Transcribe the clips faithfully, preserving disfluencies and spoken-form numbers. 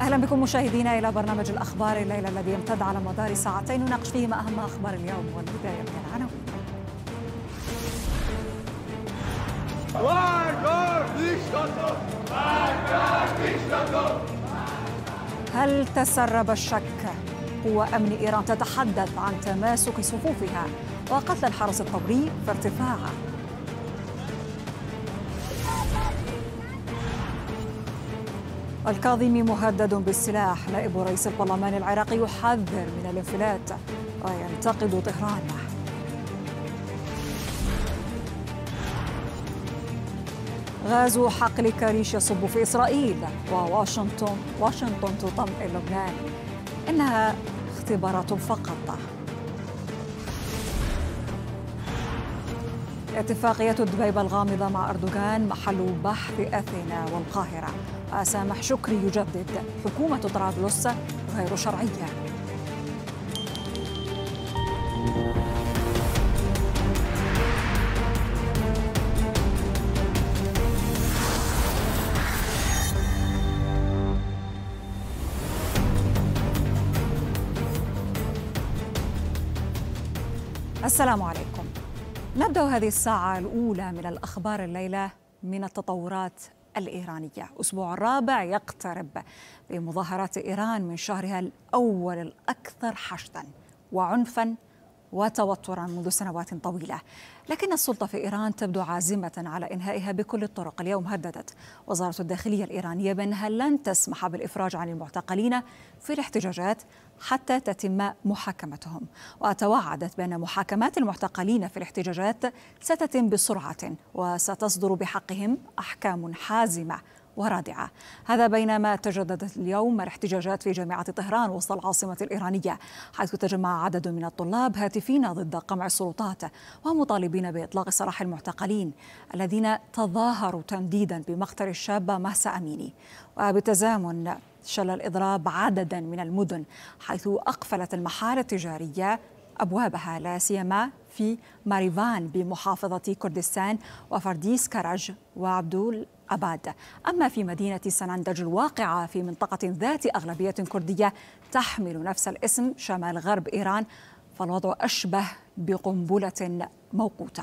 أهلا بكم مشاهدينا إلى برنامج الأخبار الليلة الذي يمتد على مدار ساعتين نناقش فيه ما أهم أخبار اليوم، والبداية من العناوين. هل تسرب الشك؟ قوى أمن إيران تتحدث عن تماسك صفوفها وقتل الحرس الثوري في ارتفاع. الكاظمي مهدد بالسلاح، نائب رئيس البرلمان العراقي يحذر من الانفلات وينتقد طهران. غاز حقل كريش يصب في إسرائيل، وواشنطن واشنطن تطمئن لبنان إنها اختبارات فقط. اتفاقية دبيبة الغامضة مع أردوغان محل بحث أثينا والقاهرة. سامح شكري يجدد حكومة طرابلس غير شرعية. السلام عليكم. نبدأ هذه الساعة الأولى من الأخبار الليلة من التطورات الإيرانية. أسبوع الرابع يقترب بمظاهرات إيران من شهرها الأول الأكثر حشداً وعنفاً وتوتراً منذ سنوات طويلة، لكن السلطة في إيران تبدو عازمة على إنهائها بكل الطرق. اليوم هددت وزارة الداخلية الإيرانية بأنها لن تسمح بالإفراج عن المعتقلين في الاحتجاجات حتى تتم محاكمتهم، وتوعدت بأن محاكمات المعتقلين في الاحتجاجات ستتم بسرعة وستصدر بحقهم أحكام حازمة ورادعة. هذا بينما تجددت اليوم الاحتجاجات في جامعة طهران وسط العاصمة الإيرانية، حيث تجمع عدد من الطلاب هاتفين ضد قمع السلطات ومطالبين بإطلاق سراح المعتقلين الذين تظاهروا تنديدا بمقتل الشابة مهسا أميني. وبتزامن شل الإضراب عددا من المدن، حيث أقفلت المحال التجارية أبوابها، لا سيما في ماريفان بمحافظة كردستان وفرديس كرج وعبدول أباد. أما في مدينة سنندج الواقعة في منطقة ذات أغلبية كردية تحمل نفس الاسم شمال غرب إيران، فالوضع أشبه بقنبلة موقوتة.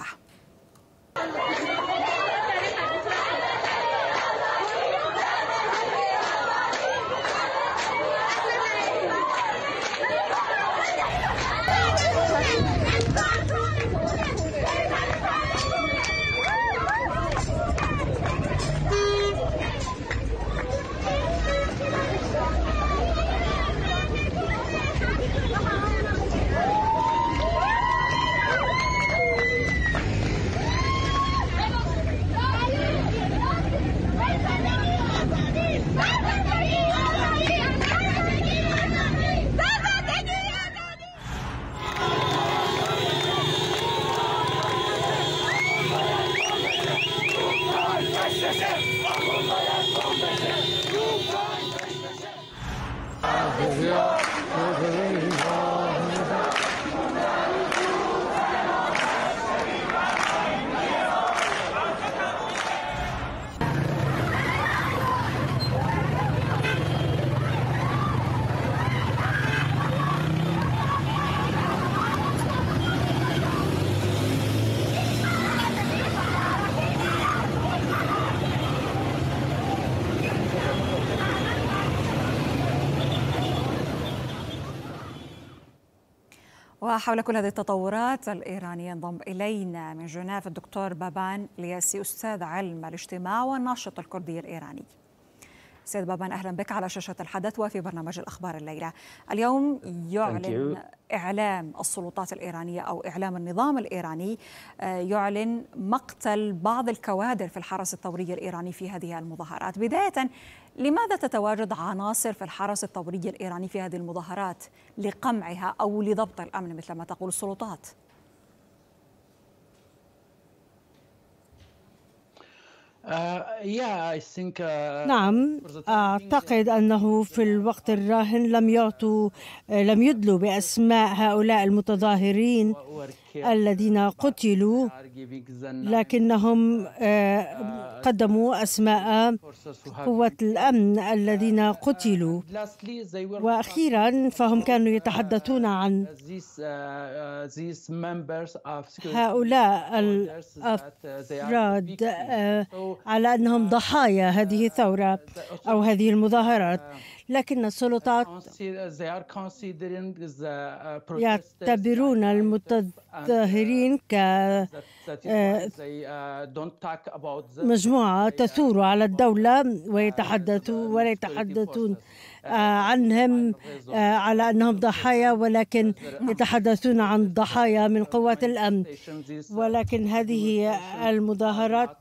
وحول كل هذه التطورات الإيرانية انضم إلينا من جنيف الدكتور بابان الياسي، أستاذ علم الاجتماع والناشط الكردي الإيراني. سيد بابان، أهلا بك على شاشة الحدث وفي برنامج الأخبار الليلة. اليوم يعلن إعلام السلطات الإيرانية أو إعلام النظام الإيراني يعلن مقتل بعض الكوادر في الحرس الثوري الإيراني في هذه المظاهرات. بداية، لماذا تتواجد عناصر في الحرس الثوري الإيراني في هذه المظاهرات لقمعها أو لضبط الأمن مثل ما تقول السلطات؟ نعم، أعتقد أنه في الوقت الراهن لم يعطوا لم يدلوا بأسماء هؤلاء المتظاهرين الذين قتلوا، لكنهم قدموا أسماء قوات الأمن الذين قتلوا. وأخيرا فهم كانوا يتحدثون عن هؤلاء الأفراد على أنهم ضحايا هذه الثورة أو هذه المظاهرات، لكن السلطات يعتبرون المتظاهرين كمجموعة تثور على الدولة ويتحدثون ولا يتحدثون عنهم على أنهم ضحايا، ولكن يتحدثون عن ضحايا من قوات الأمن. ولكن هذه المظاهرات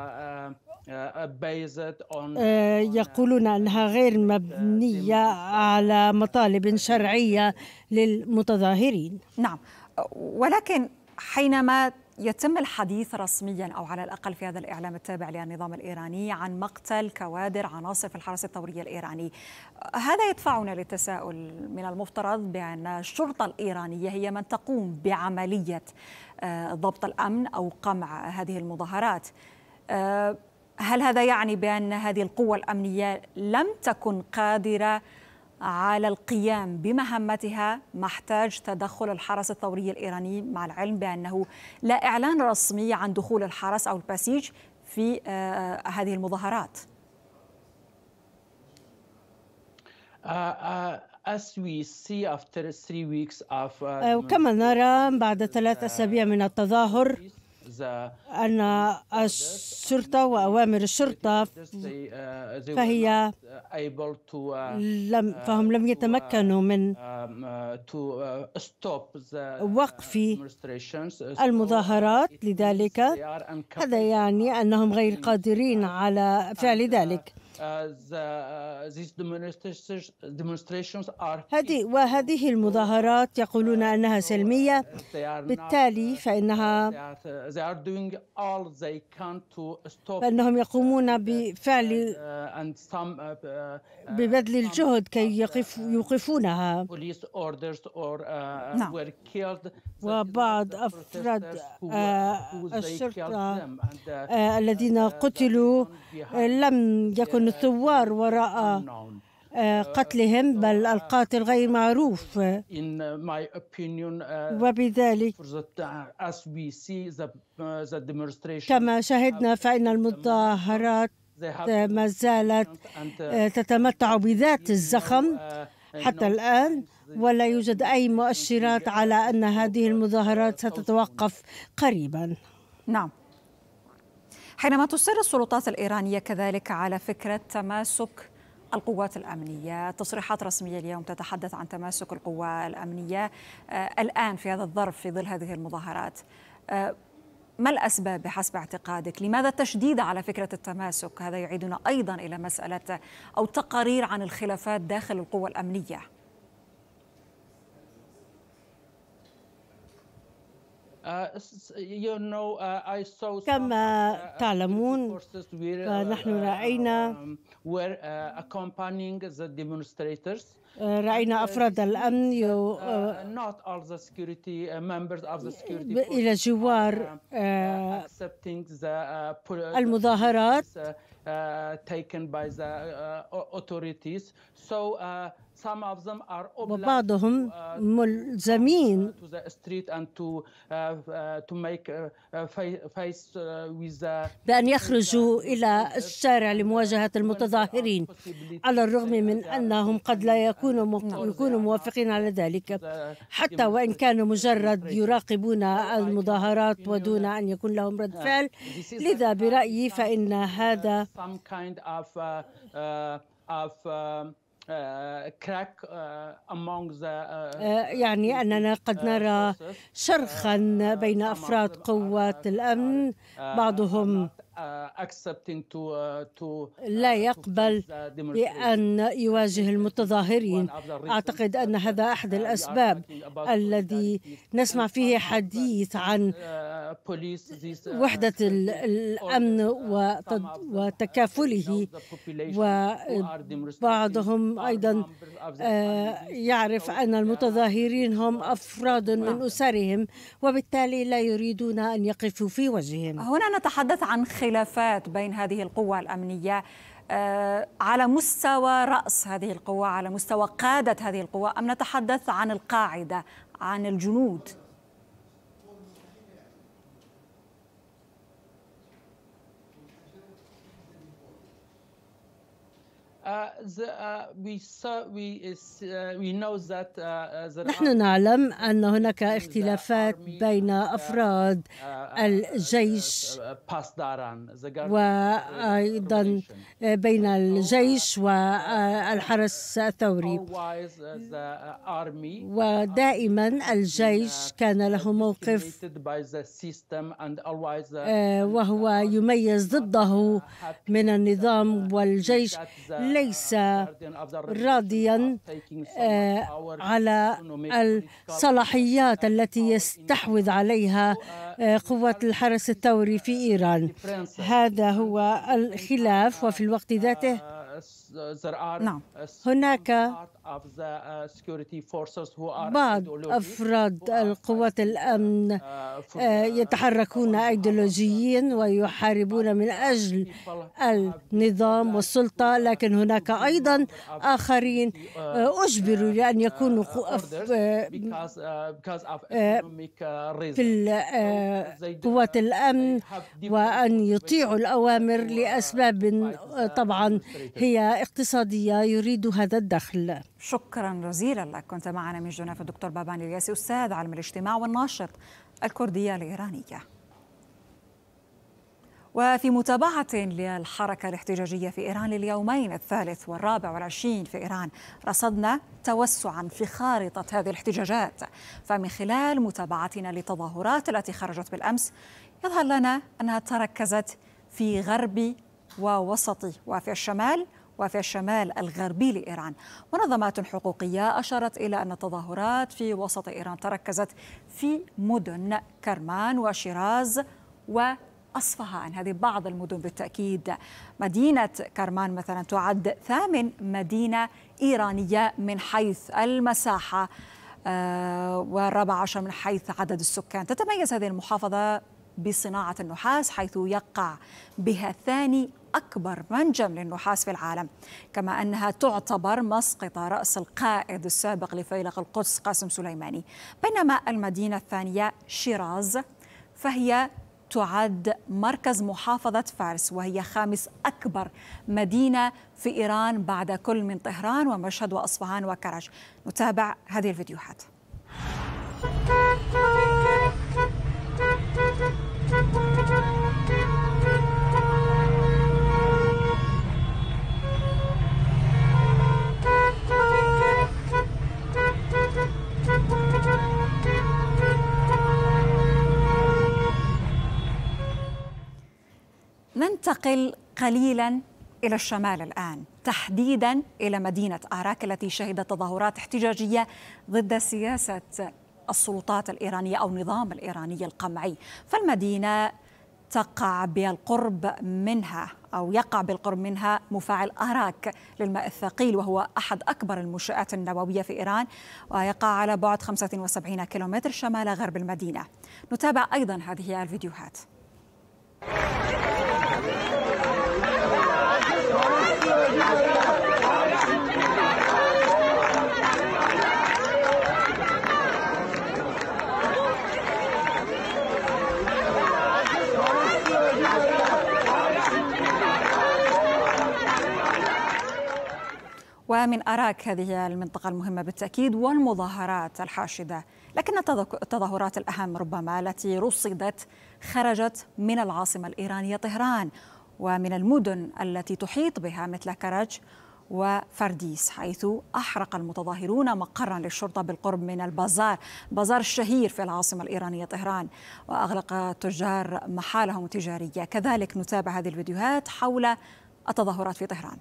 يقولون أنها غير مبنية على مطالب شرعية للمتظاهرين. نعم، ولكن حينما يتم الحديث رسميا أو على الأقل في هذا الإعلام التابع للنظام الإيراني عن مقتل كوادر عناصر في الحرس الثوري الإيراني، هذا يدفعنا للتساؤل. من المفترض بأن الشرطة الإيرانية هي من تقوم بعملية ضبط الأمن أو قمع هذه المظاهرات. هل هذا يعني بأن هذه القوة الأمنية لم تكن قادرة على القيام بمهمتها، محتاج تدخل الحرس الثوري الإيراني، مع العلم بأنه لا إعلان رسمي عن دخول الحرس أو البسيج في هذه المظاهرات؟ وكما نرى بعد ثلاث أسابيع من التظاهر أن الشرطة وأوامر الشرطة فهي لم فهم لم يتمكنوا من وقف المظاهرات، لذلك هذا يعني أنهم غير قادرين على فعل ذلك. هذه وهذه المظاهرات يقولون أنها سلمية، بالتالي فإنها فإنهم يقومون بفعل ببذل الجهد كي يقف يوقفونها. نعم. وبعض أفراد الشرطة الذين قتلوا لم يكن الثوار وراء قتلهم، بل القاتل غير معروف. وبذلك كما شاهدنا فإن المظاهرات ما زالت تتمتع بذات الزخم حتى الآن، ولا يوجد أي مؤشرات على أن هذه المظاهرات ستتوقف قريبا. نعم. حينما تصر السلطات الإيرانية كذلك على فكرة تماسك القوات الأمنية، تصريحات رسمية اليوم تتحدث عن تماسك القوى الأمنية آه الآن في هذا الظرف في ظل هذه المظاهرات، آه ما الأسباب بحسب اعتقادك؟ لماذا التشديد على فكرة التماسك؟ هذا يعيدنا أيضا إلى مسألة أو تقارير عن الخلافات داخل القوى الأمنية. كما تعلمون فنحن رأينا رأينا أفراد الأمن إلى جوار المظاهرات وبعضهم ملزمين بأن يخرجوا إلى الشارع لمواجهة المتظاهرين، على الرغم من أنهم قد لا يكونوا يكونوا موافقين على ذلك، حتى وإن كانوا مجرد يراقبون المظاهرات ودون أن يكون لهم رد فعل. لذا برأيي فإن هذا يعني أننا قد نرى شرخا بين أفراد قوات الأمن، بعضهم لا يقبل بأن يواجه المتظاهرين. أعتقد أن هذا أحد الأسباب الذي نسمع فيه حديث عن وحدة الأمن وتكافله، وبعضهم أيضا يعرف أن المتظاهرين هم أفراد من أسرهم، وبالتالي لا يريدون أن يقفوا في وجههم. هنا نتحدث عن خلافات بين هذه القوى الأمنية على مستوى رأس هذه القوى، على مستوى قادة هذه القوى، أم نتحدث عن القاعدة، عن الجنود؟ نحن نعلم أن هناك اختلافات بين أفراد الجيش وأيضا بين الجيش والحرس الثوري، ودائما الجيش كان له موقف وهو يميز ضده من النظام، والجيش ليس راضيا على الصلاحيات التي يستحوذ عليها قوات الحرس الثوري في إيران. هذا هو الخلاف، وفي الوقت ذاته نعم هناك بعض أفراد القوات الأمن يتحركون أيديولوجيا ويحاربون من أجل النظام والسلطة، لكن هناك أيضا آخرين أجبروا لأن يكونوا في قوات الأمن وأن يطيعوا الأوامر لأسباب طبعا هي اقتصادية، يريد هذا الدخل. شكرا جزيلا لك. كنت معنا من جنيف الدكتور بابان الياسي، أستاذ علم الاجتماع والناشط الكردية الإيرانية. وفي متابعة للحركة الاحتجاجية في إيران لليومين الثالث والرابع والعشرين في إيران، رصدنا توسعا في خارطة هذه الاحتجاجات. فمن خلال متابعتنا للتظاهرات التي خرجت بالأمس، يظهر لنا أنها تركزت في غرب ووسط وفي الشمال وفي الشمال الغربي لإيران. منظمات حقوقية أشارت إلى أن التظاهرات في وسط إيران تركزت في مدن كرمان وشيراز وأصفهان. هذه بعض المدن بالتأكيد. مدينة كرمان مثلا تعد ثامن مدينة إيرانية من حيث المساحة والرابع عشر من حيث عدد السكان. تتميز هذه المحافظة بصناعة النحاس، حيث يقع بها ثاني أكبر منجم للنحاس في العالم، كما أنها تعتبر مسقط رأس القائد السابق لفيلق القدس قاسم سليماني. بينما المدينة الثانية شيراز فهي تعد مركز محافظة فارس، وهي خامس أكبر مدينة في إيران بعد كل من طهران ومشهد وأصفهان وكرج. نتابع هذه الفيديوهات. ننتقل قليلا إلى الشمال الآن، تحديدا إلى مدينة آراك التي شهدت تظاهرات احتجاجية ضد سياسة السلطات الإيرانية أو النظام الإيراني القمعي. فالمدينة تقع بالقرب منها أو يقع بالقرب منها مفاعل آراك للماء الثقيل، وهو أحد أكبر المنشآت النووية في إيران، ويقع على بعد خمسة وسبعين كيلومتر شمال غرب المدينة. نتابع أيضا هذه الفيديوهات. ومن آراك هذه المنطقة المهمة بالتأكيد والمظاهرات الحاشدة، لكن التظاهرات الأهم ربما التي رصدت خرجت من العاصمة الإيرانية طهران ومن المدن التي تحيط بها مثل كرج وفرديس، حيث أحرق المتظاهرون مقرا للشرطة بالقرب من البازار بازار الشهير في العاصمة الإيرانية طهران، وأغلق التجار محالهم التجارية. كذلك نتابع هذه الفيديوهات حول التظاهرات في طهران.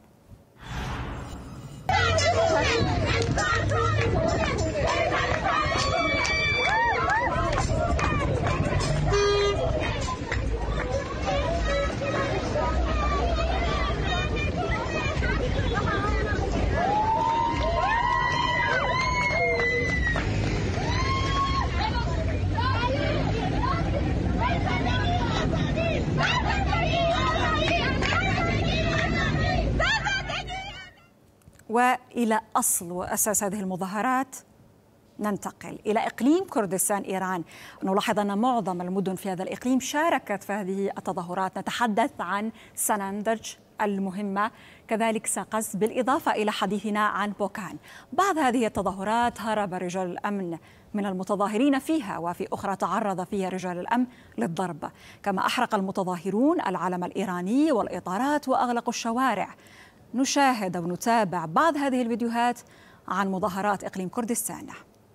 وإلى أصل وأساس هذه المظاهرات ننتقل إلى إقليم كردستان إيران. نلاحظ أن معظم المدن في هذا الإقليم شاركت في هذه التظاهرات. نتحدث عن سنندج المهمة، كذلك ساقز، بالإضافة إلى حديثنا عن بوكان. بعض هذه التظاهرات هرب رجال الأمن من المتظاهرين فيها، وفي أخرى تعرض فيها رجال الأمن للضرب، كما أحرق المتظاهرون العلم الإيراني والإطارات وأغلقوا الشوارع. نشاهد ونتابع بعض هذه الفيديوهات عن مظاهرات إقليم كردستان.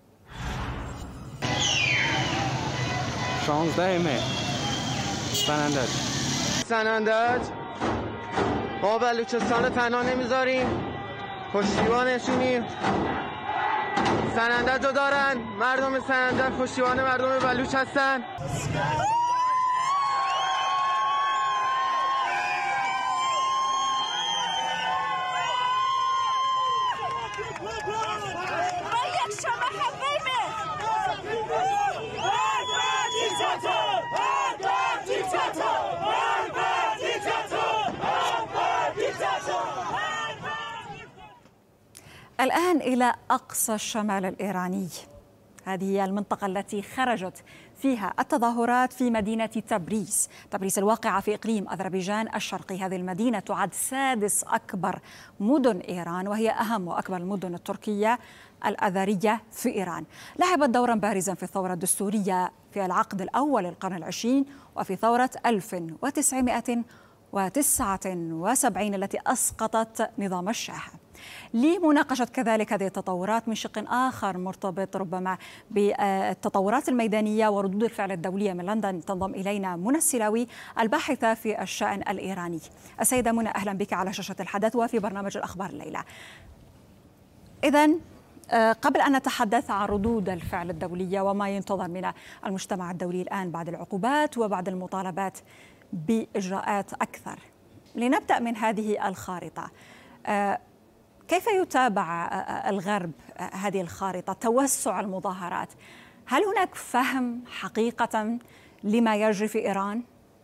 شانزده مه سنندج سنندج ما بلوچستان رو تنها نمیذاریم، پشتیبانشونیم. سنندج رو دارن، مردم سنندج پشتیبان مردم بلوچ هستن. الآن إلى أقصى الشمال الإيراني. هذه هي المنطقة التي خرجت فيها التظاهرات في مدينة تبريز. تبريز الواقعة في إقليم أذربيجان الشرقي. هذه المدينة تعد سادس أكبر مدن إيران، وهي أهم وأكبر المدن التركية الأذرية في إيران. لعبت دورا بارزا في الثورة الدستورية في العقد الأول للقرن العشرين، وفي ثورة ألف وتسعمائة وتسعة وسبعين التي أسقطت نظام الشاه. لمناقشة كذلك هذه التطورات من شق آخر مرتبط ربما بالتطورات الميدانية وردود الفعل الدولية، من لندن تنضم إلينا منى السلاوي الباحثة في الشأن الإيراني. السيدة منى، أهلا بك على شاشة الحدث وفي برنامج الأخبار الليلة. إذن قبل أن نتحدث عن ردود الفعل الدولية وما ينتظر من المجتمع الدولي الآن بعد العقوبات وبعد المطالبات بإجراءات أكثر، لنبدأ من هذه الخارطة. كيف يتابع الغرب هذه الخارطة، توسع المظاهرات؟ هل هناك فهم حقيقة لما يجري في إيران؟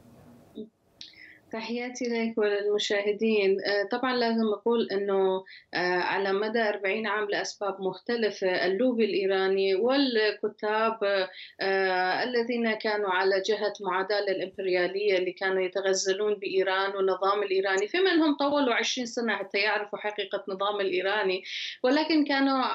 تحياتي لك وللمشاهدين. طبعا لازم أقول أنه على مدى أربعين عام لأسباب مختلفة اللوبي الإيراني والكتاب الذين كانوا على جهة معاداة للإمبريالية اللي كانوا يتغزلون بإيران والنظام الإيراني، في منهم طولوا عشرين سنة حتى يعرفوا حقيقة النظام الإيراني، ولكن كانوا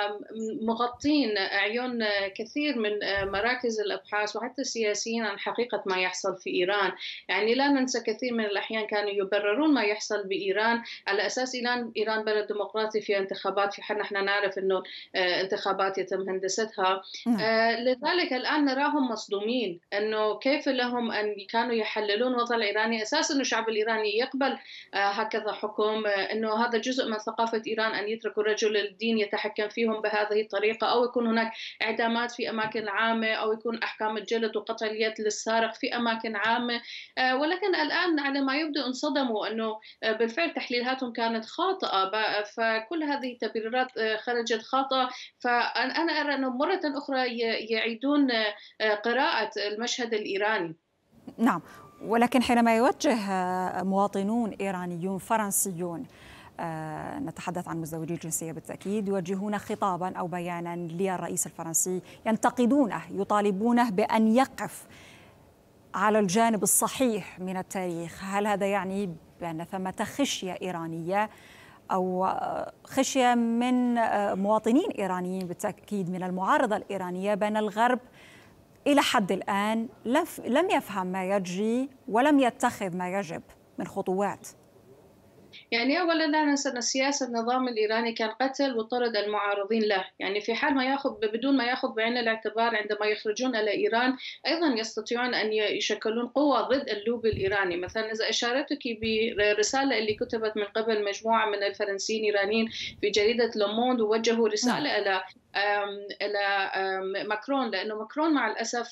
مغطين أعين كثير من مراكز الأبحاث وحتى السياسيين عن حقيقة ما يحصل في إيران. يعني لا ننسى كثير من الأحيان كانوا يبررون ما يحصل بإيران على أساس إيران إيران بلد ديمقراطي في انتخابات، في حال نحن نعرف إنه انتخابات يتم هندستها. آه لذلك الآن نراهم مصدومين إنه كيف لهم أن كانوا يحللون الوضع الإيراني أساس إنه الشعب الإيراني يقبل آه هكذا حكم، آه إنه هذا جزء من ثقافة إيران أن يتركوا رجل الدين يتحكم فيهم بهذه الطريقة، أو يكون هناك إعدامات في أماكن عامة، أو يكون أحكام الجلد وقطع اليد للسارق في أماكن عامة. آه ولكن الآن على ما يبدو انصدموا أنه بالفعل تحليلاتهم كانت خاطئة، فكل هذه التبريرات خرجت خاطئة. فأنا أرى أنه مرة أخرى يعيدون قراءة المشهد الإيراني. نعم، ولكن حينما يوجه مواطنون إيرانيون فرنسيون، آه نتحدث عن مزدوجي الجنسية بالتأكيد، يوجهون خطابا أو بيانا للرئيس الفرنسي ينتقدونه يطالبونه بأن يقف على الجانب الصحيح من التاريخ. هل هذا يعني بأن ثمة خشية إيرانية أو خشية من مواطنين إيرانيين بالتأكيد من المعارضة الإيرانية بأن الغرب إلى حد الآن لم يفهم ما يجري ولم يتخذ ما يجب من خطوات؟ يعني أولا لا ننسى أن سياسة النظام الإيراني كان قتل وطرد المعارضين له، يعني في حال ما يأخذ بدون ما يأخذ بعين الاعتبار عندما يخرجون إلى إيران أيضا يستطيعون أن يشكلون قوة ضد اللوبي الإيراني. مثلا إذا أشارتك برسالة اللي كتبت من قبل مجموعة من الفرنسيين الإيرانيين في جريدة لوموند، ووجهوا رسالة إلى إلى ماكرون، لأنه ماكرون مع الأسف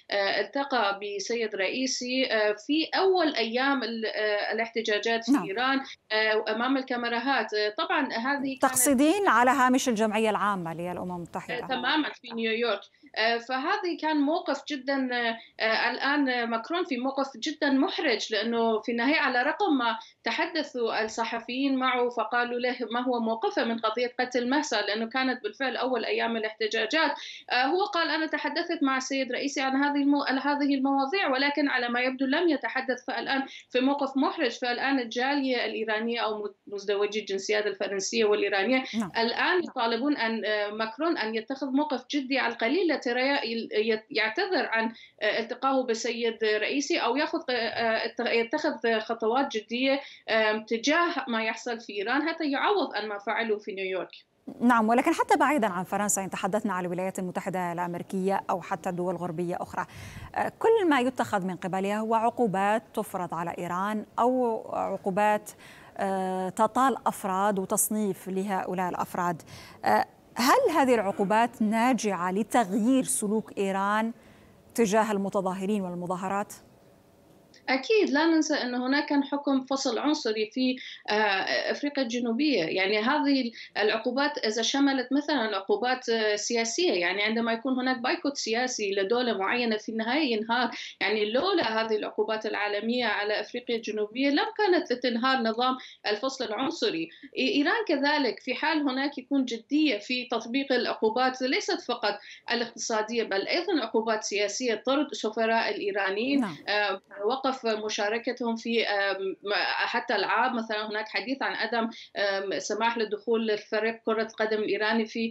التقى بسيد رئيسي في أول أيام الاحتجاجات في نعم. إيران أمام الكاميرات. طبعا هذه تقصدين على هامش الجمعية العامة للأمم المتحدة تماما في نيويورك. فهذه كان موقف جدا الآن ماكرون في موقف جدا محرج، لأنه في النهاية على رقم ما تحدثوا الصحفيين معه فقالوا له ما هو موقفه من قضية قتل مهسا، لأنه كانت بالفعل أول أيام الاحتجاجات. هو قال أنا تحدثت مع السيد رئيسي عن هذه المو... هذه المواضيع، ولكن على ما يبدو لم يتحدث، فالآن في موقف محرج. فالآن الجالية الإيرانية أو مزدوجي الجنسيات الفرنسية والإيرانية نعم. الآن يطالبون أن ماكرون أن يتخذ موقف جدي على القليل يعتذر عن التقائه بالسيد رئيسي، أو يأخذ يتخذ خطوات جدية تجاه ما يحصل في إيران حتى يعوض عن ما فعلوا في نيويورك. نعم، ولكن حتى بعيدا عن فرنسا، إن تحدثنا عن الولايات المتحدة الأمريكية أو حتى دول غربية أخرى، كل ما يتخذ من قبلها هو عقوبات تفرض على إيران أو عقوبات تطال أفراد وتصنيف لهؤلاء الأفراد. هل هذه العقوبات ناجعة لتغيير سلوك إيران تجاه المتظاهرين والمظاهرات؟ أكيد لا ننسى أن هناك كان حكم فصل عنصري في أفريقيا الجنوبية. يعني هذه العقوبات إذا شملت مثلا عقوبات سياسية، يعني عندما يكون هناك بايكوت سياسي لدولة معينة في النهاية ينهار، يعني لولا هذه العقوبات العالمية على أفريقيا الجنوبية لم كانت تنهار نظام الفصل العنصري. إيران كذلك في حال هناك يكون جدية في تطبيق العقوبات ليست فقط الاقتصادية بل أيضا عقوبات سياسية، طرد سفراء الإيرانيين، نعم. وقف مشاركتهم في حتى العاب، مثلا هناك حديث عن عدم سماح لدخول الفريق كرة قدم الإيراني في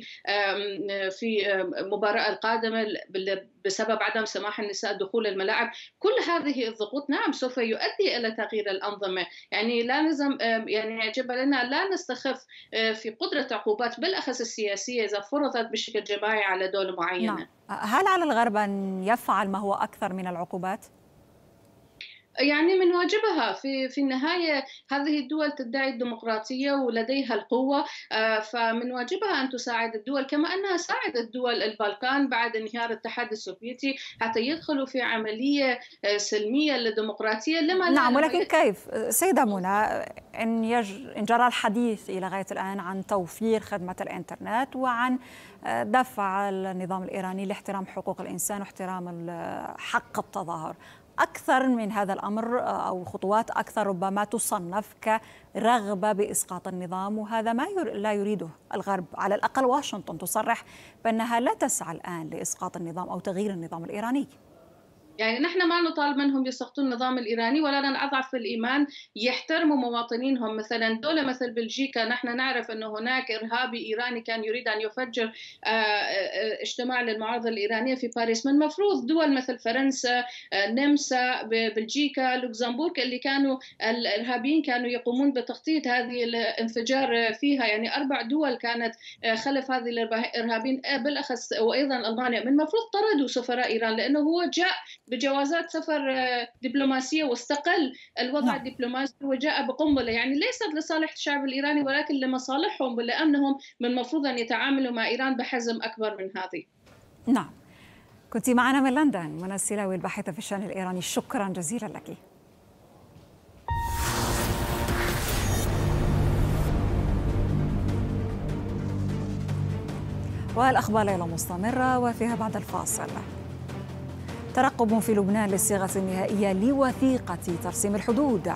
في المباراة القادمة بسبب عدم سماح النساء دخول الملاعب. كل هذه الضغوط نعم سوف يؤدي إلى تغيير الأنظمة. يعني لا نزم يعني يجب لنا لا نستخف في قدرة عقوبات بالأخص السياسية إذا فرضت بشكل جماعي على دولة معينة. نعم. هل على الغرب أن يفعل ما هو أكثر من العقوبات؟ يعني من واجبها في في النهاية هذه الدول تدعي الديمقراطية ولديها القوة، فمن واجبها أن تساعد الدول كما أنها ساعدت دول البلقان بعد انهيار الاتحاد السوفيتي حتى يدخلوا في عملية سلمية للديمقراطية. لما نعم، ولكن كيف سيدة منى إن, يج... إن جرى الحديث إلى غاية الآن عن توفير خدمة الإنترنت وعن دفع النظام الإيراني لاحترام حقوق الإنسان واحترام حق التظاهر، أكثر من هذا الأمر أو خطوات أكثر ربما تصنف كرغبة بإسقاط النظام، وهذا ما لا يريده الغرب. على الأقل واشنطن تصرح بأنها لا تسعى الآن لإسقاط النظام أو تغيير النظام الإيراني. يعني نحن ما نطالب منهم يسقطوا النظام الإيراني ولا نضعف في الإيمان، يحترموا مواطنينهم. مثلا دولة مثل بلجيكا نحن نعرف أن هناك إرهابي إيراني كان يريد أن يفجر اجتماع للمعارضة الإيرانية في باريس. من المفروض دول مثل فرنسا، النمسا، بلجيكا، لوكسمبورغ اللي كانوا الإرهابيين كانوا يقومون بتخطيط هذه الانفجار فيها، يعني أربع دول كانت خلف هذه الإرهابيين بالأخص، وأيضا ألمانيا. من المفروض طردوا سفراء إيران لأنه هو جاء بجوازات سفر دبلوماسية واستقل الوضع نعم. الدبلوماسي وجاء بقنبلة، يعني ليست لصالح الشعب الإيراني ولكن لمصالحهم ولأمنهم. من المفروض أن يتعاملوا مع إيران بحزم أكبر من هذه. نعم. كنت معنا من لندن منى السلاوي الباحثة في الشأن الإيراني، شكرا جزيلا لك. والأخبار ليلة مستمرة وفيها بعد الفاصل ترقب في لبنان للصيغة النهائية لوثيقة ترسيم الحدود.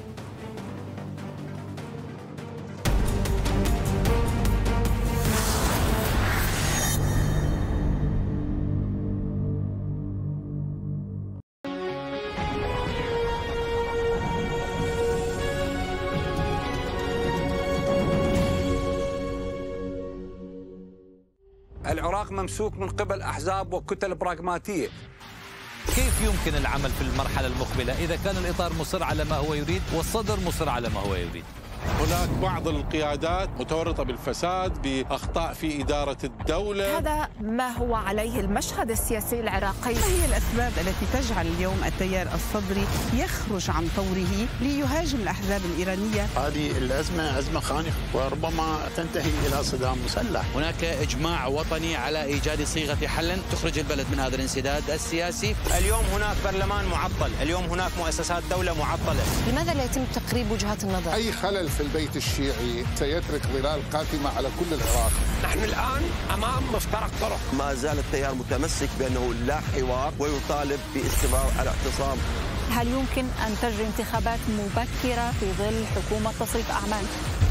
العراق ممسوك من قبل أحزاب وكتل براغماتية. كيف يمكن العمل في المرحلة المقبلة إذا كان الإطار مصر على ما هو يريد والصدر مصر على ما هو يريد؟ هناك بعض القيادات متورطة بالفساد، بأخطاء في إدارة الدولة. هذا ما هو عليه المشهد السياسي العراقي. ما هي الأسباب التي تجعل اليوم التيار الصدري يخرج عن طوره ليهاجم الأحزاب الإيرانية؟ هذه الأزمة أزمة خانقة وربما تنتهي إلى صدام مسلح. هناك إجماع وطني على إيجاد صيغة حل تخرج البلد من هذا الانسداد السياسي. اليوم هناك برلمان معطل، اليوم هناك مؤسسات دولة معطلة. لماذا لا يتم تقريب وجهات النظر؟ أي خلل في البيت الشيعي سيترك ظلال قاتمة على كل العراق. نحن الآن أمام مفترق طرق. ما زال التيار متمسك بأنه لا حوار ويطالب باستمرار الاعتصام. هل يمكن أن تجري انتخابات مبكرة في ظل حكومة تصريف أعمال؟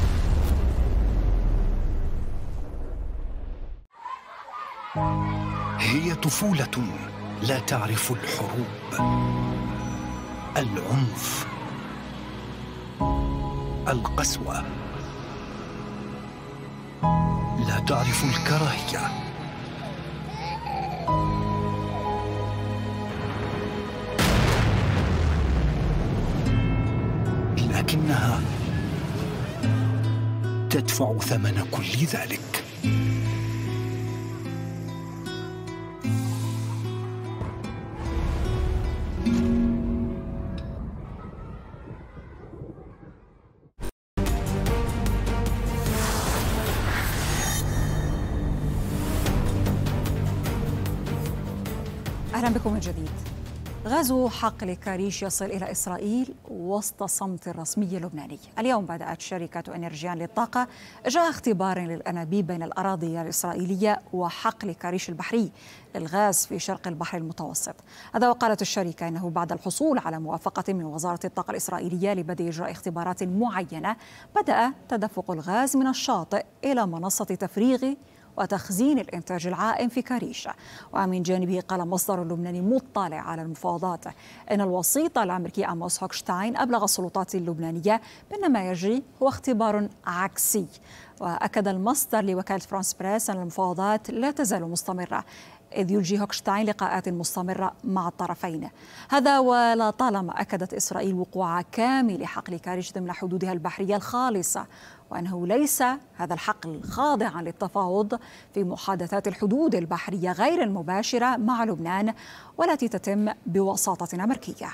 هي طفولة لا تعرف الحروب، العنف، القسوة، لا تعرف الكراهية. لكنها تدفع ثمن كل ذلك. أهلا بكم من جديد. غاز حقل كاريش يصل إلى إسرائيل وسط صمت الرسمي اللبناني. اليوم بدأت شركة إنرجيان للطاقة إجراء اختبار للأنابيب بين الأراضي الإسرائيلية وحقل كاريش البحري للغاز في شرق البحر المتوسط. هذا وقالت الشركة أنه بعد الحصول على موافقة من وزارة الطاقة الإسرائيلية لبدء إجراء اختبارات معينة، بدأ تدفق الغاز من الشاطئ إلى منصة تفريغ وتخزين الإنتاج العائم في كاريش. ومن جانبه قال مصدر لبناني مطلع على المفاوضات أن الوسيط الأمريكي آموس هوكشتاين أبلغ السلطات اللبنانية بأن ما يجري هو اختبار عكسي. وأكد المصدر لوكالة فرانس بريس أن المفاوضات لا تزال مستمرة، إذ يلجي هوكشتاين لقاءات مستمرة مع الطرفين. هذا ولا طالما أكدت إسرائيل وقوع كامل حقل كاريش ضمن حدودها البحرية الخالصة، وأنه ليس هذا الحقل خاضعا للتفاوض في محادثات الحدود البحرية غير المباشرة مع لبنان والتي تتم بوساطة أمريكية.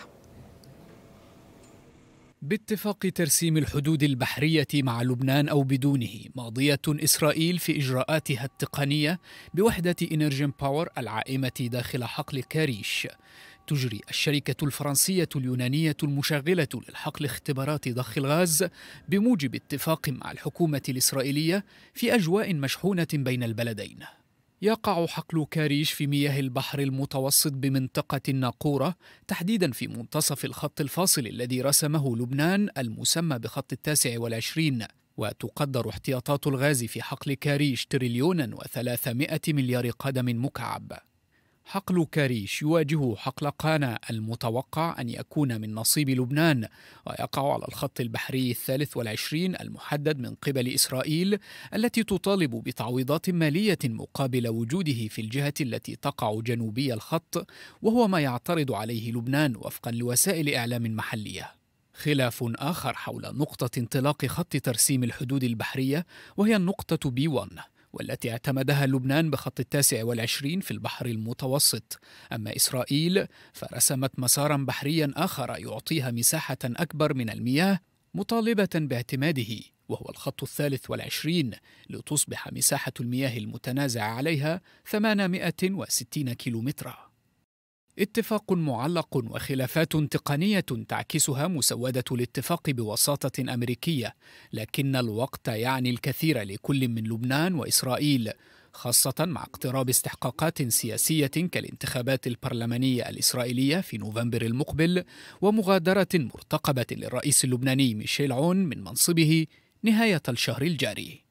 باتفاق ترسيم الحدود البحرية مع لبنان أو بدونه، ماضية إسرائيل في إجراءاتها التقنية بوحدة إنرجين باور العائمة داخل حقل كاريش. تجري الشركة الفرنسية اليونانية المشغلة للحقل اختبارات ضخ الغاز بموجب اتفاق مع الحكومة الإسرائيلية في أجواء مشحونة بين البلدين. يقع حقل كاريش في مياه البحر المتوسط بمنطقة الناقورة، تحديدا في منتصف الخط الفاصل الذي رسمه لبنان المسمى بخط التاسع والعشرين. وتقدر احتياطات الغاز في حقل كاريش تريليونا وثلاثمائة مليار قدم مكعب. حقل كاريش يواجه حقل قانا المتوقع أن يكون من نصيب لبنان، ويقع على الخط البحري الثالث والعشرين المحدد من قبل إسرائيل، التي تطالب بتعويضات مالية مقابل وجوده في الجهة التي تقع جنوبي الخط، وهو ما يعترض عليه لبنان وفقا لوسائل إعلام محلية. خلاف آخر حول نقطة انطلاق خط ترسيم الحدود البحرية، وهي النقطة بي واحد، والتي اعتمدها لبنان بخط التاسع والعشرين في البحر المتوسط. أما إسرائيل فرسمت مسارا بحريا آخر يعطيها مساحة أكبر من المياه، مطالبة باعتماده، وهو الخط الثالث والعشرين، لتصبح مساحة المياه المتنازع عليها ثمانمائة وستين كيلومترا. اتفاق معلق وخلافات تقنية تعكسها مسودة الاتفاق بوساطة أمريكية، لكن الوقت يعني الكثير لكل من لبنان وإسرائيل، خاصة مع اقتراب استحقاقات سياسية كالانتخابات البرلمانية الإسرائيلية في نوفمبر المقبل، ومغادرة مرتقبة للرئيس اللبناني ميشيل عون من منصبه نهاية الشهر الجاري.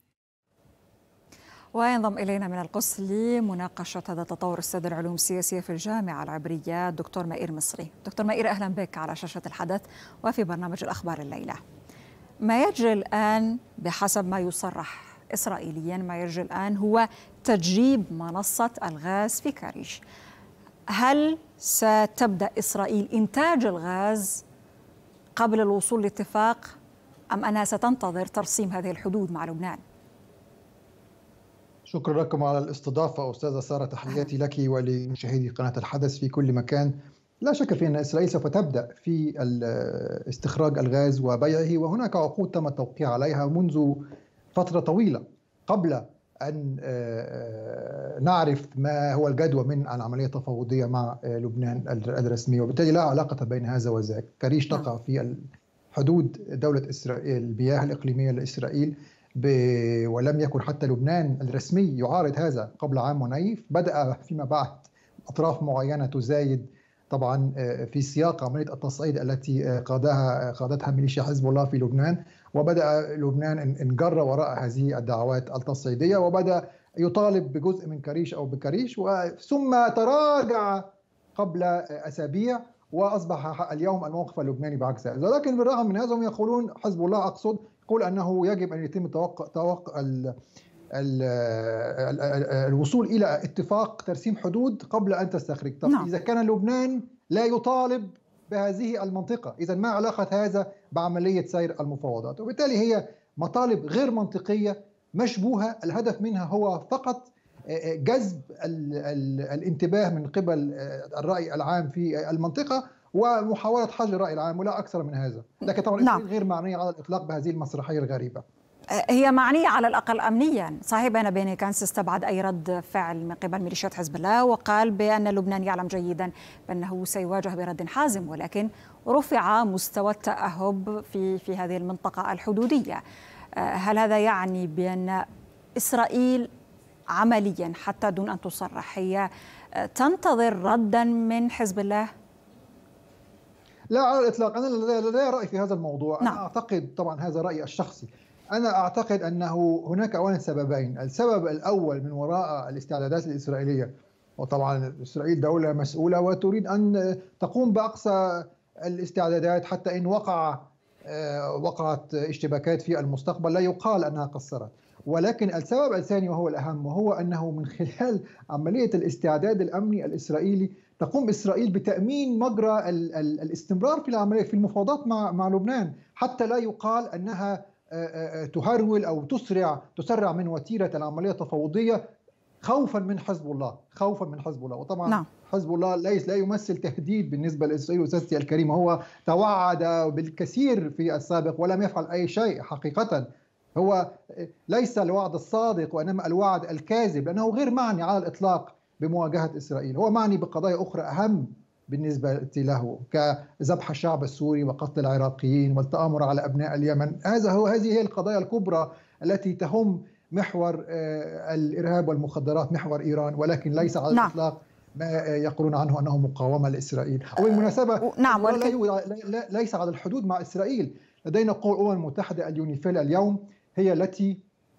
وينضم إلينا من القدس لمناقشة هذا التطور أستاذ العلوم السياسية في الجامعة العبرية الدكتور مائير مصري. دكتور مائير، أهلا بك على شاشة الحدث وفي برنامج الأخبار الليلة. ما يجري الآن بحسب ما يصرح إسرائيليا، ما يجري الآن هو تجريب منصة الغاز في كاريش. هل ستبدأ إسرائيل إنتاج الغاز قبل الوصول لاتفاق، أم أنها ستنتظر ترسيم هذه الحدود مع لبنان؟ شكرا لكم على الاستضافة أستاذة سارة، تحياتي لك ولمشاهدي قناة الحدث في كل مكان. لا شك في أن إسرائيل سوف تبدأ في استخراج الغاز وبيعه، وهناك عقود تم التوقيع عليها منذ فترة طويلة قبل أن نعرف ما هو الجدوى من العملية التفاوضية مع لبنان الرسمية، وبالتالي لا علاقة بين هذا وذاك. كاريش تقع في حدود دولة إسرائيل المياه الإقليمية لإسرائيل، ولم يكن حتى لبنان الرسمي يعارض هذا قبل عام ونيف. بدأ فيما بعد أطراف معينة تزايد طبعا في سياق عملية التصعيد التي قادها قادتها ميليشيا حزب الله في لبنان، وبدأ لبنان انجر وراء هذه الدعوات التصعيدية وبدأ يطالب بجزء من كريش أو بكريش، ثم تراجع قبل أسابيع وأصبح اليوم الموقف اللبناني بعكس هذا. لكن بالرغم من هذا هم يقولون، حزب الله أقصد، يقول أنه يجب أن يتم توقع توقع ال ال ال الوصول إلى اتفاق ترسيم حدود قبل أن تستخرج. طب نعم. إذا كان لبنان لا يطالب بهذه المنطقة، إذا ما علاقة هذا بعملية سير المفاوضات؟ وبالتالي هي مطالب غير منطقية مشبوهة، الهدف منها هو فقط جذب ال ال الانتباه من قبل الرأي العام في المنطقة ومحاولة حجر الرأي العام، ولا أكثر من هذا. لكن طبعا نعم. غير معنية على الإطلاق بهذه المسرحية الغريبة. هي معنية على الأقل أمنيا. صحيح بين بيني كانس استبعد أي رد فعل من قبل ميليشيات حزب الله، وقال بأن لبنان يعلم جيدا بأنه سيواجه برد حازم، ولكن رفع مستوى التأهب في في هذه المنطقة الحدودية. هل هذا يعني بأن إسرائيل عمليا حتى دون أن تصرح هي تنتظر ردا من حزب الله؟ لا على الإطلاق، أنا لا رأي في هذا الموضوع. نعم. أنا أعتقد، طبعا هذا رأيي الشخصي، أنا أعتقد أنه هناك أولا سببين. السبب الأول من وراء الاستعدادات الإسرائيلية، وطبعا إسرائيل دولة مسؤولة وتريد أن تقوم بأقصى الاستعدادات حتى إن وقع وقعت اشتباكات في المستقبل لا يقال أنها قصرت. ولكن السبب الثاني وهو الأهم، وهو أنه من خلال عملية الاستعداد الأمني الإسرائيلي تقوم إسرائيل بتأمين مجرى ال ال الاستمرار في العملية في المفاوضات مع مع لبنان، حتى لا يقال أنها تهرول أو تسرع تسرع من وتيرة العملية التفاوضية خوفا من حزب الله، خوفا من حزب الله. وطبعا نعم. حزب الله ليس لا يمثل تهديد بالنسبة لإسرائيل. أستاذتي الكريمة، هو توعد بالكثير في السابق ولم يفعل أي شيء حقيقة. هو ليس الوعد الصادق وإنما الوعد الكاذب، لأنه غير معني على الإطلاق بمواجهة إسرائيل. هو معني بقضايا أخرى أهم بالنسبة له، كذبح الشعب السوري وقتل العراقيين والتآمر على أبناء اليمن. هذا هو هذه هي القضايا الكبرى التي تهم محور الإرهاب والمخدرات، محور إيران، ولكن ليس على نعم. الإطلاق ما يقولون عنه أنه مقاومة لإسرائيل. وبالمناسبة نعم ولكن... ليس على الحدود مع إسرائيل. لدينا قوى الأمم المتحدة اليونيفيل اليوم هي التي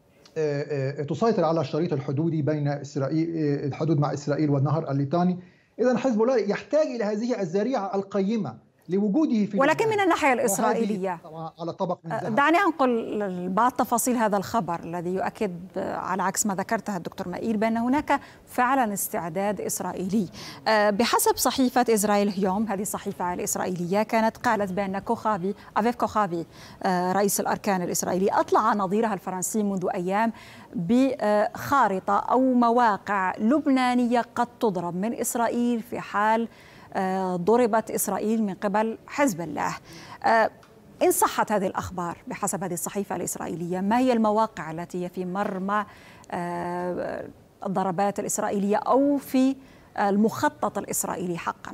تسيطر على الشريط الحدودي بين إسرائيل، الحدود مع إسرائيل والنهر الليطاني. إذا حزب الله يحتاج إلى هذه الذريعة القيمة لوجوده في ولكن من الناحية الإسرائيلية على طبق من ذهب. دعني أنقل بعض تفاصيل هذا الخبر الذي يؤكد على عكس ما ذكرتها الدكتور مائيل بأن هناك فعلا استعداد إسرائيلي. بحسب صحيفة إسرائيل هيوم، هذه الصحيفة الإسرائيلية، كانت قالت بأن كوخافي أفيف كوخافي رئيس الأركان الإسرائيلي أطلع نظيرها الفرنسي منذ أيام بخارطة أو مواقع لبنانية قد تضرب من إسرائيل في حال ضربت إسرائيل من قبل حزب الله. إن صحت هذه الأخبار بحسب هذه الصحيفة الإسرائيلية، ما هي المواقع التي هي في مرمى الضربات الإسرائيلية أو في المخطط الإسرائيلي حقا؟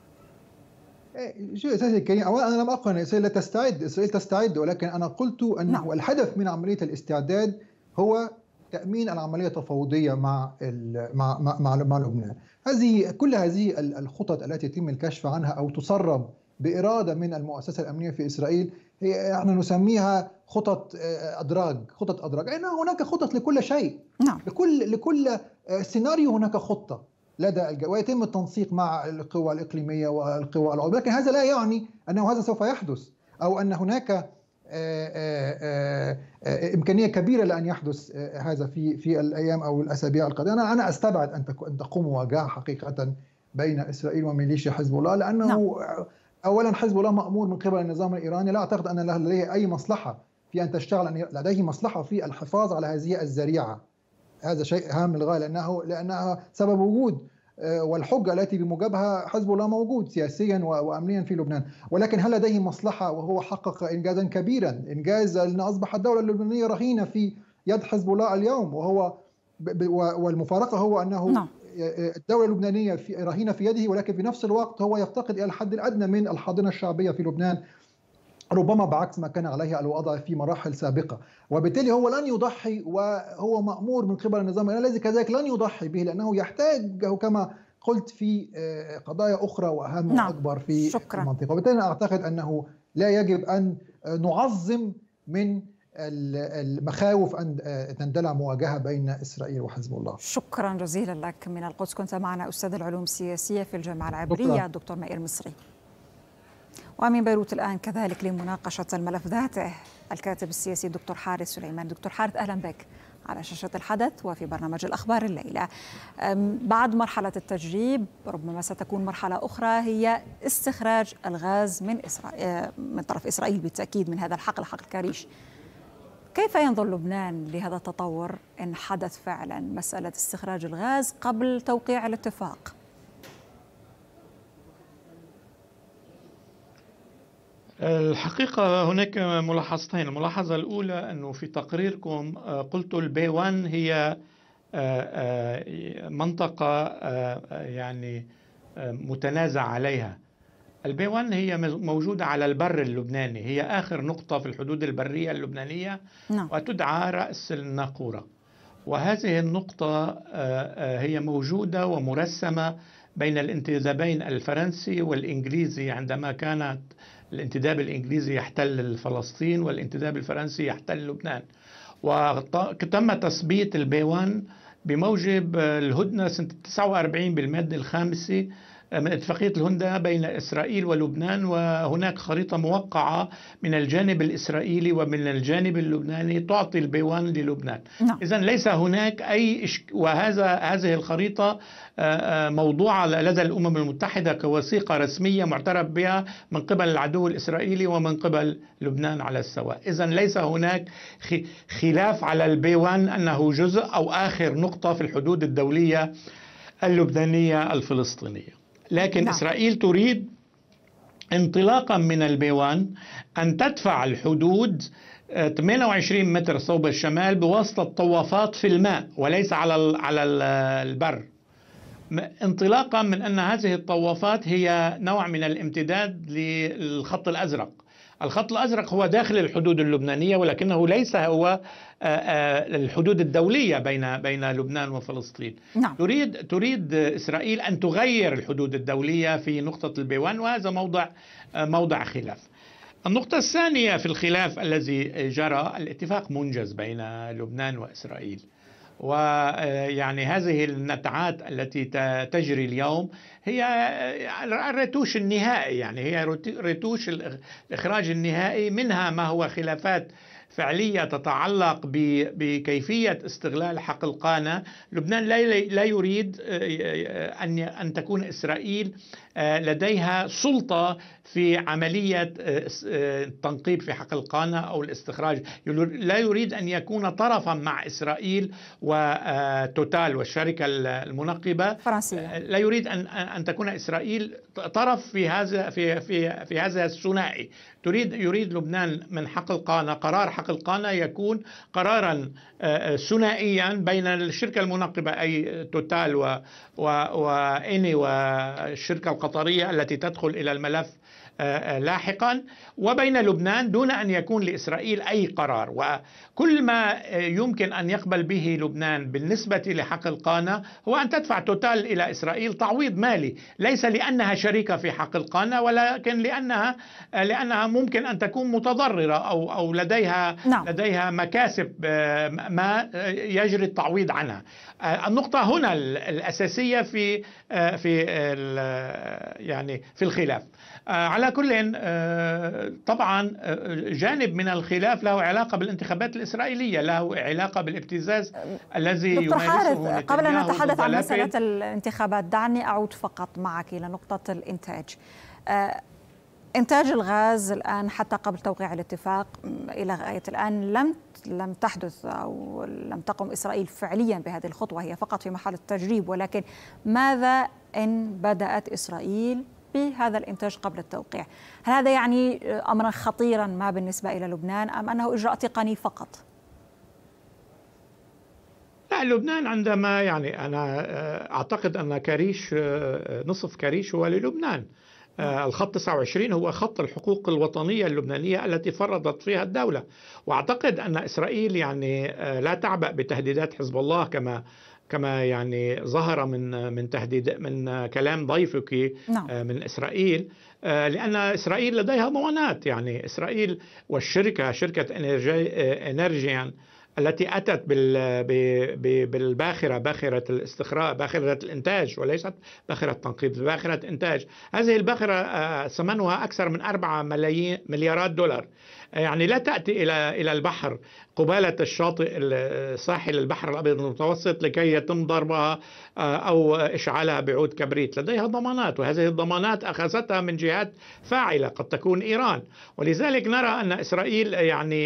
شو أستاذ الكريم، أولا أنا لم أقل أن إسرائيل لا تستعد، إسرائيل تستعد، ولكن أنا قلت أنه نعم. الهدف من عملية الاستعداد هو تأمين العملية التفاوضية مع مع مع, مع لبنان. هذه كل هذه الخطط التي يتم الكشف عنها أو تسرب بإرادة من المؤسسة الأمنية في إسرائيل، هي احنا نسميها خطط أدراج، خطط أدراج. يعني هناك خطط لكل شيء. نعم. لكل لكل سيناريو هناك خطة لدى الجو، ويتم التنسيق مع القوى الإقليمية والقوى العضوية. لكن هذا لا يعني أنه هذا سوف يحدث أو أن هناك إمكانية كبيرة لأن يحدث هذا في في الأيام أو الأسابيع القادمة. أنا أنا أستبعد أن أن تقوم مواجهة حقيقة بين إسرائيل وميليشيا حزب الله، لأنه نعم. أولا حزب الله مأمور من قبل النظام الإيراني، لا أعتقد أن له لديه أي مصلحة في أن تشتغل، أن لديه مصلحة في الحفاظ على هذه الذريعة. هذا شيء هام للغاية، لأنه لأنها سبب وجود والحجة التي بموجبها حزب الله موجود سياسيا وأمنيا في لبنان. ولكن هل لديه مصلحة؟ وهو حقق إنجازا كبيرا، إنجاز أن أصبح الدولة اللبنانية رهينة في يد حزب الله اليوم، وهو والمفارقة هو أنه نعم. الدولة اللبنانية في رهينة في يده، ولكن في نفس الوقت هو يفتقد إلى الحد الأدنى من الحاضنة الشعبية في لبنان. ربما بعكس ما كان عليه الوضع في مراحل سابقة، وبالتالي هو لن يضحي، وهو مأمور من قبل النظام الذي كذلك لن يضحي به، لأنه يحتاج كما قلت في قضايا أخرى وأهم نعم. وأكبر في شكرا. المنطقة. وبالتالي أعتقد أنه لا يجب أن نعظم من المخاوف أن تندلع مواجهة بين إسرائيل وحزب الله. شكرا جزيلا لك من القدس، كنت معنا أستاذ العلوم السياسية في الجامعة العبرية الدكتور مائير مصري. ومن بيروت الآن كذلك لمناقشة الملف ذاته الكاتب السياسي الدكتور حارث سليمان. دكتور حارث أهلا بك على شاشة الحدث وفي برنامج الأخبار الليلة. بعد مرحلة التجريب ربما ستكون مرحلة أخرى هي استخراج الغاز من إسرائيل من طرف إسرائيل بالتأكيد من هذا الحقل حقل كريش. كيف ينظر لبنان لهذا التطور إن حدث فعلا مسألة استخراج الغاز قبل توقيع الاتفاق؟ الحقيقة هناك ملاحظتين. الملاحظة الأولى أنه في تقريركم قلت البي واحد هي منطقة يعني متنازع عليها. البي واحد هي موجودة على البر اللبناني، هي آخر نقطة في الحدود البرية اللبنانية نعم. وتدعى رأس الناقورة، وهذه النقطة هي موجودة ومرسمة بين الانتدابين الفرنسي والإنجليزي عندما كانت الانتداب الإنجليزي يحتل فلسطين والانتداب الفرنسي يحتل لبنان. وتم تثبيت البي واحد بموجب الهدنة سنة تسعة وأربعين بالمادة الخامسة من اتفاقية الهدنة بين إسرائيل ولبنان، وهناك خريطة موقعة من الجانب الإسرائيلي ومن الجانب اللبناني تعطي البي واحد للبنان. نعم. إذن ليس هناك أي إشك... وهذا هذه الخريطة موضوعة لدى الأمم المتحدة كوثيقة رسمية معترف بها من قبل العدو الإسرائيلي ومن قبل لبنان على السواء. إذن ليس هناك خلاف على البي واحد أنه جزء أو آخر نقطة في الحدود الدولية اللبنانية الفلسطينية. لكن نعم. إسرائيل تريد انطلاقا من البي واحد أن تدفع الحدود ثمانية وعشرين متر صوب الشمال بواسطة طوافات في الماء وليس على على البر، انطلاقا من أن هذه الطوافات هي نوع من الامتداد للخط الأزرق. الخط الأزرق هو داخل الحدود اللبنانية ولكنه ليس هو الحدود الدولية بين بين لبنان وفلسطين. نعم. تريد تريد إسرائيل أن تغير الحدود الدولية في نقطة البي واحد، وهذا موضع موضع خلاف. النقطة الثانية في الخلاف الذي جرى الاتفاق منجز بين لبنان وإسرائيل، ويعني هذه النتعات التي تجري اليوم هي الرتوش النهائي، يعني هي رتوش الإخراج النهائي، منها ما هو خلافات فعلية تتعلق بكيفية استغلال حقل قانا. لبنان لا يريد أن أن تكون إسرائيل لديها سلطة في عملية التنقيب في حقل قانا أو الاستخراج، لا يريد أن يكون طرفا مع إسرائيل وتوتال والشركة المنقبة فرنسية. لا يريد أن أن تكون إسرائيل طرف في هذا في في في هذا الثنائي. تريد يريد لبنان من حقل قانا، قرار حقل قانا يكون قرارا ثنائيا بين الشركة المنقبة أي توتال وإني والشركة القطرية التي تدخل إلى الملف لاحقا، وبين لبنان دون أن يكون لإسرائيل أي قرار. وكل ما يمكن أن يقبل به لبنان بالنسبة لحقل قانا هو أن تدفع توتال إلى إسرائيل تعويض مالي، ليس لأنها شريكة في حقل قانا ولكن لأنها لأنها ممكن أن تكون متضررة أو أو لديها نعم. لديها مكاسب ما يجري التعويض عنها. النقطة هنا الأساسية في في يعني في الخلاف. على كل طبعا جانب من الخلاف له علاقة بالانتخابات الإسرائيلية، له علاقة بالابتزاز الذي يمارسه. قبل أن نتحدث عن مسألة الانتخابات دعني أعود فقط معك إلى نقطة الإنتاج. إنتاج الغاز الآن حتى قبل توقيع الاتفاق إلى غاية الآن لم لم تحدث أو لم تقم إسرائيل فعليا بهذه الخطوة، هي فقط في مرحلة التجريب. ولكن ماذا إن بدأت إسرائيل بهذا الإنتاج قبل التوقيع؟ هل هذا يعني أمرا خطيرا ما بالنسبة إلى لبنان أم أنه إجراء تقني فقط؟ لا، لبنان عندما يعني أنا أعتقد أن كريش نصف كريش هو للبنان، الخط تسعة وعشرين هو خط الحقوق الوطنية اللبنانية التي فرضت فيها الدولة. وأعتقد أن إسرائيل يعني لا تعبأ بتهديدات حزب الله كما كما يعني ظهر من من تهديد من كلام ضيفك نعم. من إسرائيل، لأن إسرائيل لديها ضمانات. يعني إسرائيل والشركة شركة إنرجيان التي أتت بالباخرة باخرة الاستخراج باخرة الإنتاج وليست باخرة تنقيب، باخرة إنتاج. هذه الباخرة ثمنها أكثر من أربعة ملايين مليارات دولار. يعني لا تأتي إلى إلى البحر قبالة الشاطئ ساحل البحر الأبيض المتوسط لكي يتم ضربها أو إشعالها بعود كبريت. لديها ضمانات، وهذه الضمانات أخذتها من جهات فاعلة قد تكون إيران. ولذلك نرى أن إسرائيل يعني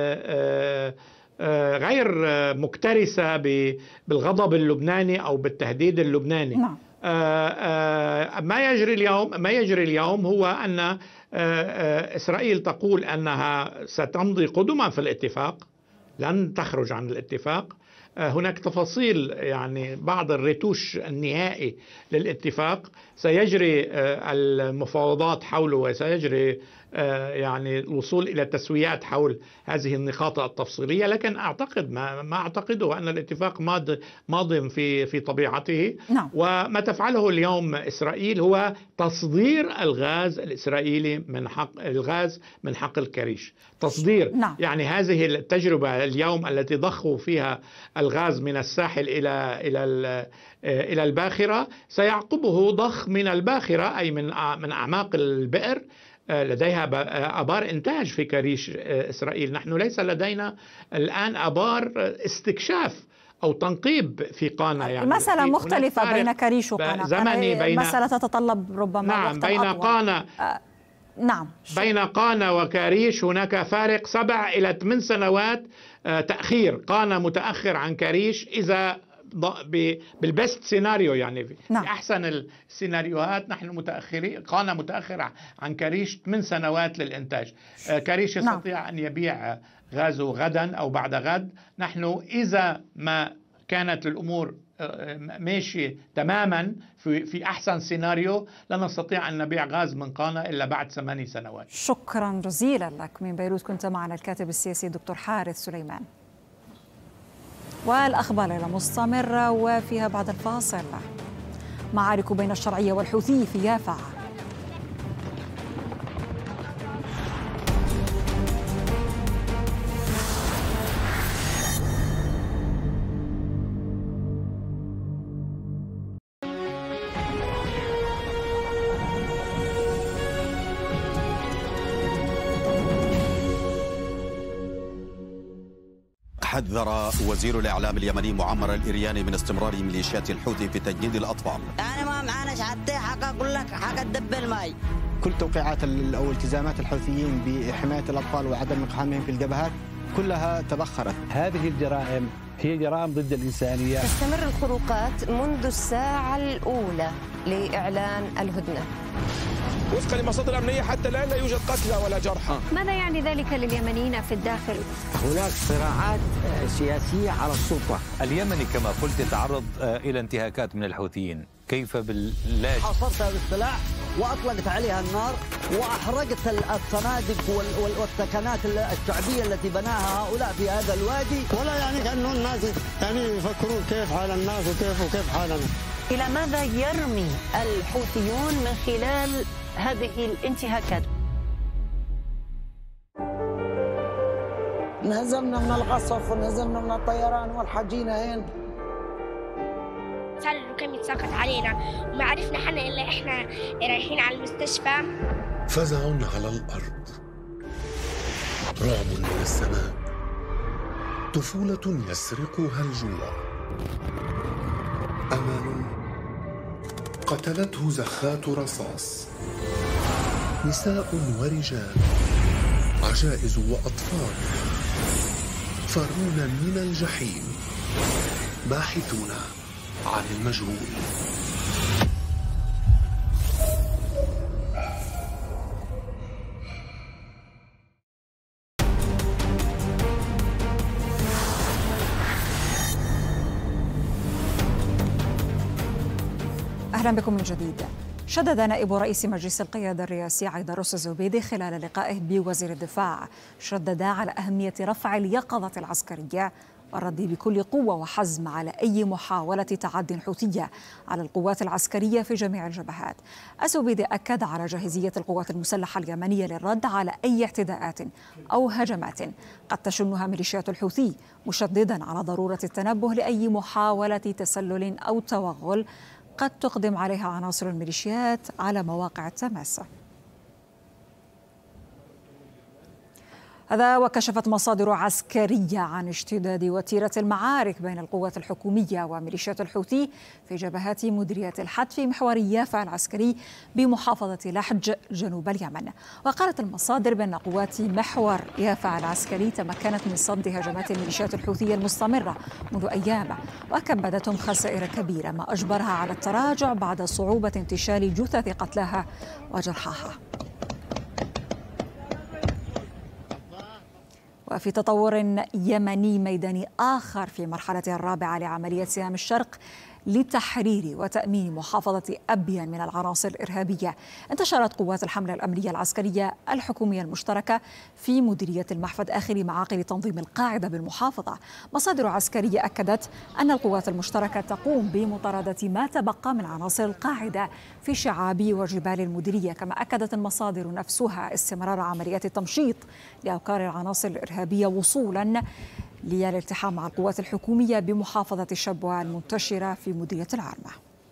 غير مكترثة بالغضب اللبناني أو بالتهديد اللبناني. نعم. ما يجري اليوم ما يجري اليوم هو أن إسرائيل تقول أنها ستمضي قدما في الاتفاق، لن تخرج عن الاتفاق. هناك تفاصيل يعني بعض الرتوش النهائي للاتفاق، سيجري المفاوضات حوله وسيجري يعني الوصول إلى تسويات حول هذه النقاط التفصيلية. لكن أعتقد ما, ما أعتقده أن الاتفاق ماض ماض في في طبيعته. نعم. وما تفعله اليوم إسرائيل هو تصدير الغاز الإسرائيلي من حق الغاز من حقل كريش. تصدير. نعم. يعني هذه التجربة اليوم التي ضخوا فيها الغاز من الساحل إلى إلى إلى الباخرة سيعقبه ضخ من الباخرة أي من من أعماق البئر. لديها آبار إنتاج في كريش إسرائيل. نحن ليس لدينا الآن آبار استكشاف أو تنقيب في قانا. يعني مسألة مختلفة بين كريش وقانا. زمني بين مسألة تتطلب ربما نعم بين أطول. قانا آه نعم بين قانا وكريش هناك فارق سبع إلى ثمان سنوات تأخير. قانا متأخر عن كريش إذا بالبست سيناريو، يعني في نعم. أحسن السيناريوهات نحن متأخرين. قانا متأخر عن كريش ثمان سنوات للإنتاج. كريش يستطيع نعم. أن يبيع غازه غدا أو بعد غد. نحن إذا ما كانت الأمور ماشي تماما في في أحسن سيناريو لن نستطيع أن نبيع غاز من قانا إلا بعد ثماني سنوات. شكرا جزيلا لك. من بيروت كنت معنا الكاتب السياسي دكتور حارث سليمان. والأخبار مستمرة وفيها بعد الفاصل معارك بين الشرعية والحوثي في يافع. حذر وزير الإعلام اليمني معمر الإرياني من استمرار ميليشيات الحوثي في تجنيد الأطفال. أنا ما معناش حتى حق أقول لك حق تدب الماء. كل توقيعات أو التزامات الحوثيين بحماية الأطفال وعدم إقحامهم في الجبهات كلها تبخرت. هذه الجرائم هي جرائم ضد الإنسانية. تستمر الخروقات منذ الساعة الأولى لإعلان الهدنة. وفقا لمصادر أمنية حتى الآن لا يوجد قتلى ولا جرحى. ماذا يعني ذلك لليمنيين في الداخل؟ هناك صراعات سياسية على السلطة. اليمن كما قلت يتعرض إلى انتهاكات من الحوثيين، كيف باللاجئ؟ حاصرتها بالسلاح وأطلقت عليها النار وأحرقت الصنادق والسكنات الشعبية التي بناها هؤلاء في هذا الوادي. ولا يعني كأنه الناس يعني يفكرون كيف حال الناس وكيف وكيف حالنا. إلى ماذا يرمي الحوثيون من خلال هذه الانتهاكات؟ انهزمنا من القصف ونهزمنا من الطيران والحاجين هين. صار كم يتساقط علينا وما عرفنا حنا إلا إحنا رايحين على المستشفى. فزع على الأرض، رعب من السماء، طفولة يسرقها الجوع، أمل قتلته زخات رصاص، نساء ورجال، عجائز وأطفال فرون من الجحيم باحثون عن المجهول. أهلا بكم من جديد. شدد نائب رئيس مجلس القيادة الرئاسي عيدروس الزبيدي خلال لقائه بوزير الدفاع شدد على أهمية رفع اليقظة العسكرية والرد بكل قوة وحزم على أي محاولة تعدي حوثية على القوات العسكرية في جميع الجبهات. الزبيدي أكد على جاهزية القوات المسلحة اليمنية للرد على أي اعتداءات أو هجمات قد تشنها ميليشيات الحوثي، مشددا على ضرورة التنبه لأي محاولة تسلل أو توغل قد تقدم عليها عناصر الميليشيات على مواقع التماس. هذا وكشفت مصادر عسكرية عن اشتداد وتيرة المعارك بين القوات الحكومية وميليشيات الحوثي في جبهات مديرية الحد في محور يافع العسكري بمحافظة لحج جنوب اليمن. وقالت المصادر بأن قوات محور يافع العسكري تمكنت من صد هجمات الميليشيات الحوثية المستمرة منذ أيام، وكبدتهم خسائر كبيرة ما أجبرها على التراجع بعد صعوبة انتشال جثث قتلاها وجرحاها. وفي تطور يمني ميداني آخر في مرحلته الرابعة لعملية سهام الشرق لتحرير وتأمين محافظة أبين من العناصر الإرهابية، انتشرت قوات الحملة الأمنية العسكرية الحكومية المشتركة في مديرية المحفد آخر معاقل تنظيم القاعدة بالمحافظة. مصادر عسكرية أكدت أن القوات المشتركة تقوم بمطاردة ما تبقى من عناصر القاعدة في شعاب وجبال المديرية، كما أكدت المصادر نفسها استمرار عمليات التمشيط لأوكار العناصر الإرهابية وصولا للالتحام مع القوات الحكومية بمحافظة الشبوة المنتشرة في مديرية العارمة.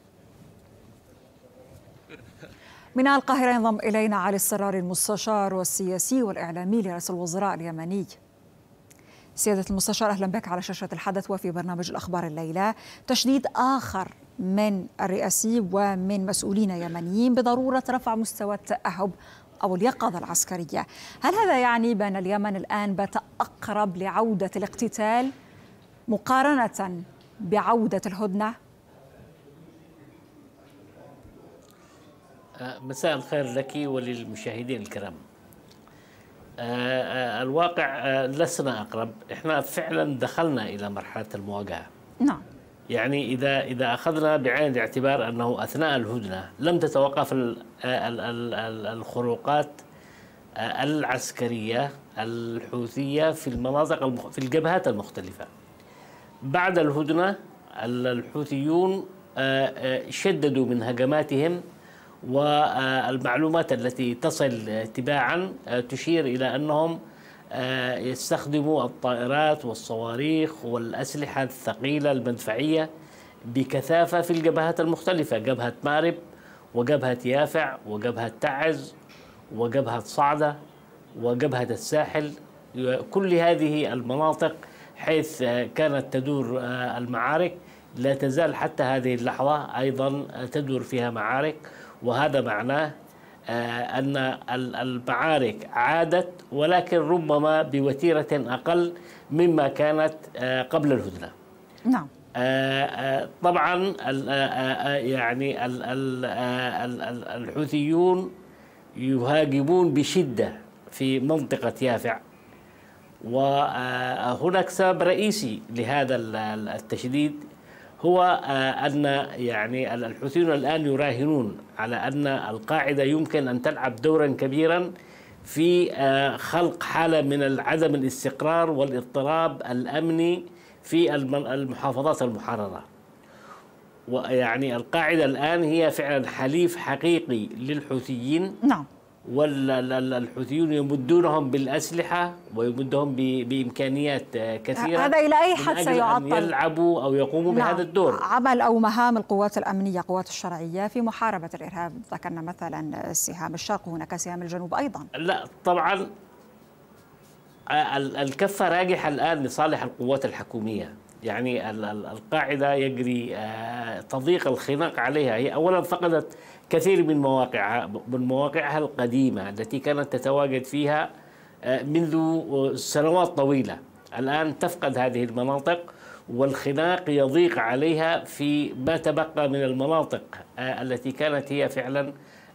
من القاهرة ينضم إلينا علي السراري المستشار والسياسي والإعلامي لرئيس الوزراء اليمني. سيادة المستشار، أهلا بك على شاشة الحدث وفي برنامج الأخبار الليلة. تشديد آخر من الرئاسي ومن مسؤولين يمنيين بضرورة رفع مستوى التأهب أو اليقظة العسكرية، هل هذا يعني بأن اليمن الآن بات أقرب لعودة الاقتتال مقارنة بعودة الهدنة؟ مساء الخير لك وللمشاهدين الكرام. الواقع لسنا أقرب، إحنا فعلا دخلنا إلى مرحلة المواجهة. نعم. يعني إذا إذا أخذنا بعين الاعتبار أنه أثناء الهدنة لم تتوقف الخروقات العسكرية الحوثية في المناطق المخ... في الجبهات المختلفة. بعد الهدنة الحوثيون شددوا من هجماتهم، والمعلومات التي تصل تباعا تشير إلى أنهم يستخدموا الطائرات والصواريخ والأسلحة الثقيلة المدفعية بكثافة في الجبهات المختلفة، جبهة مارب وجبهة يافع وجبهة تعز وجبهة صعدة وجبهة الساحل. كل هذه المناطق حيث كانت تدور المعارك لا تزال حتى هذه اللحظة أيضا تدور فيها معارك، وهذا معناه أن المعارك عادت، ولكن ربما بوتيرة أقل مما كانت قبل الهدنة. نعم. طبعا يعني الحوثيون يهاجمون بشدة في منطقة يافع، وهناك سبب رئيسي لهذا التشديد، هو أن يعني الحوثيون الآن يراهنون على أن القاعدة يمكن أن تلعب دورا كبيرا في خلق حالة من عدم الاستقرار والاضطراب الأمني في المحافظات المحررة. ويعني القاعدة الآن هي فعلا حليف حقيقي للحوثيين. نعم. والحوثيون يمدونهم بالأسلحة ويمدهم بإمكانيات كثيرة. هذا إلى أي حد سيعطل أن يلعبوا أو يقوموا نعم. بهذا الدور. عمل أو مهام القوات الأمنية، القوات الشرعية في محاربة الإرهاب، ذكرنا مثلا سهام الشرق وهناك سهام الجنوب أيضا. لا طبعا الكفة راجحة الآن لصالح القوات الحكومية. يعني القاعدة يجري تضييق الخناق عليها. هي أولا فقدت كثير من مواقعها من مواقعها القديمة التي كانت تتواجد فيها منذ سنوات طويلة. الآن تفقد هذه المناطق، والخناق يضيق عليها في ما تبقى من المناطق التي كانت هي فعلا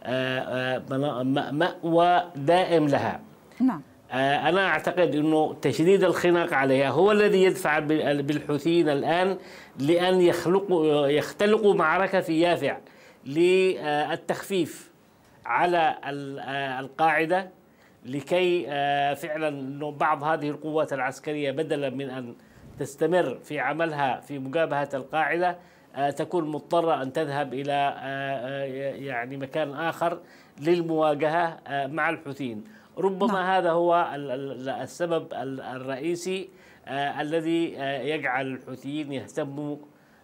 مأوى دائم لها. نعم. أنا أعتقد أنه تشديد الخناق عليها هو الذي يدفع بالحوثيين الآن لأن يخلقوا يختلقوا معركة في يافع، للتخفيف على القاعدة، لكي فعلا أنه بعض هذه القوات العسكرية بدلا من أن تستمر في عملها في مجابهة القاعدة تكون مضطرة أن تذهب إلى يعني مكان آخر للمواجهة مع الحوثيين. ربما نعم. هذا هو السبب الرئيسي الذي يجعل الحوثيين يهتموا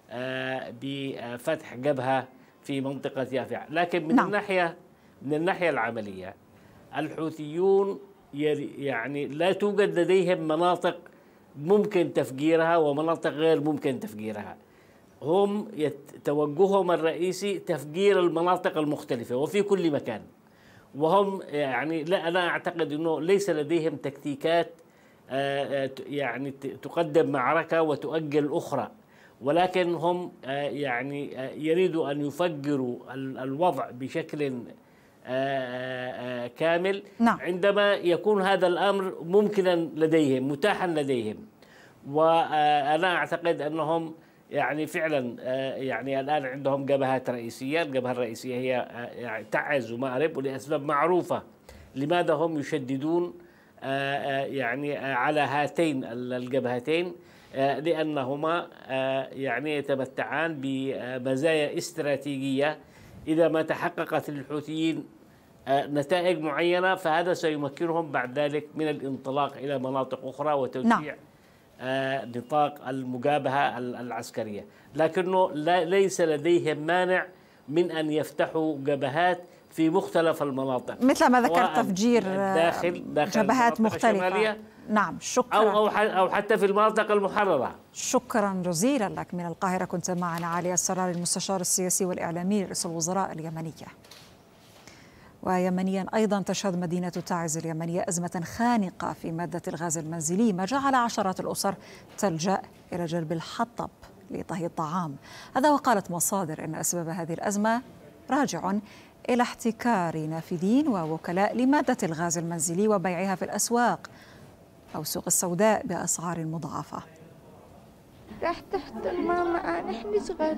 بفتح جبهة في منطقة يافع. لكن من نعم. الناحية من الناحية العملية الحوثيون يعني لا توجد لديهم مناطق ممكن تفجيرها ومناطق غير ممكن تفجيرها. هم توجههم الرئيسي تفجير المناطق المختلفة وفي كل مكان، وهم يعني لا أنا أعتقد أنه ليس لديهم تكتيكات يعني تقدم معركة وتؤجل أخرى، ولكن هم يعني يريدوا أن يفجروا الوضع بشكل كامل نعم. عندما يكون هذا الأمر ممكنا لديهم متاحا لديهم. وأنا أعتقد أنهم يعني فعلا يعني الآن عندهم جبهات رئيسية. الجبهة الرئيسية هي يعني تعز ومأرب، ولأسباب معروفة لماذا هم يشددون يعني على هاتين الجبهتين، لأنهما يعني يتمتعان بمزايا استراتيجية. إذا ما تحققت للحوثيين نتائج معينة فهذا سيمكنهم بعد ذلك من الانطلاق إلى مناطق أخرى وتوسيع نعم. نطاق المجابهة العسكرية، لكنه ليس لديهم مانع من أن يفتحوا جبهات في مختلف المناطق، مثل ما ذكرت تفجير داخل داخل جبهات مختلفة. نعم شكرا. أو أو حتى في المناطق المحررة. شكرا جزيلا لك. من القاهرة كنت معنا علي السراري المستشار السياسي والإعلامي لرئيس الوزراء اليمنية. ويمنيا أيضا تشهد مدينة تعز اليمنية أزمة خانقة في مادة الغاز المنزلي، ما جعل عشرات الأسر تلجأ إلى جلب الحطب لطهي الطعام. هذا وقالت مصادر أن أسباب هذه الأزمة راجع إلى احتكار نافذين ووكلاء لمادة الغاز المنزلي وبيعها في الأسواق أو السوق السوداء بأسعار مضاعفة. راح تحضر ماما أنا نحن صغار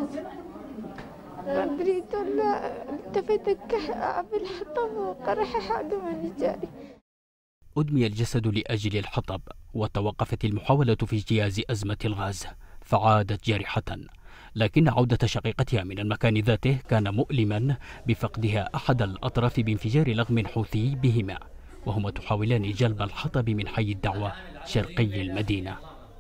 نريد تفتك بالحطب وقرح حاجة من جاري. أدمي الجسد لأجل الحطب، وتوقفت المحاولة في اجتياز أزمة الغاز فعادت جارحة، لكن عودة شقيقتها من المكان ذاته كان مؤلما بفقدها أحد الأطراف بانفجار لغم حوثي بهما، وهما تحاولان جلب الحطب من حي الدعوة شرقي المدينة.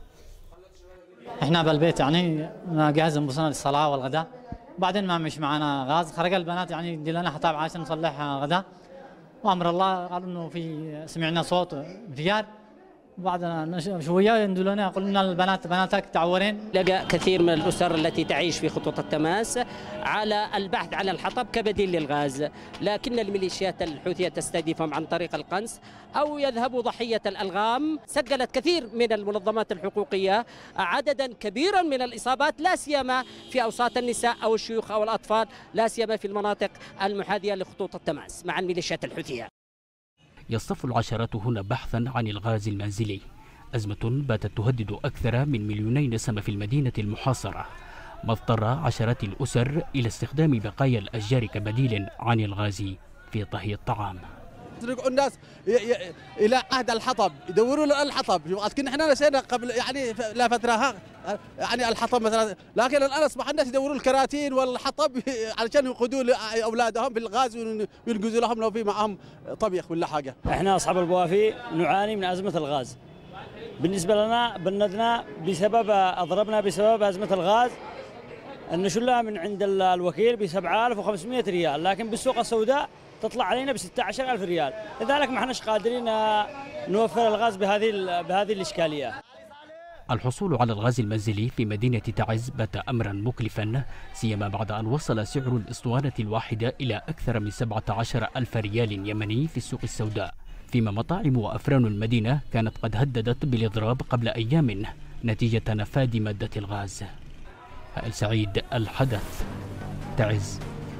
احنا بالبيت يعني جاهز انبسطنا للصلاة والغداء، بعدين ما مش معنا غاز، خرج البنات يعني دي لنا حطاب عشان نصلح غداء، وامر الله قالوا انه في سمعنا صوت انفجار، بعد شويه يندلونا قلنا البنات بناتك تعورين. لقى كثير من الاسر التي تعيش في خطوط التماس على البحث عن الحطب كبديل للغاز، لكن الميليشيات الحوثيه تستهدفهم عن طريق القنص او يذهبوا ضحيه الالغام. سجلت كثير من المنظمات الحقوقيه عددا كبيرا من الاصابات، لا سيما في اوساط النساء او الشيوخ او الاطفال، لا سيما في المناطق المحاذيه لخطوط التماس مع الميليشيات الحوثيه. يصطف العشرات هنا بحثا عن الغاز المنزلي، أزمة باتت تهدد أكثر من مليوني نسمة في المدينة المحاصرة، ما اضطر عشرات الأسر إلى استخدام بقايا الأشجار كبديل عن الغاز في طهي الطعام. تلقوا الناس الى عهد الحطب، يدوروا له الحطب، كنا احنا نسينا قبل يعني لا فتره يعني الحطب مثلا، لكن الان اصبح الناس يدوروا الكراتين والحطب علشان يقودوا لاولادهم بالغاز وينقذوا لهم لو في معهم طبيخ ولا حاجه. احنا اصحاب البوافي نعاني من ازمه الغاز. بالنسبه لنا بندنا بسبب اضربنا بسبب ازمه الغاز، نشلها من عند الوكيل ب سبعة آلاف وخمسمئة ريال، لكن بالسوق السوداء تطلع علينا ب ستة عشر ألف ريال، لذلك ما احناش قادرين نوفر الغاز بهذه بهذه الاشكاليه. الحصول على الغاز المنزلي في مدينة تعز بات أمرا مكلفا، سيما بعد أن وصل سعر الأسطوانة الواحدة إلى أكثر من سبعة عشر ألف ريال يمني في السوق السوداء، فيما مطاعم وأفران المدينة كانت قد هددت بالإضراب قبل أيام نتيجة نفاذ مادة الغاز. هائل سعيد، الحدث، تعز.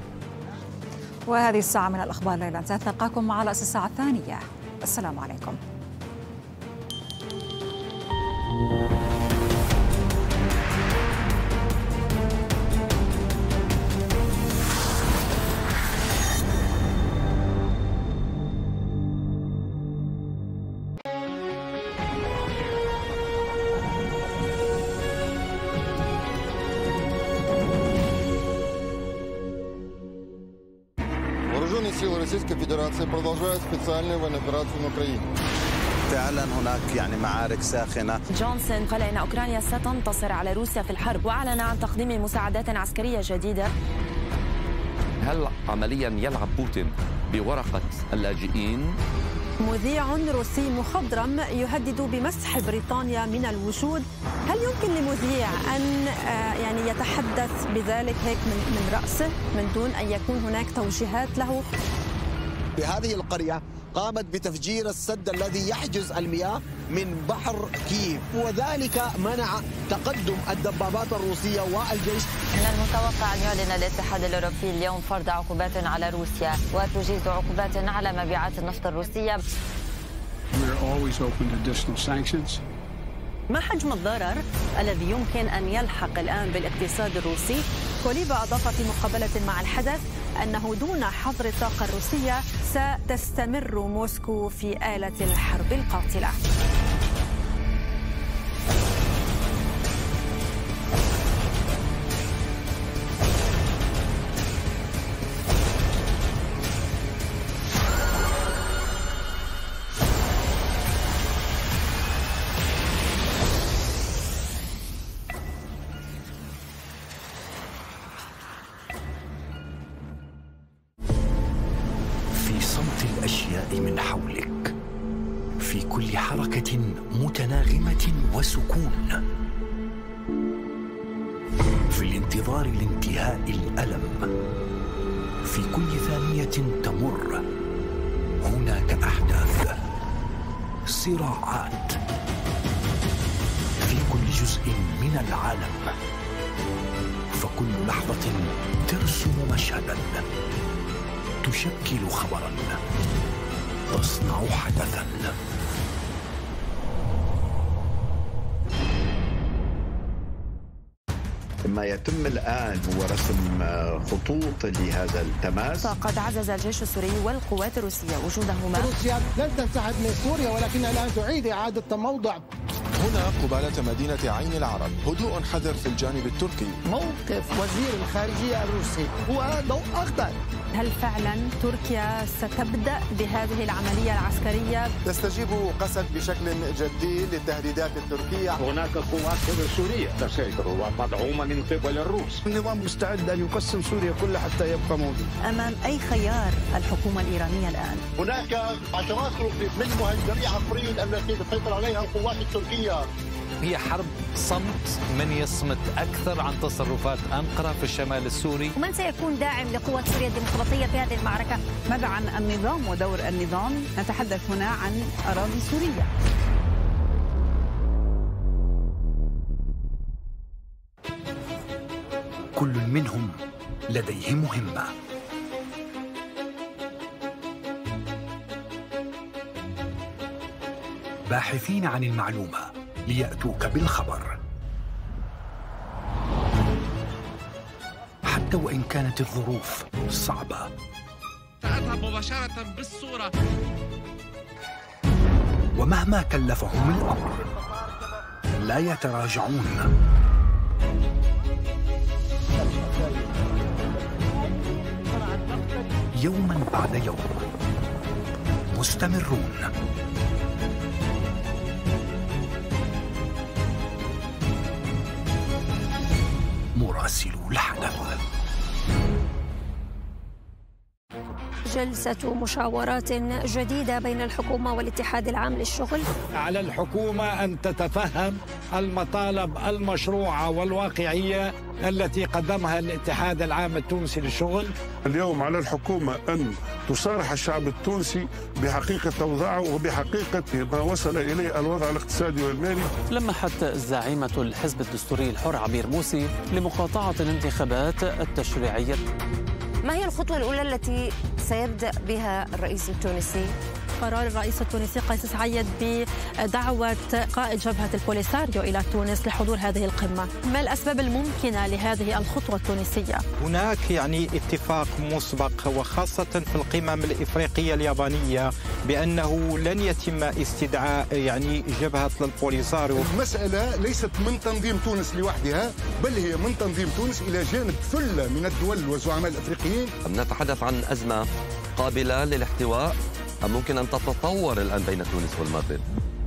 وهذه الساعة من الأخبار ليلة انتهت، نلقاكم على رأس الساعة الثانية. السلام عليكم. فعلا هناك يعني معارك ساخنة. جونسون قال إن أوكرانيا ستنتصر على روسيا في الحرب، وأعلن عن تقديم مساعدات عسكرية جديدة. هل عمليا يلعب بوتين بورقة اللاجئين؟ مذيع روسي مخضرم يهدد بمسح بريطانيا من الوجود. هل يمكن لمذيع أن يعني يتحدث بذلك هيك من من رأسه من دون أن يكون هناك توجيهات له؟ بهذه القرية قامت بتفجير السد الذي يحجز المياه من بحر كييف، وذلك منع تقدم الدبابات الروسية والجيش. من المتوقع أن يعلن الاتحاد الأوروبي اليوم فرض عقوبات على روسيا وتجيز عقوبات على مبيعات النفط الروسية. ما حجم الضرر الذي يمكن أن يلحق الآن بالاقتصاد الروسي؟ كوليبا أضاف في مقابلة مع الحدث أنه دون حظر الطاقة الروسية ستستمر موسكو في آلة الحرب القاتلة. من حولك، في كل حركة متناغمة وسكون، في الانتظار لانتهاء الألم، في كل ثانية تمر هناك أحداث، صراعات، في كل جزء من العالم، فكل لحظة ترسم مشهدا، تشكل خبرا، تصنع حدثا. ما يتم الآن هو رسم خطوط لهذا التماس. فقد عزز الجيش السوري والقوات الروسية وجودهما. روسيا لن تنسحب من سوريا ولكنها الآن تعيد إعادة تموضع. هنا قبالة مدينة عين العرب هدوء حذر في الجانب التركي. موقف وزير الخارجية الروسي هو ضوء أخضر. هل فعلا تركيا ستبدأ بهذه العملية العسكرية؟ تستجيب قسد بشكل جدي للتهديدات التركية. هناك قوات سورية تسيطر ومدعومة من قبل الروس. النظام مستعد أن يقسم سوريا كلها حتى يبقى موجود. أمام أي خيار الحكومة الإيرانية الآن؟ هناك عشرات من مهاجمي عفرين التي تسيطر عليها القوات التركية. هي حرب صمت، من يصمت أكثر عن تصرفات أنقرة في الشمال السوري. ومن سيكون داعم لقوات سوريا الديمقراطية في هذه المعركة؟ ماذا عن النظام ودور النظام؟ نتحدث هنا عن أراضي سورية. كل منهم لديه مهمة. باحثين عن المعلومة ليأتوك بالخبر، حتى وإن كانت الظروف صعبة. سأذهب مباشرة بالصورة. ومهما كلفهم الأمر لا يتراجعون. يوما بعد يوم مستمرون. مراسلو الحدث. جلسة مشاورات جديدة بين الحكومة والاتحاد العام للشغل. على الحكومة أن تتفهم المطالب المشروعة والواقعية التي قدمها الاتحاد العام التونسي للشغل. اليوم على الحكومة أن تصارح الشعب التونسي بحقيقة أوضاعه وبحقيقة ما وصل إليه الوضع الاقتصادي والمالي. لمحت زعيمة الحزب الدستوري الحر عبير موسي لمقاطعة الانتخابات التشريعية. ما هي الخطوة الأولى التي سيبدأ بها الرئيس التونسي؟ قرار الرئيس التونسي قيس سعيد بدعوة قائد جبهة البوليساريو إلى تونس لحضور هذه القمة. ما الأسباب الممكنة لهذه الخطوة التونسية؟ هناك يعني اتفاق مسبق وخاصة في القمم الإفريقية اليابانية بأنه لن يتم استدعاء يعني جبهة البوليساريو. المسألة ليست من تنظيم تونس لوحدها، بل هي من تنظيم تونس إلى جانب ثلة من الدول والزعماء الأفريقيين. نتحدث عن أزمة قابلة للاحتواء أم ممكن أن تتطور الآن بين تونس والمغرب؟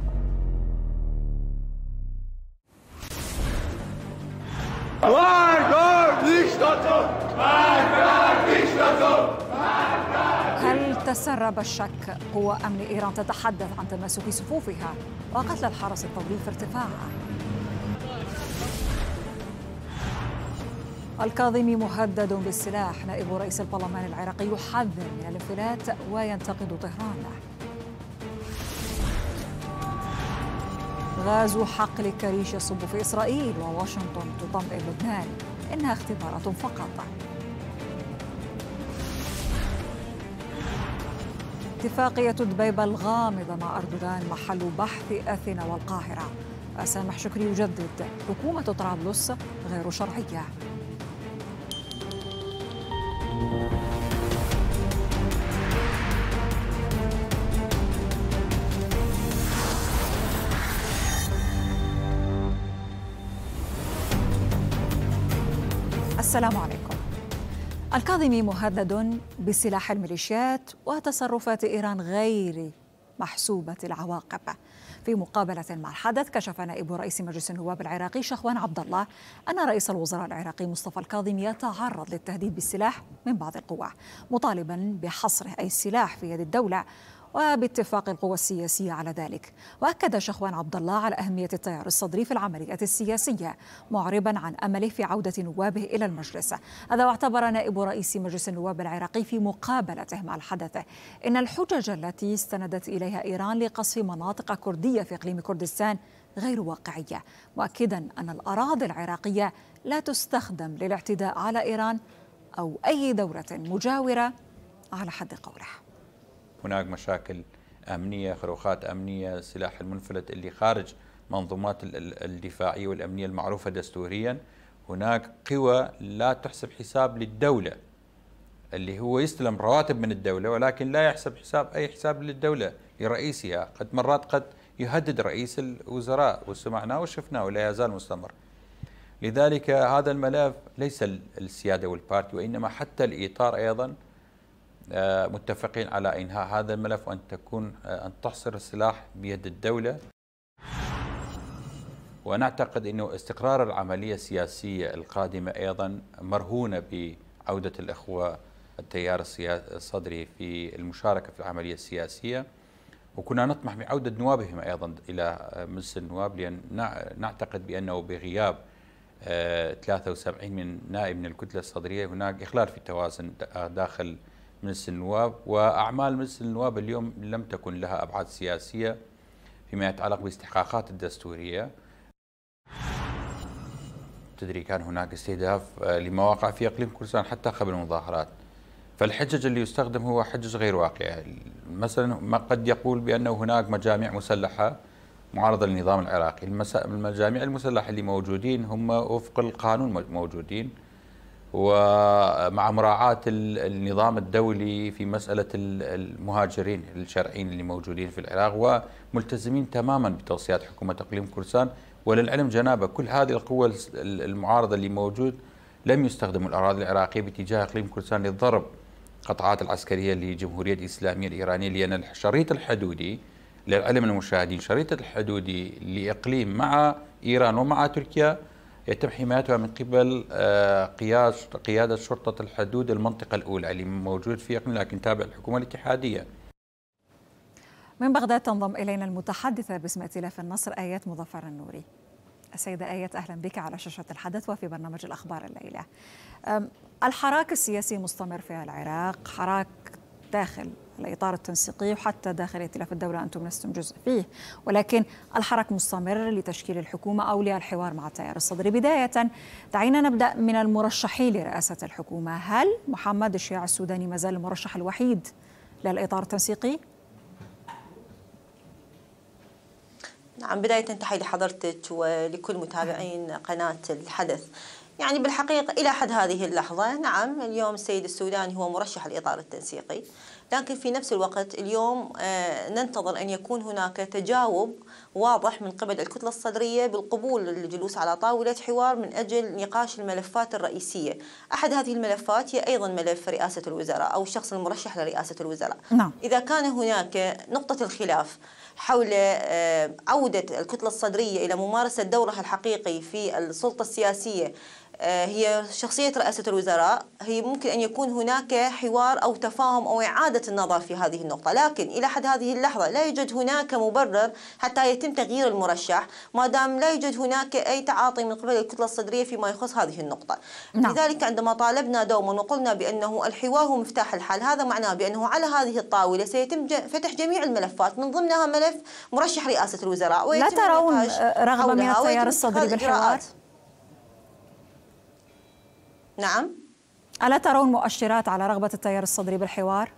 هل تسرب الشك؟ قوى أمن إيران تتحدث عن تماسك صفوفها وقتل الحرس الثوري في ارتفاعها. الكاظمي مهدد بالسلاح. نائب رئيس البرلمان العراقي يحذر من الانفلات وينتقد طهران. غاز حقل كريش يصب في إسرائيل وواشنطن تطمئن لبنان إنها اختبارات فقط. اتفاقية دبيبة الغامضة مع أردوغان محل بحث أثينا والقاهرة. سامح شكري يجدد حكومة طرابلس غير شرعية. السلام عليكم. الكاظمي مهدد بسلاح الميليشيات وتصرفات إيران غير محسوبة العواقب. في مقابلة مع الحدث كشف نائب رئيس مجلس النواب العراقي شخوان عبد الله أن رئيس الوزراء العراقي مصطفى الكاظمي يتعرض للتهديد بالسلاح من بعض القوى، مطالبا بحصره أي السلاح في يد الدولة وباتفاق القوى السياسية على ذلك. وأكد شخوان عبد الله على أهمية التيار الصدري في العمليات السياسية، معربا عن أمله في عودة نوابه إلى المجلس. هذا واعتبر نائب رئيس مجلس النواب العراقي في مقابلته مع الحدث إن الحجج التي استندت إليها إيران لقصف مناطق كردية في إقليم كردستان غير واقعية، مؤكدا أن الأراضي العراقية لا تستخدم للاعتداء على إيران أو أي دولة مجاورة على حد قوله. هناك مشاكل أمنية، خروقات أمنية، السلاح المنفلت اللي خارج منظومات الدفاعية والأمنية المعروفة دستوريا. هناك قوى لا تحسب حساب للدولة، اللي هو يستلم رواتب من الدولة ولكن لا يحسب حساب أي حساب للدولة لرئيسها. قد مرات قد يهدد رئيس الوزراء وسمعناه وشفناه ولا يزال مستمر. لذلك هذا الملف ليس السيادة والبارتي وإنما حتى الإطار أيضا متفقين على إنهاء هذا الملف وأن تكون أن تحصر السلاح بيد الدولة. ونعتقد أنه استقرار العملية السياسية القادمة أيضا مرهونة بعودة الأخوة التيار الصدري في المشاركة في العملية السياسية، وكنا نطمح بعودة نوابهم أيضا إلى مجلس النواب، لأن نعتقد بأنه بغياب ثلاثة وسبعين من نائب من الكتلة الصدرية هناك إخلال في التوازن داخل مجلس النواب. وأعمال مجلس النواب اليوم لم تكن لها أبعاد سياسية فيما يتعلق باستحقاقات الدستورية. تدري كان هناك استهداف لمواقع في إقليم كردستان حتى قبل المظاهرات، فالحجج اللي يستخدم هو حجج غير واقعة. مثلا ما قد يقول بأنه هناك مجاميع مسلحة معارضة للنظام العراقي. المجاميع المسلحة اللي موجودين هم وفق القانون موجودين ومع مراعاة النظام الدولي في مسألة المهاجرين الشرعيين اللي موجودين في العراق، وملتزمين تماما بتوصيات حكومة إقليم كردستان. وللعلم جنابه كل هذه القوى المعارضة اللي موجود لم يستخدموا الأراضي العراقية باتجاه إقليم كردستان للضرب قطعات العسكرية لجمهورية الإسلامية الإيرانية، لأن الشريط الحدودي للعلم المشاهدين شريط الحدودي لإقليم مع إيران ومع تركيا يتم حمايتها من قبل قيادة شرطة الحدود المنطقة الأولى اللي موجود في إقليم لكن تابع الحكومة الاتحادية. من بغداد تنضم إلينا المتحدثة باسم ائتلاف النصر آيات مظفر النوري. السيدة آيات أهلا بك على شاشة الحدث وفي برنامج الأخبار الليلة. الحراك السياسي مستمر في العراق، حراك داخل الإطار التنسيقي وحتى داخل ائتلاف الدولة أنتم لستم جزء فيه، ولكن الحراك مستمر لتشكيل الحكومة أو للحوار مع التيار الصدري. بداية دعينا نبدأ من المرشحين لرئاسة الحكومة. هل محمد الشياع السوداني ما زال المرشح الوحيد للإطار التنسيقي؟ نعم، بداية تحية لحضرتك ولكل متابعين قناة الحدث. يعني بالحقيقة إلى حد هذه اللحظة نعم اليوم السيد السوداني هو مرشح الإطار التنسيقي، لكن في نفس الوقت اليوم ننتظر أن يكون هناك تجاوب واضح من قبل الكتلة الصدرية بالقبول للجلوس على طاولة حوار من أجل نقاش الملفات الرئيسية. أحد هذه الملفات هي أيضا ملف رئاسة الوزراء أو الشخص المرشح لرئاسة الوزراء. نعم. إذا كان هناك نقطة الخلاف حول عودة الكتلة الصدرية إلى ممارسة دورها الحقيقي في السلطة السياسية هي شخصية رئاسة الوزراء، هي ممكن أن يكون هناك حوار أو تفاهم أو إعادة النظر في هذه النقطة، لكن إلى حد هذه اللحظة لا يوجد هناك مبرر حتى يتم تغيير المرشح ما دام لا يوجد هناك أي تعاطي من قبل الكتلة الصدرية فيما يخص هذه النقطة. نعم. لذلك عندما طالبنا دوما وقلنا بأنه الحوار هو مفتاح الحل، هذا معناه بأنه على هذه الطاولة سيتم فتح جميع الملفات من ضمنها ملف مرشح رئاسة الوزراء. لا ترون رغبة من التيار الصدري بالحوار؟ نعم. ألا ترون مؤشرات على رغبة التيار الصدري بالحوار؟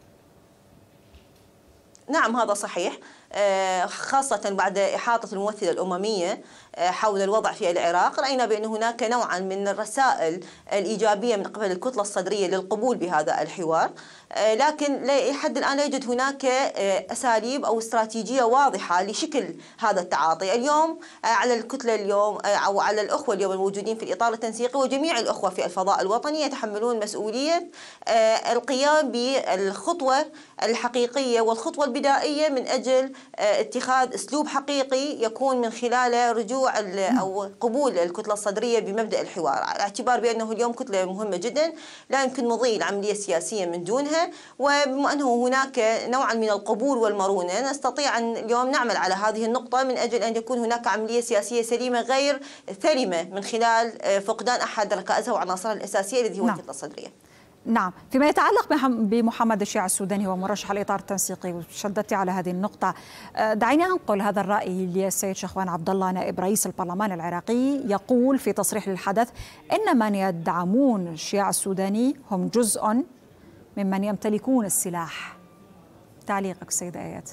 نعم هذا صحيح، خاصة بعد إحاطة الممثلة الأممية حول الوضع في العراق، رأينا بأن هناك نوعا من الرسائل الإيجابية من قبل الكتلة الصدرية للقبول بهذا الحوار، لكن لحد الآن لا يوجد هناك أساليب أو استراتيجية واضحة لشكل هذا التعاطي. اليوم على الكتلة اليوم أو على الأخوة اليوم الموجودين في الإطار التنسيقي وجميع الأخوة في الفضاء الوطني يتحملون مسؤولية القيام بالخطوة الحقيقية والخطوة البدائية من أجل اتخاذ أسلوب حقيقي يكون من خلاله رجوع أو قبول الكتلة الصدرية بمبدأ الحوار، على اعتبار بأنه اليوم كتلة مهمة جدا لا يمكن مضي العملية السياسية من دونها، وبما أنه هناك نوعا من القبول والمرونة نستطيع أن اليوم نعمل على هذه النقطة من أجل أن يكون هناك عملية سياسية سليمة غير ثرمة من خلال فقدان أحد ركائزها وعناصرها الأساسية الذي هو نعم. الكتلة الصدرية. نعم، فيما يتعلق بمحمد الشيع السوداني هو مرشح الإطار التنسيقي وشددت على هذه النقطة، دعيني أنقل هذا الرأي للسيد شخوان عبد الله نائب رئيس البرلمان العراقي يقول في تصريح للحدث إن من يدعمون الشيع السوداني هم جزء ممن يمتلكون السلاح. تعليقك سيدة آيات؟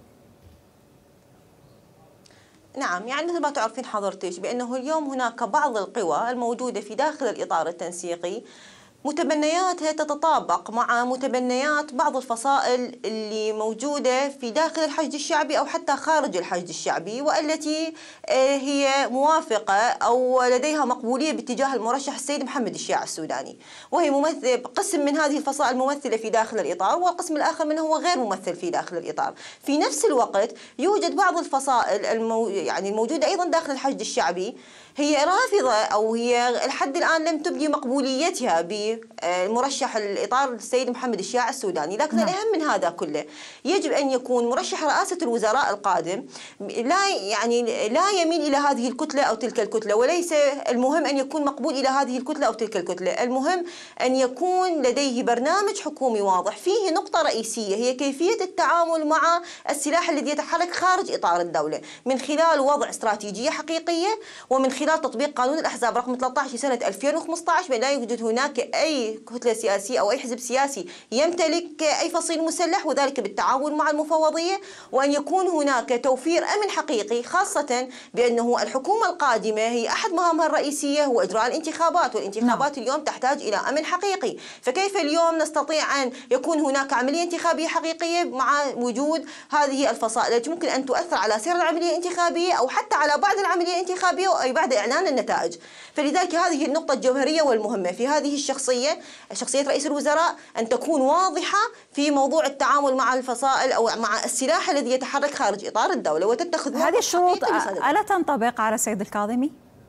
نعم، يعني مثل ما تعرفين حضرتك بأنه اليوم هناك بعض القوى الموجودة في داخل الإطار التنسيقي متبنياتها تتطابق مع متبنيات بعض الفصائل اللي موجودة في داخل الحشد الشعبي أو حتى خارج الحشد الشعبي، والتي هي موافقة أو لديها مقبولية باتجاه المرشح السيد محمد الشيع السوداني، وهي ممثل قسم من هذه الفصائل ممثلة في داخل الإطار، والقسم الآخر منه هو غير ممثل في داخل الإطار. في نفس الوقت يوجد بعض الفصائل المو... يعني الموجودة أيضا داخل الحشد الشعبي هي رافضة أو هي لحد الآن لم تبدي مقبوليتها بمرشح الإطار السيد محمد الشيع السوداني، لكن نعم. الأهم من هذا كله يجب أن يكون مرشح رئاسة الوزراء القادم لا يعني لا يميل إلى هذه الكتلة أو تلك الكتلة، وليس المهم أن يكون مقبول إلى هذه الكتلة أو تلك الكتلة، المهم أن يكون لديه برنامج حكومي واضح فيه نقطة رئيسية هي كيفية التعامل مع السلاح الذي يتحرك خارج إطار الدولة من خلال وضع استراتيجية حقيقية ومن خلال تطبيق قانون الأحزاب رقم ثلاثة عشر سنة ألفين وخمسة عشر، بأن لا يوجد هناك أي كتلة سياسية أو أي حزب سياسي يمتلك أي فصيل مسلح، وذلك بالتعاون مع المفوضية، وأن يكون هناك توفير أمن حقيقي، خاصة بأنه الحكومة القادمة هي أحد مهامها الرئيسية هو إجراء الانتخابات، والانتخابات نعم. اليوم تحتاج إلى أمن حقيقي، فكيف اليوم نستطيع أن يكون هناك عملية انتخابية حقيقية مع وجود هذه الفصائل التي ممكن أن تؤثر على سير العملية الانتخابية أو حتى على بعد العملية الانتخابية أو بعد إعلان النتائج. فلذلك هذه النقطة الجوهرية والمهمة في هذه الشخصية، شخصية رئيس الوزراء، أن تكون واضحة في موضوع التعامل مع الفصائل أو مع السلاح الذي يتحرك خارج إطار الدولة وتتخذ هذه الشروط ألا تنطبق على السيد الكاظمي؟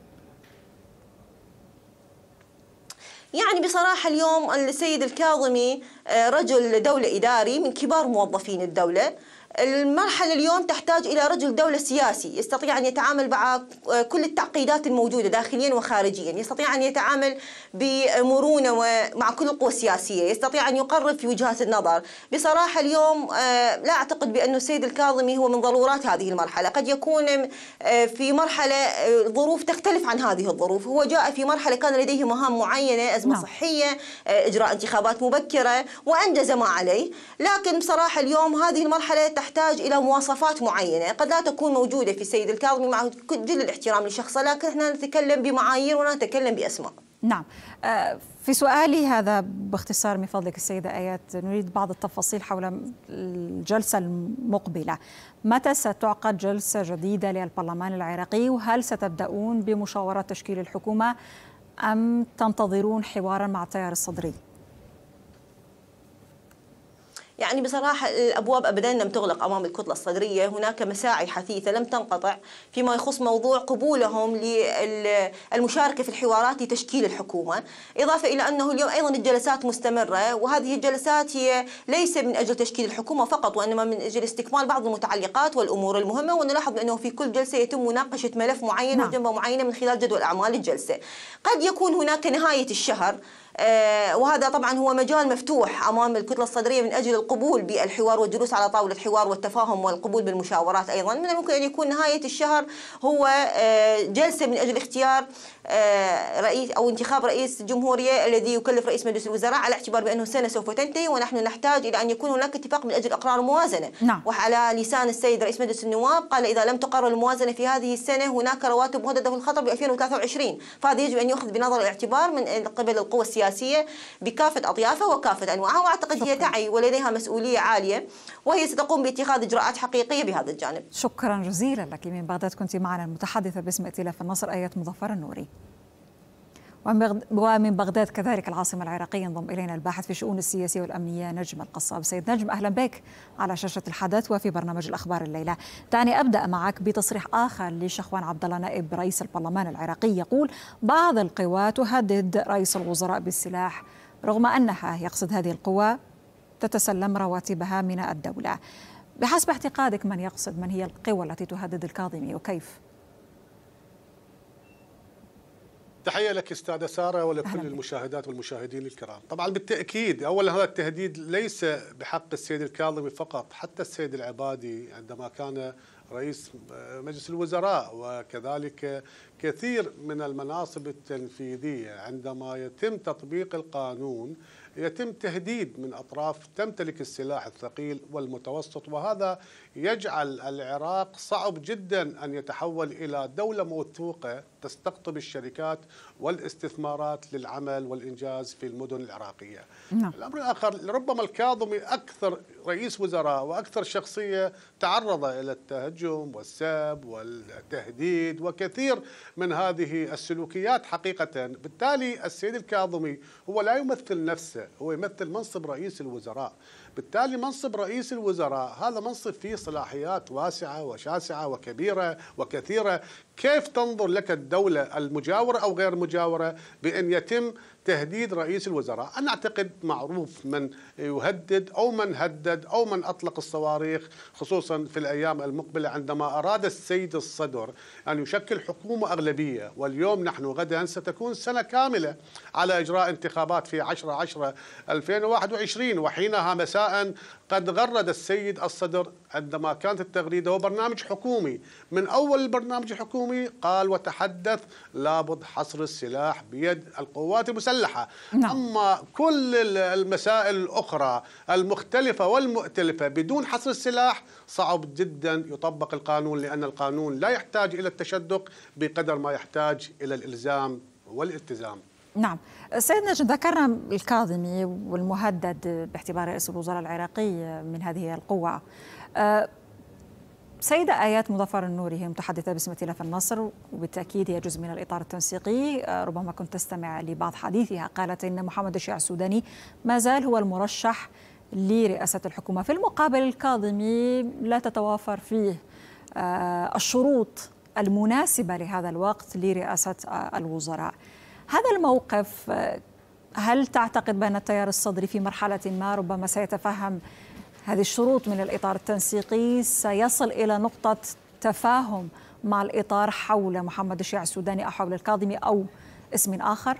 يعني بصراحة اليوم السيد الكاظمي رجل دولة إداري من كبار موظفين الدولة، المرحلة اليوم تحتاج إلى رجل دولة سياسي يستطيع أن يتعامل مع كل التعقيدات الموجودة داخليا وخارجيا، يستطيع أن يتعامل بمرونة مع كل القوى السياسية، يستطيع أن يقرب في وجهات النظر. بصراحة اليوم لا أعتقد بأن السيد الكاظمي هو من ضرورات هذه المرحلة، قد يكون في مرحلة ظروف تختلف عن هذه الظروف، هو جاء في مرحلة كان لديه مهام معينة، أزمة صحية، إجراء انتخابات مبكرة، وأنجز ما عليه، لكن بصراحة اليوم هذه المرحلة تحتاج إلى مواصفات معينة قد لا تكون موجودة في السيد الكاظمي، مع كل الاحترام لشخصه، لكن احنا نتكلم بمعايير ولا نتكلم بأسماء. نعم. في سؤالي هذا باختصار من فضلك السيدة آيات، نريد بعض التفاصيل حول الجلسة المقبلة. متى ستعقد جلسة جديدة للبرلمان العراقي؟ وهل ستبدأون بمشاورات تشكيل الحكومة أم تنتظرون حوارا مع التيار الصدري؟ يعني بصراحة الأبواب أبدا لم تغلق أمام الكتلة الصدرية، هناك مساعي حثيثة لم تنقطع فيما يخص موضوع قبولهم للمشاركة في الحوارات لتشكيل الحكومة، إضافة إلى أنه اليوم أيضا الجلسات مستمرة، وهذه الجلسات هي ليس من أجل تشكيل الحكومة فقط، وإنما من أجل استكمال بعض المتعلقات والأمور المهمة. ونلاحظ بأنه في كل جلسة يتم مناقشة ملف معين وجنبة معينة من خلال جدول أعمال الجلسة. قد يكون هناك نهاية الشهر، آه وهذا طبعا هو مجال مفتوح أمام الكتلة الصدرية من أجل القبول بالحوار والجلوس على طاولة حوار والتفاهم والقبول بالمشاورات. أيضا من الممكن أن يكون نهاية الشهر هو آه جلسة من أجل اختيار آه رئيس أو انتخاب رئيس جمهورية الذي يكلف رئيس مجلس الوزراء، على اعتبار بأنه السنة سوف تنتهي ونحن نحتاج إلى أن يكون هناك اتفاق من أجل إقرار الموازنة. نعم. وعلى لسان السيد رئيس مجلس النواب قال إذا لم تقرر الموازنة في هذه السنة هناك رواتب مهددة في الخطر ب ألفين وثلاثة وعشرين، فهذا يجب أن يؤخذ بنظر الاعتبار من قبل القوى السياسية بكافة أطيافها وكافة أنواعها. وأعتقد هي تعي ولديها مسؤولية عالية، وهي ستقوم باتخاذ إجراءات حقيقية بهذا الجانب. شكرا جزيلا لك. من بغداد كنت معنا المتحدثة باسم ائتلاف النصر آيات مظفر النوري. ومن بغداد كذلك العاصمة العراقية ينضم إلينا الباحث في الشؤون السياسية والأمنية نجم القصاب. سيد نجم، أهلا بك على شاشة الحدث وفي برنامج الأخبار الليلة. دعني أبدأ معك بتصريح آخر لشخوان عبد الله نائب رئيس البرلمان العراقي، يقول بعض القوى تهدد رئيس الوزراء بالسلاح رغم أنها، يقصد هذه القوى، تتسلم رواتبها من الدولة. بحسب اعتقادك من يقصد، من هي القوى التي تهدد الكاظمي وكيف؟ تحية لك أستاذة سارة ولكل المشاهدات والمشاهدين الكرام. طبعا بالتأكيد أولا هذا التهديد ليس بحق السيد الكاظمي فقط، حتى السيد العبادي عندما كان رئيس مجلس الوزراء، وكذلك كثير من المناصب التنفيذية عندما يتم تطبيق القانون يتم تهديد من أطراف تمتلك السلاح الثقيل والمتوسط، وهذا يجعل العراق صعب جدا أن يتحول إلى دولة موثوقة تستقطب الشركات والاستثمارات للعمل والإنجاز في المدن العراقية. نعم. الأمر الآخر، ربما الكاظمي أكثر رئيس وزراء وأكثر شخصية تعرض إلى التهجم والسب والتهديد وكثير من هذه السلوكيات حقيقة. بالتالي السيد الكاظمي هو لا يمثل نفسه، هو يمثل منصب رئيس الوزراء. بالتالي منصب رئيس الوزراء هذا منصب فيه صلاحيات واسعة وشاسعة وكبيرة وكثيرة. كيف تنظر لك الدولة المجاورة أو غير مجاورة بأن يتم تهديد رئيس الوزراء؟ أنا أعتقد معروف من يهدد أو من هدد أو من أطلق الصواريخ، خصوصا في الأيام المقبلة عندما أراد السيد الصدر أن يشكل حكومة أغلبية. واليوم نحن غدا ستكون سنة كاملة على إجراء انتخابات في عشرة عشرة ألفين وواحد وعشرين، وحينها مساء قد غرد السيد الصدر عندما كانت التغريدة هو برنامج حكومي. من أول البرنامج الحكومي قال وتحدث لابد حصر السلاح بيد القوات المسلحة. نعم. أما كل المسائل الأخرى المختلفة والمؤتلفة بدون حصر السلاح صعب جدا يطبق القانون، لأن القانون لا يحتاج إلى التشدق بقدر ما يحتاج إلى الإلزام والالتزام. نعم. سيد نجم، ذكرنا الكاظمي والمهدد باعتبار رئيس الوزراء العراقي من هذه القوى. سيدة آيات مظفر النوري هي متحدثة باسم ائتلاف النصر، وبالتأكيد هي جزء من الإطار التنسيقي. ربما كنت تستمع لبعض حديثها، قالت إن محمد الشيع السوداني ما زال هو المرشح لرئاسة الحكومة. في المقابل الكاظمي لا تتوافر فيه الشروط المناسبة لهذا الوقت لرئاسة الوزراء. هذا الموقف، هل تعتقد بأن التيار الصدري في مرحلة ما ربما سيتفهم هذه الشروط من الإطار التنسيقي، سيصل إلى نقطة تفاهم مع الإطار حول محمد الشيع السوداني أو حول الكاظمي أو اسم آخر؟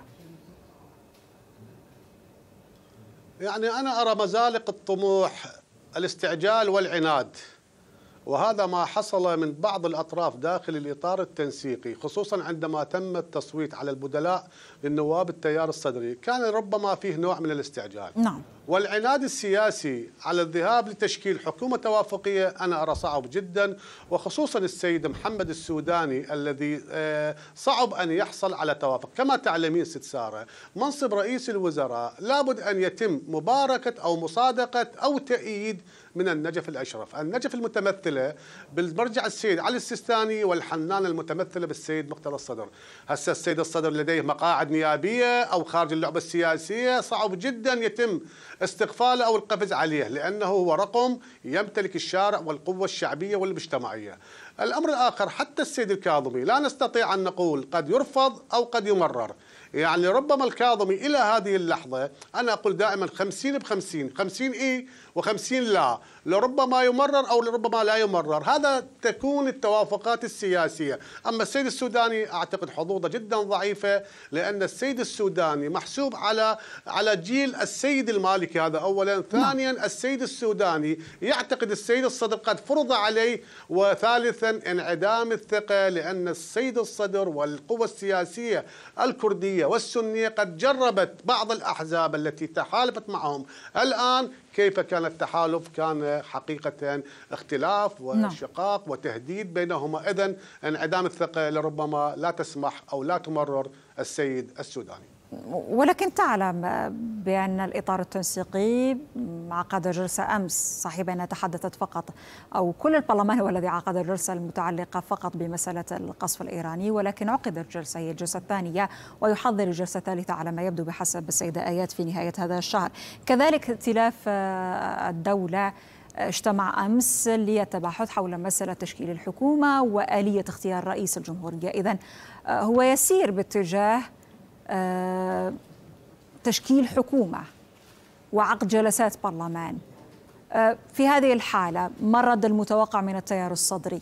يعني أنا أرى مزالق الطموح، الاستعجال والعناد، وهذا ما حصل من بعض الأطراف داخل الإطار التنسيقي، خصوصا عندما تم التصويت على البدلاء للنواب التيار الصدري. كان ربما فيه نوع من الاستعجال. نعم. والعناد السياسي على الذهاب لتشكيل حكومة توافقية أنا أرى صعب جدا، وخصوصا السيد محمد السوداني الذي صعب أن يحصل على توافق. كما تعلمين ست سارة، منصب رئيس الوزراء لابد أن يتم مباركة أو مصادقة أو تأييد من النجف الأشرف. النجف المتمثلة بالمرجع السيد علي السيستاني، والحنان المتمثلة بالسيد مقتدى الصدر. هسه السيد الصدر لديه مقاعد نيابية أو خارج اللعبة السياسية، صعب جدا يتم استقفاله أو القفز عليه، لأنه هو رقم يمتلك الشارع والقوة الشعبية والمجتمعية. الأمر الآخر، حتى السيد الكاظمي لا نستطيع أن نقول قد يرفض أو قد يمرر، يعني ربما الكاظمي إلى هذه اللحظة أنا أقول دائما خمسين بخمسين، خمسين إي وخمسين لا، لربما يمرر أو لربما لا يمرر. هذا تكون التوافقات السياسية. أما السيد السوداني أعتقد حظوظه جدا ضعيفة، لأن السيد السوداني محسوب على على جيل السيد المالكي، هذا أولا. ثانيا السيد السوداني يعتقد السيد الصدر قد فرض عليه، وثالثا انعدام الثقة، لأن السيد الصدر والقوى السياسية الكردية والسنية قد جربت بعض الأحزاب التي تحالفت معهم. الآن كيف كان التحالف؟ كان حقيقة اختلاف وشقاق وتهديد بينهما. إذن انعدام الثقة لربما لا تسمح أو لا تمرر السيد السوداني. ولكن تعلم بأن الإطار التنسيقي عقد جلسة أمس، صحيح أنها تحدثت فقط أو كل البرلمان هو الذي عقد الجلسة المتعلقة فقط بمسألة القصف الإيراني، ولكن عقدت جلسة هي الجلسة الثانية، ويحضر الجلسة الثالثة على ما يبدو بحسب السيدة آيات في نهاية هذا الشهر. كذلك ائتلاف الدولة اجتمع أمس للتباحث حول مسألة تشكيل الحكومة وآلية اختيار رئيس الجمهورية. إذن هو يسير باتجاه أه تشكيل حكومة وعقد جلسات برلمان. أه في هذه الحالة ما الرد المتوقع من التيار الصدري؟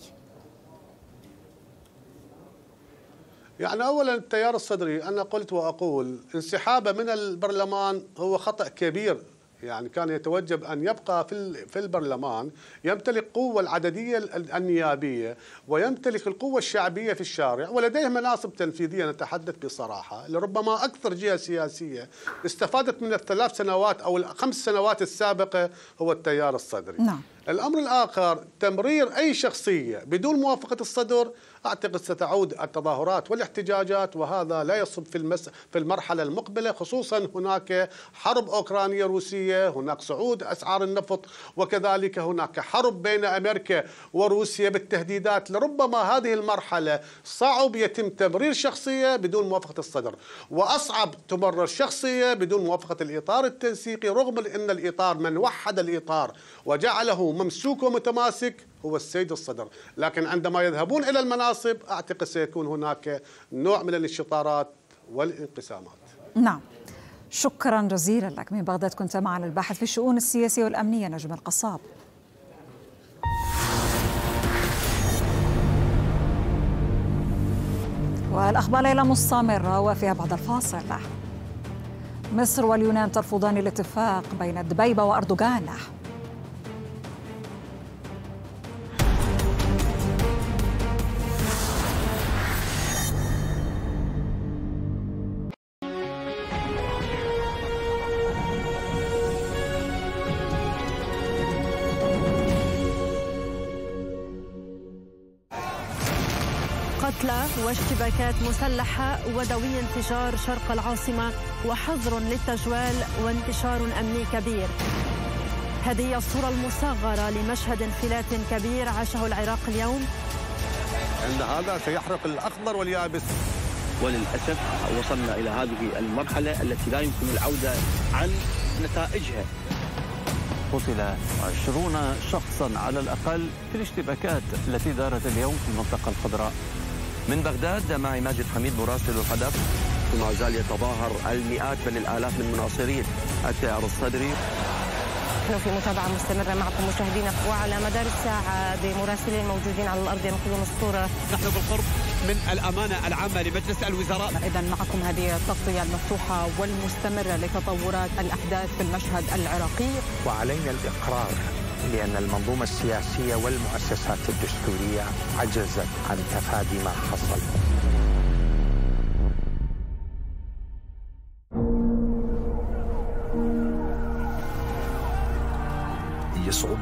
يعني أولا التيار الصدري أنا قلت وأقول انسحابه من البرلمان هو خطأ كبير. يعني كان يتوجب أن يبقى في في البرلمان، يمتلك قوة العددية النيابية ويمتلك القوة الشعبية في الشارع، ولديه مناصب تنفيذية. نتحدث بصراحة، لربما أكثر جهة سياسية استفادت من الثلاث سنوات أو الخمس سنوات السابقة هو التيار الصدري. نعم. الأمر الآخر، تمرير أي شخصية بدون موافقة الصدر أعتقد ستعود التظاهرات والاحتجاجات، وهذا لا يصب في المس في المرحلة المقبلة، خصوصا هناك حرب أوكرانية روسية، هناك صعود أسعار النفط، وكذلك هناك حرب بين أمريكا وروسيا بالتهديدات. لربما هذه المرحلة صعب يتم تمرير شخصية بدون موافقة الصدر، وأصعب تمرر شخصية بدون موافقة الإطار التنسيقي، رغم أن الإطار من وحد الإطار وجعله ممسوك ومتماسك هو السيد الصدر. لكن عندما يذهبون إلى المناصب أعتقد سيكون هناك نوع من الانشطارات والانقسامات. نعم، شكرا جزيلا لك. من بغداد كنت معنا الباحث في الشؤون السياسية والأمنية نجم القصاب. والأخبار ليلة مستمرة وفيها بعد الفاصل. مصر واليونان ترفضان الاتفاق بين دبيبة وأردوغان. قتلى واشتباكات مسلحة ودوي انفجار شرق العاصمة وحظر للتجوال وانتشار أمني كبير. هذه الصورة المصغرة لمشهد انفلات كبير عاشه العراق اليوم. عند هذا سيحرق الأخضر واليابس. وللأسف وصلنا إلى هذه المرحلة التي لا يمكن العودة عن نتائجها. قتل عشرون شخصا على الأقل في الاشتباكات التي دارت اليوم في المنطقة الخضراء. من بغداد معي ماجد حميد مراسل الحدث. وما زال يتظاهر المئات بل الآلاف من مناصرين التيار الصدري. نحن في متابعة مستمرة معكم مشاهدينا وعلى مدار الساعة بمراسلين موجودين على الأرض ينقلون الصورة. نحن بالقرب من الأمانة العامة لمجلس الوزراء. إذا معكم هذه التغطية المفتوحة والمستمرة لتطورات الأحداث في المشهد العراقي. وعلينا الإقرار بأن المنظومة السياسية والمؤسسات الدستورية عجزت عن تفادي ما حصل.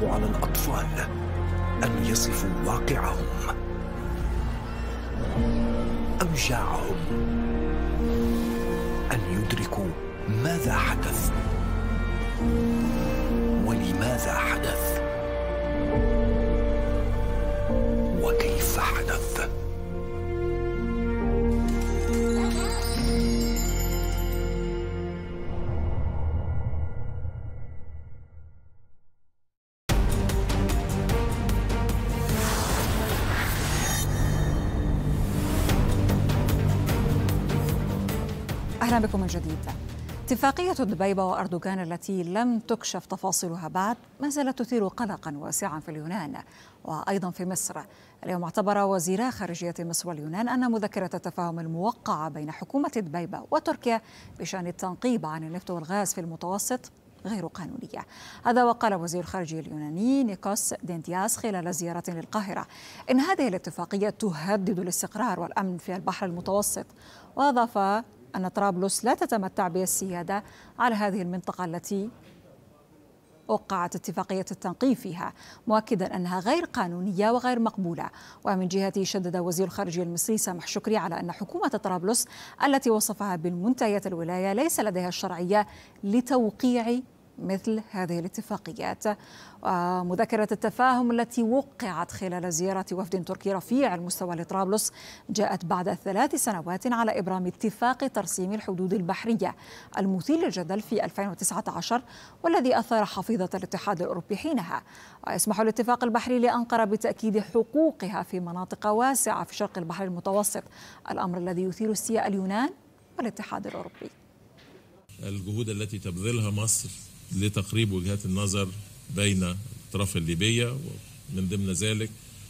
يصعب على الأطفال أن يصفوا واقعهم، أوجاعهم، أن يدركوا ماذا حدث ولماذا حدث وكيف حدث. أهلا بكم من جديد. اتفاقية دبيبة وأردوغان التي لم تكشف تفاصيلها بعد ما زالت تثير قلقا واسعا في اليونان وأيضا في مصر. اليوم اعتبر وزيرا خارجية مصر واليونان أن مذكرة التفاهم الموقعة بين حكومة دبيبة وتركيا بشأن التنقيب عن النفط والغاز في المتوسط غير قانونية. هذا وقال وزير الخارجية اليوناني نيكوس ديندياس خلال زيارة للقاهرة إن هذه الاتفاقية تهدد الاستقرار والأمن في البحر المتوسط، وأضاف أن طرابلس لا تتمتع بالسيادة على هذه المنطقة التي وقعت اتفاقية التنقيب فيها، مؤكدا أنها غير قانونية وغير مقبولة. ومن جهته شدد وزير الخارجية المصري سامح شكري على أن حكومة طرابلس التي وصفها بالمنتهية الولاية ليس لديها الشرعية لتوقيع مثل هذه الاتفاقيات. ومذكرة التفاهم التي وقعت خلال زيارة وفد تركي رفيع المستوى لطرابلس جاءت بعد ثلاث سنوات على إبرام اتفاق ترسيم الحدود البحرية المثير للجدل في ألفين وتسعة عشر والذي أثار حفيظة الاتحاد الأوروبي حينها. ويسمح الاتفاق البحري لأنقرة بتأكيد حقوقها في مناطق واسعة في شرق البحر المتوسط، الأمر الذي يثير استياء اليونان والاتحاد الأوروبي. الجهود التي تبذلها مصر لتقريب وجهات النظر بين الأطراف الليبية ومن ضمن ذلك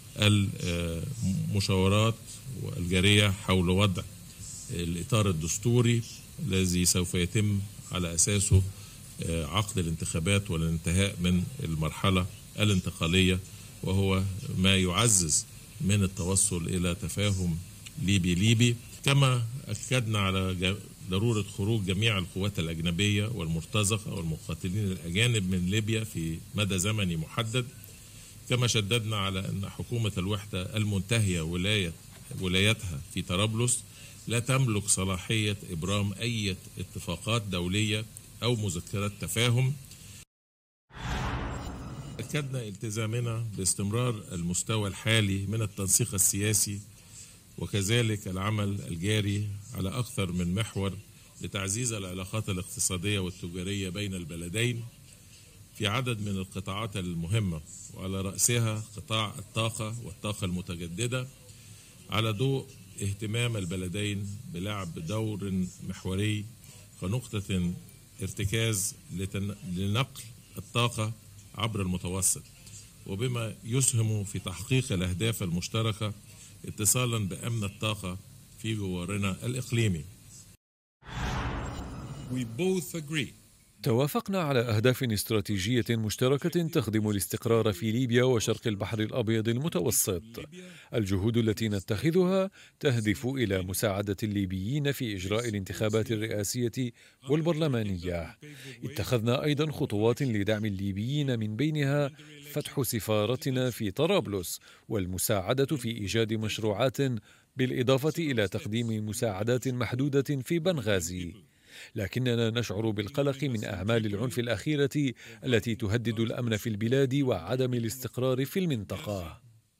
المشاورات الجارية حول وضع الإطار الدستوري الذي سوف يتم على أساسه عقد الانتخابات والانتهاء من المرحلة الانتقالية، وهو ما يعزز من التوصل إلى تفاهم ليبي ليبي. كما أكدنا على ضرورة خروج جميع القوات الأجنبية والمرتزقة والمقاتلين الأجانب من ليبيا في مدى زمني محدد. كما شددنا على أن حكومة الوحدة المنتهية ولاية ولايتها في طرابلس لا تملك صلاحية إبرام أي اتفاقات دولية أو مذكرات تفاهم. أكدنا التزامنا باستمرار المستوى الحالي من التنسيق السياسي وكذلك العمل الجاري على أكثر من محور لتعزيز العلاقات الاقتصادية والتجارية بين البلدين في عدد من القطاعات المهمة، وعلى رأسها قطاع الطاقة والطاقة المتجددة، على ضوء اهتمام البلدين بلعب دور محوري كنقطة ارتكاز لنقل الطاقة عبر المتوسط، وبما يسهم في تحقيق الأهداف المشتركة اتصالا بأمن الطاقة في جوارنا الإقليمي. We both agree. توافقنا على أهداف استراتيجية مشتركة تخدم الاستقرار في ليبيا وشرق البحر الأبيض المتوسط. الجهود التي نتخذها تهدف إلى مساعدة الليبيين في إجراء الانتخابات الرئاسية والبرلمانية. اتخذنا أيضا خطوات لدعم الليبيين، من بينها فتح سفارتنا في طرابلس والمساعدة في إيجاد مشروعات، بالإضافة إلى تقديم مساعدات محدودة في بنغازي. لكننا نشعر بالقلق من أعمال العنف الأخيرة التي تهدد الأمن في البلاد وعدم الاستقرار في المنطقة.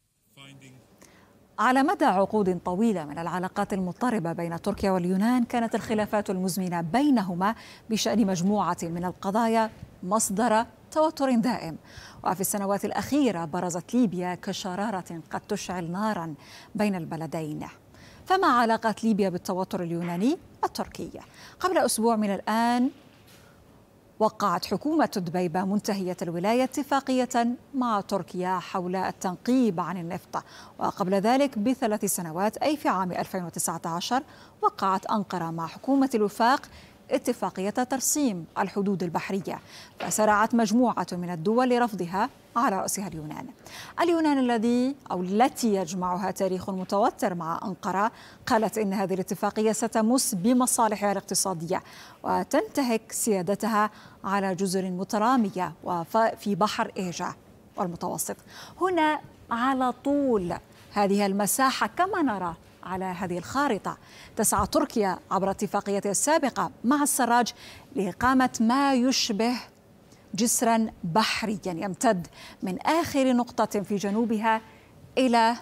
على مدى عقود طويلة من العلاقات المضطربة بين تركيا واليونان، كانت الخلافات المزمنة بينهما بشأن مجموعة من القضايا مصدر توتر دائم. وفي السنوات الأخيرة برزت ليبيا كشرارة قد تشعل نارا بين البلدين. فما علاقة ليبيا بالتوتر اليوناني التركي؟ قبل أسبوع من الآن وقعت حكومة دبيبة منتهية الولاية اتفاقية مع تركيا حول التنقيب عن النفط، وقبل ذلك بثلاث سنوات أي في عام ألفين وتسعة عشر وقعت أنقرة مع حكومة الوفاق اتفاقية ترسيم الحدود البحرية، فسارعت مجموعة من الدول لرفضها على رأسها اليونان. اليونان الذي أو التي يجمعها تاريخ متوتر مع أنقرة قالت إن هذه الاتفاقية ستمس بمصالحها الاقتصادية وتنتهك سيادتها على جزر مترامية وفي بحر إيجا. والمتوسط. هنا على طول هذه المساحة كما نرى على هذه الخارطة تسعى تركيا عبر اتفاقيتها السابقة مع السراج لإقامة ما يشبه جسرا بحريا يمتد من آخر نقطة في جنوبها إلى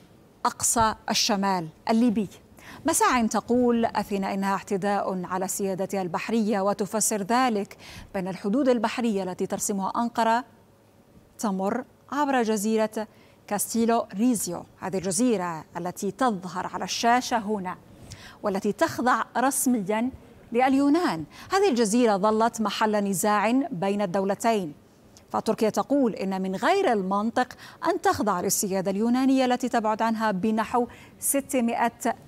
أقصى الشمال الليبي. مساع تقول أثينا إنها اعتداء على سيادتها البحرية، وتفسر ذلك بأن الحدود البحرية التي ترسمها أنقرة تمر عبر جزيرة كاستيلو ريزيو، هذه الجزيرة التي تظهر على الشاشة هنا والتي تخضع رسميا لليونان. هذه الجزيرة ظلت محل نزاع بين الدولتين، فتركيا تقول إن من غير المنطق أن تخضع للسيادة اليونانية التي تبعد عنها بنحو ستمائة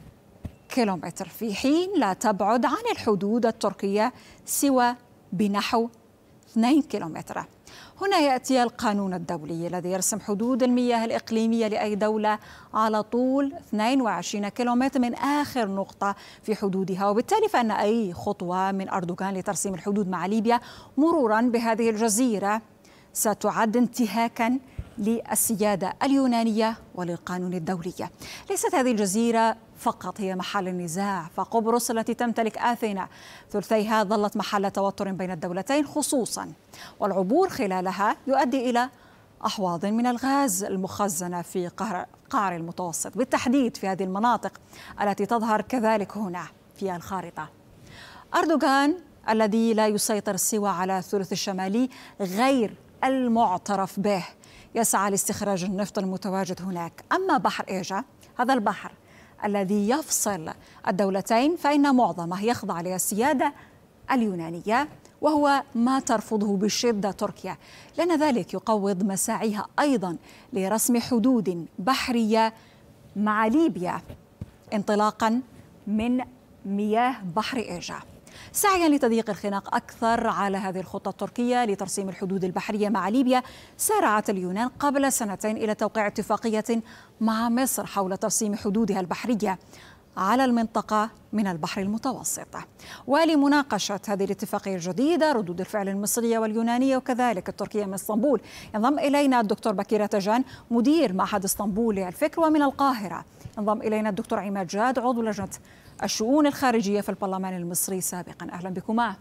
كيلومتر، في حين لا تبعد عن الحدود التركية سوى بنحو اثنين كيلومتر. هنا يأتي القانون الدولي الذي يرسم حدود المياه الإقليمية لأي دولة على طول اثنين وعشرين كيلومتر من آخر نقطة في حدودها، وبالتالي فإن أي خطوة من أردوغان لترسيم الحدود مع ليبيا مرورا بهذه الجزيرة ستعد انتهاكا للسيادة اليونانية وللقانون الدولي. ليست هذه الجزيرة فقط هي محل النزاع، فقبرص التي تمتلك آثينا ثلثيها ظلت محل توتر بين الدولتين خصوصا، والعبور خلالها يؤدي إلى أحواض من الغاز المخزنة في قعر المتوسط، بالتحديد في هذه المناطق التي تظهر كذلك هنا في الخارطة. أردوغان الذي لا يسيطر سوى على الثلث الشمالي غير المعترف به يسعى لاستخراج النفط المتواجد هناك. أما بحر إيجا، هذا البحر الذي يفصل الدولتين، فإن معظمه يخضع للسيادة اليونانية، وهو ما ترفضه بشدة تركيا، لأن ذلك يقوض مساعيها أيضا لرسم حدود بحرية مع ليبيا انطلاقا من مياه بحر إيجا. سعيا لتضييق الخناق أكثر على هذه الخطة التركية لترسيم الحدود البحرية مع ليبيا، سارعت اليونان قبل سنتين إلى توقيع اتفاقية مع مصر حول ترسيم حدودها البحرية على المنطقة من البحر المتوسط. ولمناقشة هذه الاتفاقية الجديدة ردود الفعل المصرية واليونانية وكذلك التركية من اسطنبول، ينضم إلينا الدكتور بكير تجان مدير معهد اسطنبول للفكر، ومن القاهرة ينضم إلينا الدكتور عماد جاد عضو لجنة الشؤون الخارجية في البرلمان المصري سابقا. أهلا بكما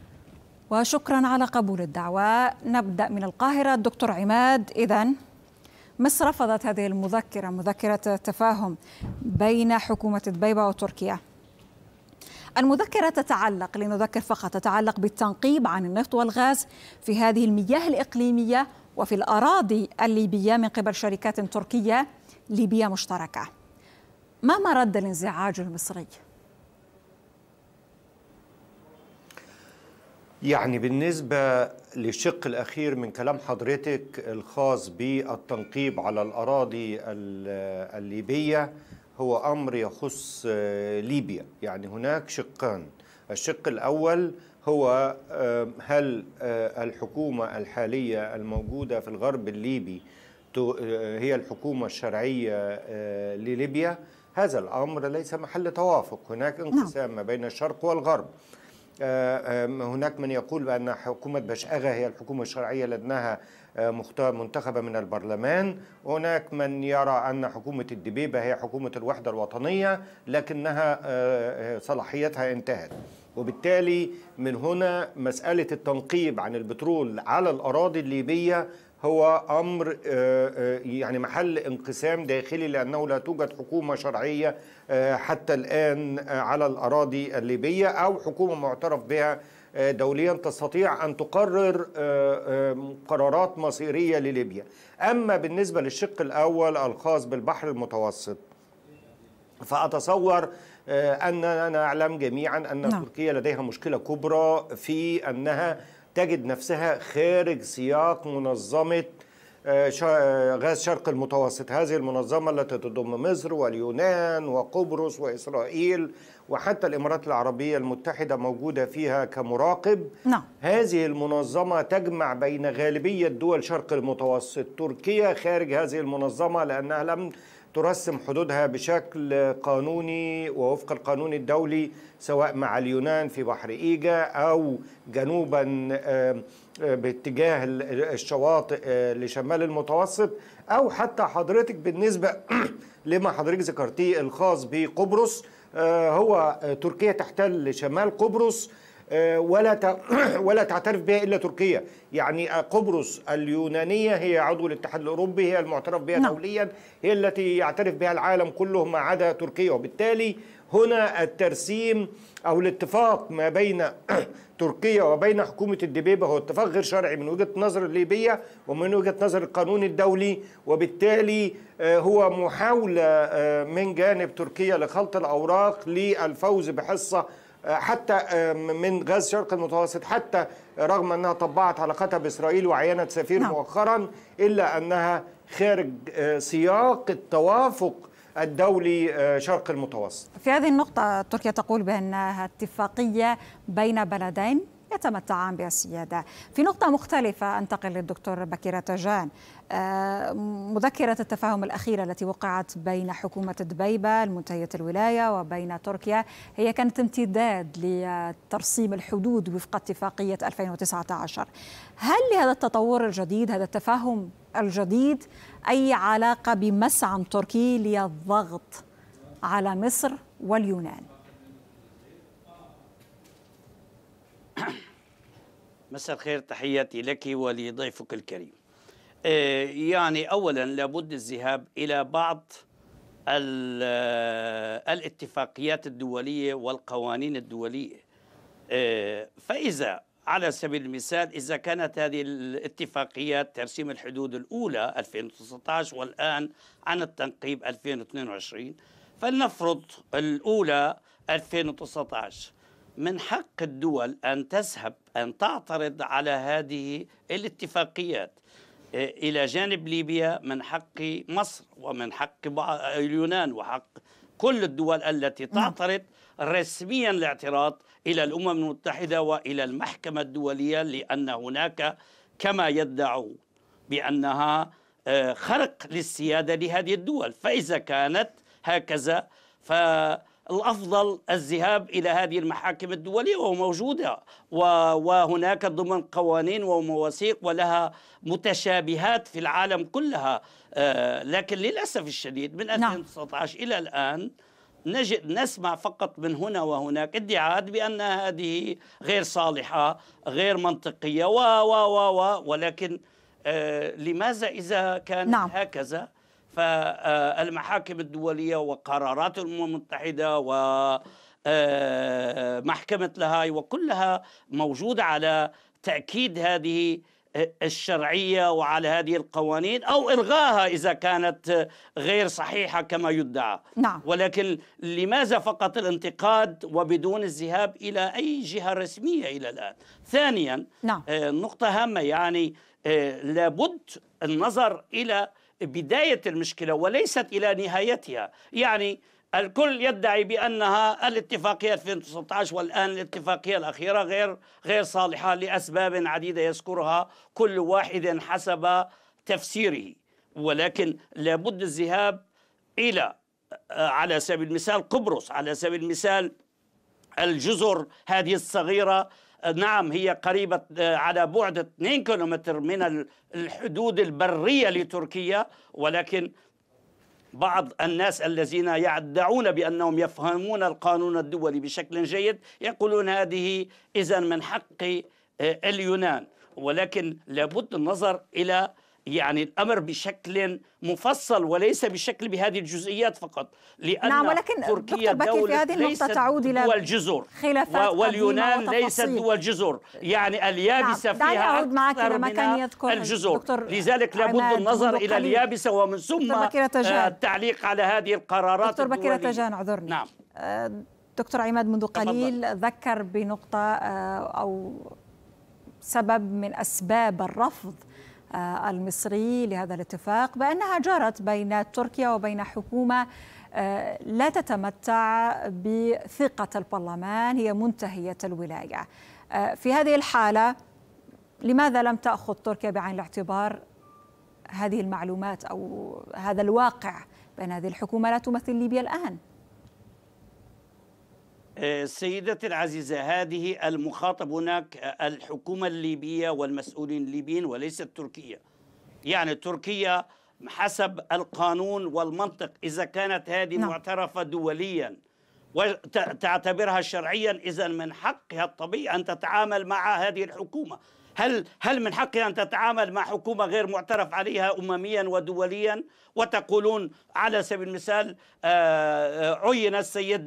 وشكرا على قبول الدعوة. نبدأ من القاهرة. الدكتور عماد، إذن مصر رفضت هذه المذكرة، مذكرة تفاهم بين حكومة دبيبة وتركيا. المذكرة تتعلق، لنذكر فقط، تتعلق بالتنقيب عن النفط والغاز في هذه المياه الإقليمية وفي الأراضي الليبية من قبل شركات تركية ليبية مشتركة. ما مرد الانزعاج المصري؟ يعني بالنسبة للشق الأخير من كلام حضرتك الخاص بالتنقيب على الأراضي الليبية، هو أمر يخص ليبيا. يعني هناك شقان، الشق الأول هو هل الحكومة الحالية الموجودة في الغرب الليبي هي الحكومة الشرعية لليبيا؟ هذا الأمر ليس محل توافق، هناك انقسام ما بين الشرق والغرب. هناك من يقول بأن حكومة بشأغة هي الحكومة الشرعية لأنها منتخبة من البرلمان، وهناك من يرى أن حكومة الدبيبة هي حكومة الوحدة الوطنية لكنها صلاحيتها انتهت. وبالتالي من هنا مسألة التنقيب عن البترول على الأراضي الليبية هو أمر يعني محل انقسام داخلي، لأنه لا توجد حكومة شرعية حتى الآن على الأراضي الليبية أو حكومة معترف بها دوليا تستطيع أن تقرر قرارات مصيرية لليبيا. أما بالنسبة للشق الأول الخاص بالبحر المتوسط، فأتصور أننا نعلم جميعا أن نعم. تركيا لديها مشكلة كبرى في أنها تجد نفسها خارج سياق منظمة غاز شرق المتوسط، هذه المنظمة التي تضم مصر واليونان وقبرص وإسرائيل وحتى الإمارات العربية المتحدة موجودة فيها كمراقب. نعم. هذه المنظمة تجمع بين غالبية دول شرق المتوسط. تركيا خارج هذه المنظمة لأنها لم ترسم حدودها بشكل قانوني ووفق القانون الدولي، سواء مع اليونان في بحر إيجا أو جنوبا باتجاه الشواطئ لشمال المتوسط، أو حتى حضرتك بالنسبة لما حضرتك ذكرتيه الخاص بقبرص، هو تركيا تحتل شمال قبرص ولا ولا تعترف بها إلا تركيا. يعني قبرص اليونانية هي عضو الاتحاد الأوروبي، هي المعترف بها دوليا، هي التي يعترف بها العالم كله ما عدا تركيا. وبالتالي هنا الترسيم أو الاتفاق ما بين تركيا وبين حكومة الدبيبة هو اتفاق غير شرعي من وجهة نظر الليبية ومن وجهة نظر القانون الدولي، وبالتالي هو محاولة من جانب تركيا لخلط الأوراق للفوز بحصة حتى من غاز شرق المتوسط، حتى رغم أنها طبعت علاقتها بإسرائيل وعينت سفير نعم. مؤخرا، إلا أنها خارج سياق التوافق الدولي شرق المتوسط. في هذه النقطة تركيا تقول بأنها اتفاقية بين بلدين يتمتعان بالسيادة. في نقطة مختلفة أنتقل للدكتور بكير تاجان، مذكرة التفاهم الأخيرة التي وقعت بين حكومة دبيبة المنتهية الولاية وبين تركيا هي كانت امتداد لترسيم الحدود وفق اتفاقية ألفين وتسعة عشر. هل لهذا التطور الجديد، هذا التفاهم الجديد، أي علاقة بمسعى تركي للضغط على مصر واليونان؟ مساء الخير، تحياتي لك ولضيفك الكريم. يعني أولا لابد الذهاب إلى بعض الاتفاقيات الدولية والقوانين الدولية. فإذا على سبيل المثال إذا كانت هذه الاتفاقيات ترسيم الحدود الأولى ألفين وتسعة عشر والآن عن التنقيب ألفين واثنين وعشرين، فلنفرض الأولى ألفين وتسعة عشر، من حق الدول أن تذهب أن تعترض على هذه الاتفاقيات. إلى جانب ليبيا من حق مصر ومن حق اليونان وحق كل الدول التي تعترض رسميا الاعتراض إلى الأمم المتحدة وإلى المحكمة الدولية، لأن هناك كما يدعوا بأنها خرق للسيادة لهذه الدول. فإذا كانت هكذا فالأفضل الذهاب إلى هذه المحاكم الدولية وموجودة وهناك ضمن قوانين ومواثيق ولها متشابهات في العالم كلها. لكن للأسف الشديد من ألفين وتسعة عشر إلى الآن نجد نسمع فقط من هنا وهناك ادعاءات بأن هذه غير صالحة غير منطقية و و و و ولكن آه لماذا إذا كان نعم. هكذا فالمحاكم الدولية وقرارات الأمم المتحدة ومحكمة لاهاي وكلها موجودة على تأكيد هذه الشرعية وعلى هذه القوانين أو إلغاها إذا كانت غير صحيحة كما يدعى. نعم. ولكن لماذا فقط الانتقاد وبدون الذهاب إلى أي جهة رسمية إلى الآن؟ ثانيا نعم. نقطة هامة، يعني لابد النظر إلى بداية المشكلة وليست إلى نهايتها. يعني الكل يدعي بأنها الاتفاقية ألفين وتسعة عشر والآن الاتفاقية الأخيرة غير غير صالحة لأسباب عديدة يذكرها كل واحد حسب تفسيره، ولكن لابد الذهاب إلى على سبيل المثال قبرص، على سبيل المثال الجزر هذه الصغيرة. نعم هي قريبة على بعد اثنين كيلومتر من الحدود البرية لتركيا، ولكن بعض الناس الذين يدعون بأنهم يفهمون القانون الدولي بشكل جيد يقولون هذه إذن من حق اليونان. ولكن لابد النظر إلى يعني الأمر بشكل مفصل وليس بشكل بهذه الجزئيات فقط، لأن نعم ولكن تركيا دولة ليست تعود إلى دول جزر واليونان ليست دول جزر، يعني اليابسة نعم. فيها أكثر من الجزر، لذلك لابد النظر إلى اليابسة ومن ثم التعليق على هذه القرارات دكتور بكير تاجان اعذرني. نعم. دكتور عماد منذ قليل ذكر بنقطة أو سبب من أسباب الرفض المصري لهذا الاتفاق بأنها جرت بين تركيا وبين حكومة لا تتمتع بثقة البرلمان، هي منتهية الولاية. في هذه الحالة لماذا لم تأخذ تركيا بعين الاعتبار هذه المعلومات أو هذا الواقع بأن هذه الحكومة لا تمثل ليبيا الآن؟ سيدتي العزيزة، هذه المخاطب هناك الحكومة الليبية والمسؤولين الليبيين وليست تركيا. يعني تركيا حسب القانون والمنطق إذا كانت هذه نعم. معترفة دوليا وتعتبرها شرعيا، إذا من حقها الطبيعي أن تتعامل مع هذه الحكومة. هل هل من حقها أن تتعامل مع حكومة غير معترف عليها أمميا ودوليا وتقولون على سبيل المثال عين السيد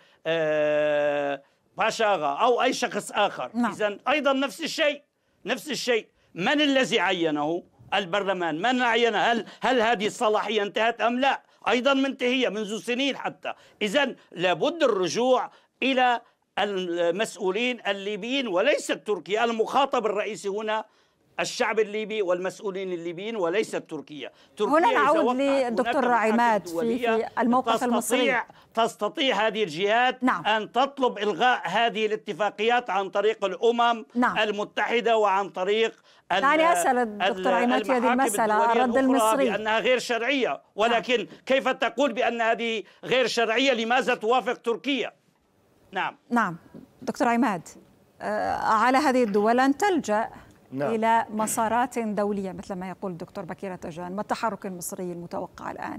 باشاغا أو أي شخص آخر؟ نعم. إذن أيضا نفس الشيء نفس الشيء من الذي عينه؟ البرلمان. من عينه؟ هل هل هذه الصلاحية انتهت أم لا؟ أيضا منتهية منذ سنين حتى. إذن لابد الرجوع إلى المسؤولين الليبيين وليست تركيا. المخاطب الرئيسي هنا الشعب الليبي والمسؤولين الليبيين وليست تركيا. تركيا هنا نعود للدكتور عماد في, في الموقف تستطيع المصري. تستطيع هذه الجهات نعم. أن تطلب إلغاء هذه الاتفاقيات عن طريق الأمم نعم. المتحدة وعن طريق يعني أسأل الدكتور عماد في هذه المسألة الرد المصري بأنها غير شرعية، ولكن نعم. كيف تقول بأن هذه غير شرعية؟ لماذا توافق تركيا؟ نعم نعم دكتور عماد، آه على هذه الدول أن تلجأ نعم. إلى مسارات دولية مثل ما يقول الدكتور بكير أتجان. ما التحرك المصري المتوقع الآن؟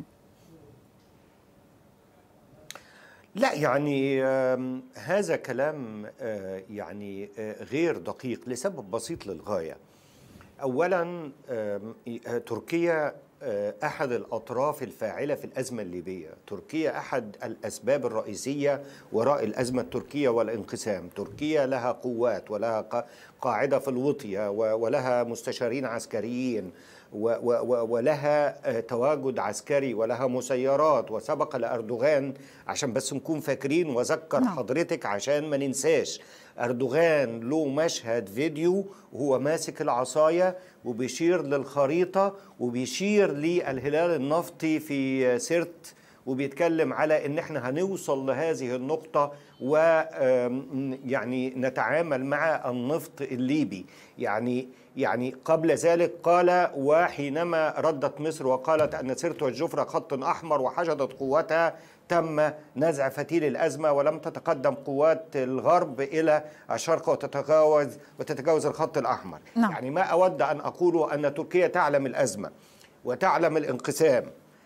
لا يعني هذا كلام يعني غير دقيق لسبب بسيط للغاية. أولا تركيا أحد الأطراف الفاعلة في الأزمة الليبية. تركيا أحد الأسباب الرئيسية وراء الأزمة التركية والانقسام. تركيا لها قوات ولها قاعدة في الوطية ولها مستشارين عسكريين ولها تواجد عسكري ولها مسيرات. وسبق لأردوغان، عشان بس نكون فاكرين وذكر حضرتك عشان ما ننساش، أردوغان له مشهد فيديو وهو ماسك العصاية وبيشير للخريطة وبيشير للهلال النفطي في سرت وبيتكلم على ان احنا هنوصل لهذه النقطة ويعني نتعامل مع النفط الليبي. يعني يعني قبل ذلك قال، وحينما ردت مصر وقالت أن سرت والجفرة خط أحمر وحشدت قوتها تم نزع فتيل الأزمة ولم تتقدم قوات الغرب إلى الشرق وتتجاوز وتتجاوز الخط الأحمر. نعم. يعني ما أود أن أقوله أن تركيا تعلم الأزمة وتعلم الانقسام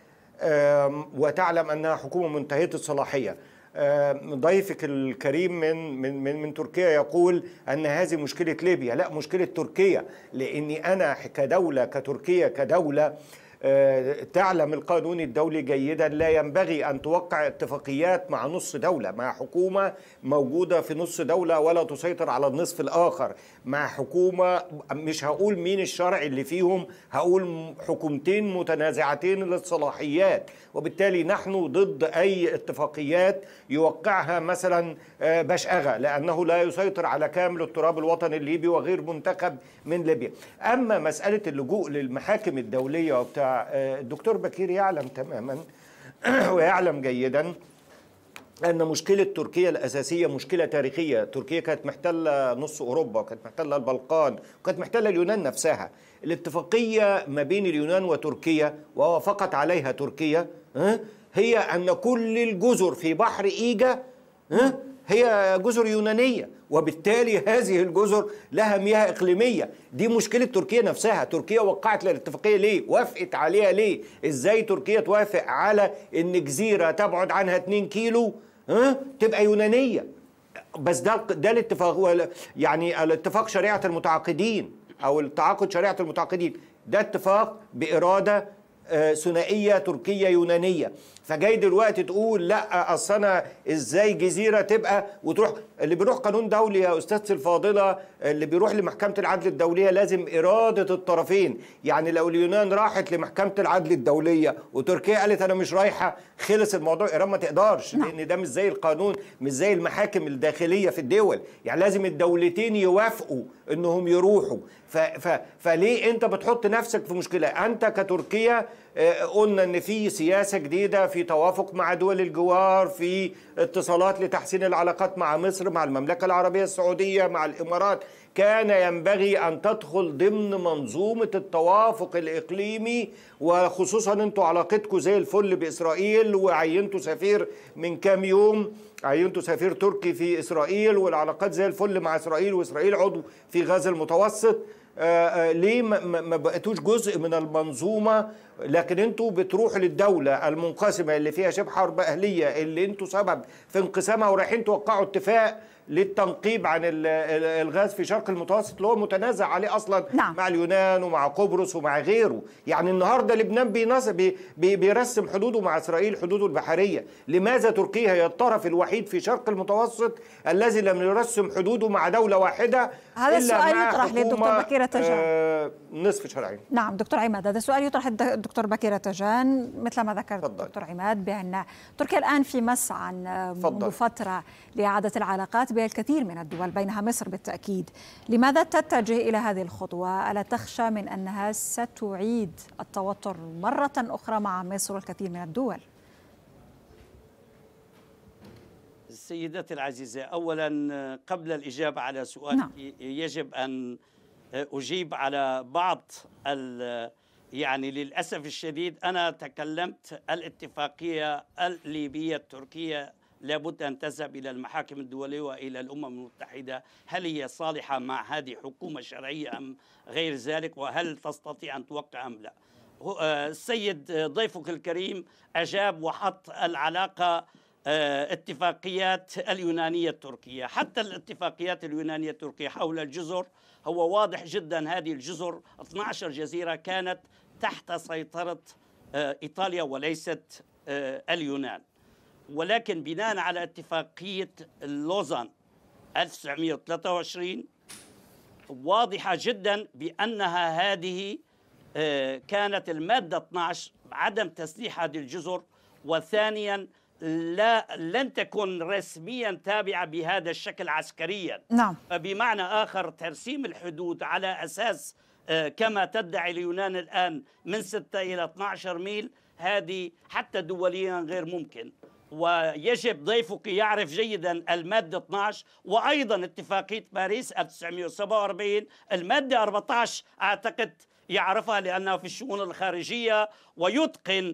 وتعلم أنها حكومة منتهية الصلاحية. ضيفك الكريم من من من من تركيا يقول أن هذه مشكلة ليبيا. لا، مشكلة تركيا، لأني أنا كدولة كتركيا كدولة تعلم القانون الدولي جيدا، لا ينبغي أن توقع اتفاقيات مع نص دولة، مع حكومة موجودة في نص دولة ولا تسيطر على النصف الآخر، مع حكومة مش هقول مين الشرع اللي فيهم، هقول حكومتين متنازعتين للصلاحيات. وبالتالي نحن ضد أي اتفاقيات يوقعها مثلا باشأغا، لأنه لا يسيطر على كامل التراب الوطني الليبي وغير منتخب من ليبيا. أما مسألة اللجوء للمحاكم الدولية وبتاع، الدكتور بكير يعلم تماما ويعلم جيدا أن مشكلة تركيا الأساسية مشكلة تاريخية. تركيا كانت محتلة نص أوروبا، كانت محتلة البلقان، وكانت محتلة اليونان نفسها. الاتفاقية ما بين اليونان وتركيا ووافقت عليها تركيا هي أن كل الجزر في بحر إيجا هي جزر يونانية، وبالتالي هذه الجزر لها مياه إقليمية. دي مشكلة تركيا نفسها. تركيا وقعت الاتفاقية ليه؟ وافقت عليها ليه؟ إزاي تركيا توافق على إن جزيرة تبعد عنها اتنين كيلو ها تبقى يونانية؟ بس ده ده الاتفاق، يعني الاتفاق شريعة المتعاقدين أو التعاقد شريعة المتعاقدين، ده اتفاق بإرادة ثنائية تركية يونانية. فجاي دلوقتي تقول لا اصل انا ازاي جزيره تبقى وتروح. اللي بيروح قانون دولي يا استاذتي الفاضله، اللي بيروح لمحكمه العدل الدوليه لازم اراده الطرفين. يعني لو اليونان راحت لمحكمه العدل الدوليه وتركيا قالت انا مش رايحه، خلص الموضوع. ايران ما تقدرش، لان ده مش زي القانون، مش زي المحاكم الداخليه في الدول. يعني لازم الدولتين يوافقوا انهم يروحوا. ف ف فليه انت بتحط نفسك في مشكله؟ انت كتركيا قلنا ان في سياسه جديده، في توافق مع دول الجوار، في اتصالات لتحسين العلاقات مع مصر، مع المملكه العربيه السعوديه، مع الامارات. كان ينبغي ان تدخل ضمن منظومه التوافق الاقليمي، وخصوصا انتوا علاقتكم زي الفل باسرائيل، وعينتوا سفير من كام يوم، عينتوا سفير تركي في اسرائيل، والعلاقات زي الفل مع اسرائيل، واسرائيل عضو في غزة المتوسط. آآ آآ ليه ما بقيتوش جزء من المنظومه؟ لكن انتوا بتروحوا للدوله المنقسمه اللي فيها شبه حرب اهليه، اللي انتوا سبب في انقسامها، ورايحين توقعوا اتفاق للتنقيب عن الغاز في شرق المتوسط اللي هو متنازع عليه اصلا. نعم. مع اليونان ومع قبرص ومع غيره. يعني النهارده لبنان بي بي بيرسم حدوده مع اسرائيل، حدوده البحريه. لماذا تركيا هي الطرف الوحيد في شرق المتوسط الذي لم يرسم حدوده مع دوله واحده؟ هذا السؤال يطرح للدكتور بكير تجان. آه نصف شرعي. نعم دكتور عماد، هذا السؤال يطرح للدكتور بكير تجان مثل ما ذكر الدكتور عماد بان تركيا الان في مسعى منذ فتره لاعاده العلاقات بها الكثير من الدول بينها مصر بالتاكيد. لماذا تتجه الى هذه الخطوه؟ الا تخشى من انها ستعيد التوتر مره اخرى مع مصر والكثير من الدول؟ سيدتي العزيزة، أولا قبل الإجابة على سؤالك نعم. يجب أن أجيب على بعض يعني للأسف الشديد أنا تكلمت الاتفاقية الليبية التركية لابد أن تذهب إلى المحاكم الدولية وإلى الأمم المتحدة. هل هي صالحة مع هذه حكومة شرعية أم غير ذلك؟ وهل تستطيع أن توقع أم لا؟ السيد ضيفك الكريم أجاب وحط العلاقة اتفاقيات اليونانية التركية. حتى الاتفاقيات اليونانية التركية حول الجزر هو واضح جدا، هذه الجزر اثنتي عشرة جزيرة كانت تحت سيطرة إيطاليا وليست اليونان، ولكن بناء على اتفاقية لوزان ألف وتسعمئة وثلاثة وعشرين واضحة جدا بأنها هذه كانت المادة اثنتي عشر عدم تسليح هذه الجزر، وثانيا لا لن تكون رسميا تابعة بهذا الشكل عسكريا. نعم. فبمعنى آخر ترسيم الحدود على أساس كما تدعي اليونان الآن من ستة إلى اثني عشر ميل، هذه حتى دوليا غير ممكن. ويجب ضيفك يعرف جيدا المادة اثنتي عشر، وأيضا اتفاقية باريس ألف وتسعمئة وسبعة وأربعين المادة أربعة عشر أعتقد يعرفها لأنه في الشؤون الخارجية ويتقن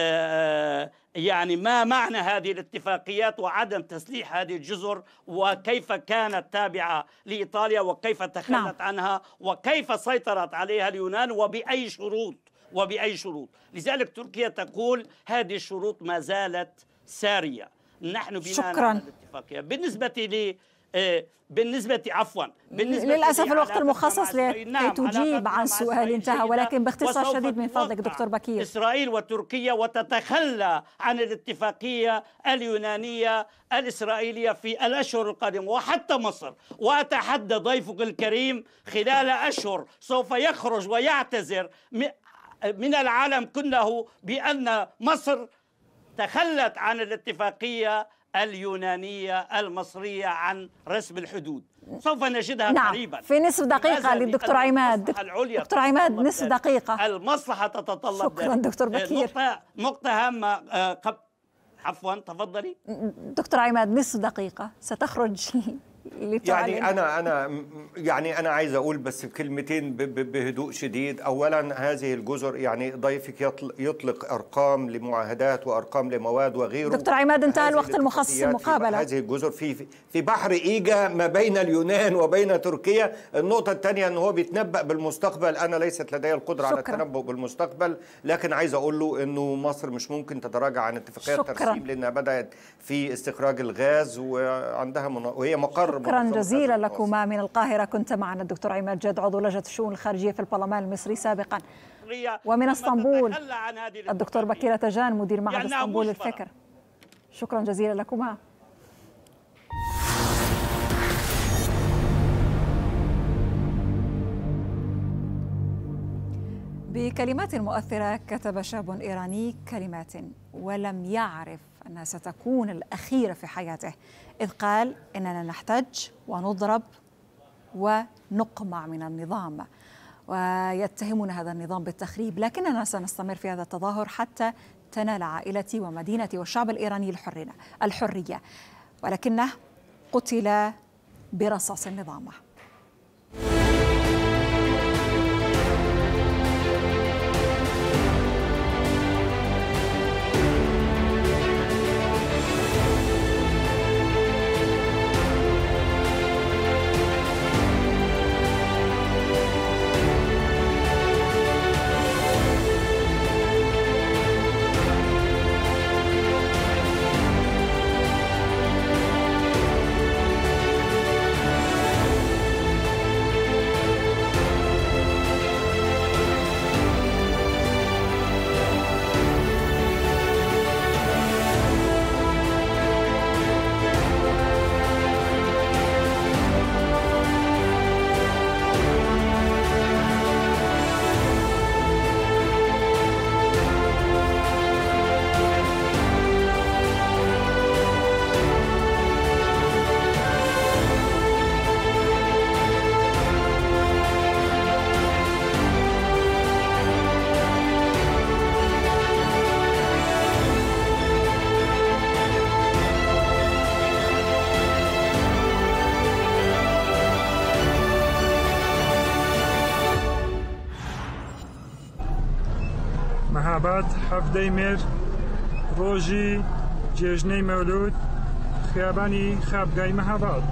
يعني ما معنى هذه الاتفاقيات وعدم تسليح هذه الجزر، وكيف كانت تابعة لإيطاليا وكيف تخلت نعم. عنها، وكيف سيطرت عليها اليونان وبأي شروط وبأي شروط. لذلك تركيا تقول هذه الشروط ما زالت سارية. نحن بناء على الاتفاقية بالنسبة لي بالنسبة عفوا بالنسبة للأسف الوقت المخصص لكي نعم تجيب عن سؤال انتهى، ولكن باختصار شديد من فضلك دكتور بكير. إسرائيل وتركيا وتتخلى عن الاتفاقية اليونانية الإسرائيلية في الأشهر القادمة، وحتى مصر. وأتحدى ضيفك الكريم خلال أشهر سوف يخرج ويعتذر من العالم كله بأن مصر تخلت عن الاتفاقية اليونانية المصرية عن رسم الحدود. سوف نجدها نعم. قريبا. في نصف دقيقة للدكتور عماد. دكتور عماد نصف دقيقة. المصلحة تتطلب. شكرا دكتور بكير. نقطة نقطة هامة قبل عفوا تفضلي. دكتور عماد نصف دقيقة ستخرج يعني أنا أنا يعني أنا عايز أقول بس بكلمتين بهدوء شديد. أولا هذه الجزر يعني ضيفك يطلق أرقام لمعاهدات وأرقام لمواد وغيره. دكتور عماد انتهى الوقت المخصص للمقابلة. هذه الجزر في في بحر إيجا ما بين اليونان وبين تركيا. النقطة الثانية أنه هو بيتنبأ بالمستقبل، أنا ليست لدي القدرة شكرا. على التنبؤ بالمستقبل، لكن عايز أقول له أنه مصر مش ممكن تتراجع عن اتفاقية الترسيم لأنها بدأت في استخراج الغاز وعندها من... وهي مقر. شكرا جزيلا لكما من القاهرة. كنت معنا الدكتور عماد جد عضو لجنة الشؤون الخارجية في البرلمان المصري سابقا، ومن اسطنبول الدكتور بكير تجان مدير معهد يعني اسطنبول للفكر. شكرا جزيلا لكما. بكلمات مؤثرة كتب شاب إيراني كلمات ولم يعرف أنها ستكون الأخيرة في حياته، إذ قال إننا نحتج ونضرب ونقمع من النظام. ويتهمون هذا النظام بالتخريب، لكننا سنستمر في هذا التظاهر حتى تنال عائلتي ومدينتي والشعب الإيراني الحرية، ولكنه قتل برصاص النظام. مهاباد حفدەی مێر ڕۆژی جێژنەی مەولود خیابانی خابگای مەهاباد.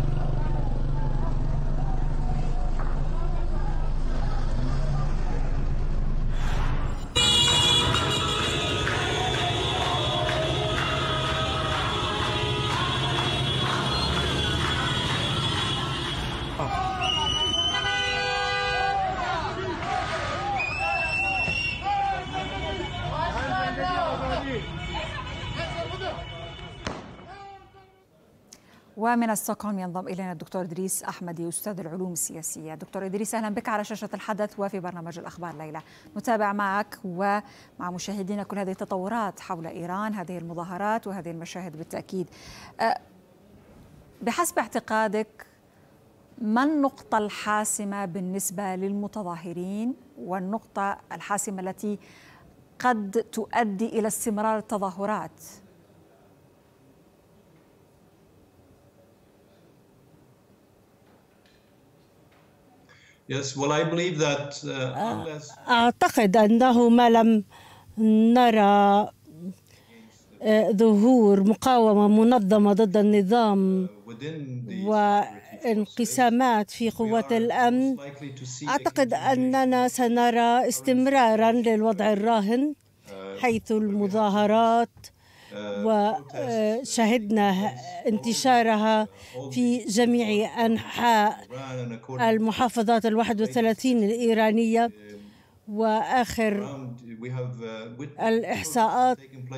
ومن ستوكهولم ينضم إلينا الدكتور إدريس أحمدي أستاذ العلوم السياسية. دكتور إدريس، أهلا بك على شاشة الحدث وفي برنامج الأخبار ليلة. نتابع معك ومع مشاهدينا كل هذه التطورات حول إيران، هذه المظاهرات وهذه المشاهد بالتأكيد. بحسب اعتقادك ما النقطة الحاسمة بالنسبة للمتظاهرين والنقطة الحاسمة التي قد تؤدي إلى استمرار التظاهرات؟ Yes, well, I believe that uh, unless أعتقد أنه ما لم نرى ظهور مقاومة منظمة ضد النظام وانقسامات في قوات الأمن، أعتقد أننا سنرى استمرارا للوضع الراهن حيث المظاهرات وشهدنا انتشارها في جميع أنحاء المحافظات الواحد وثلاثين الإيرانية، وآخر الإحصاءات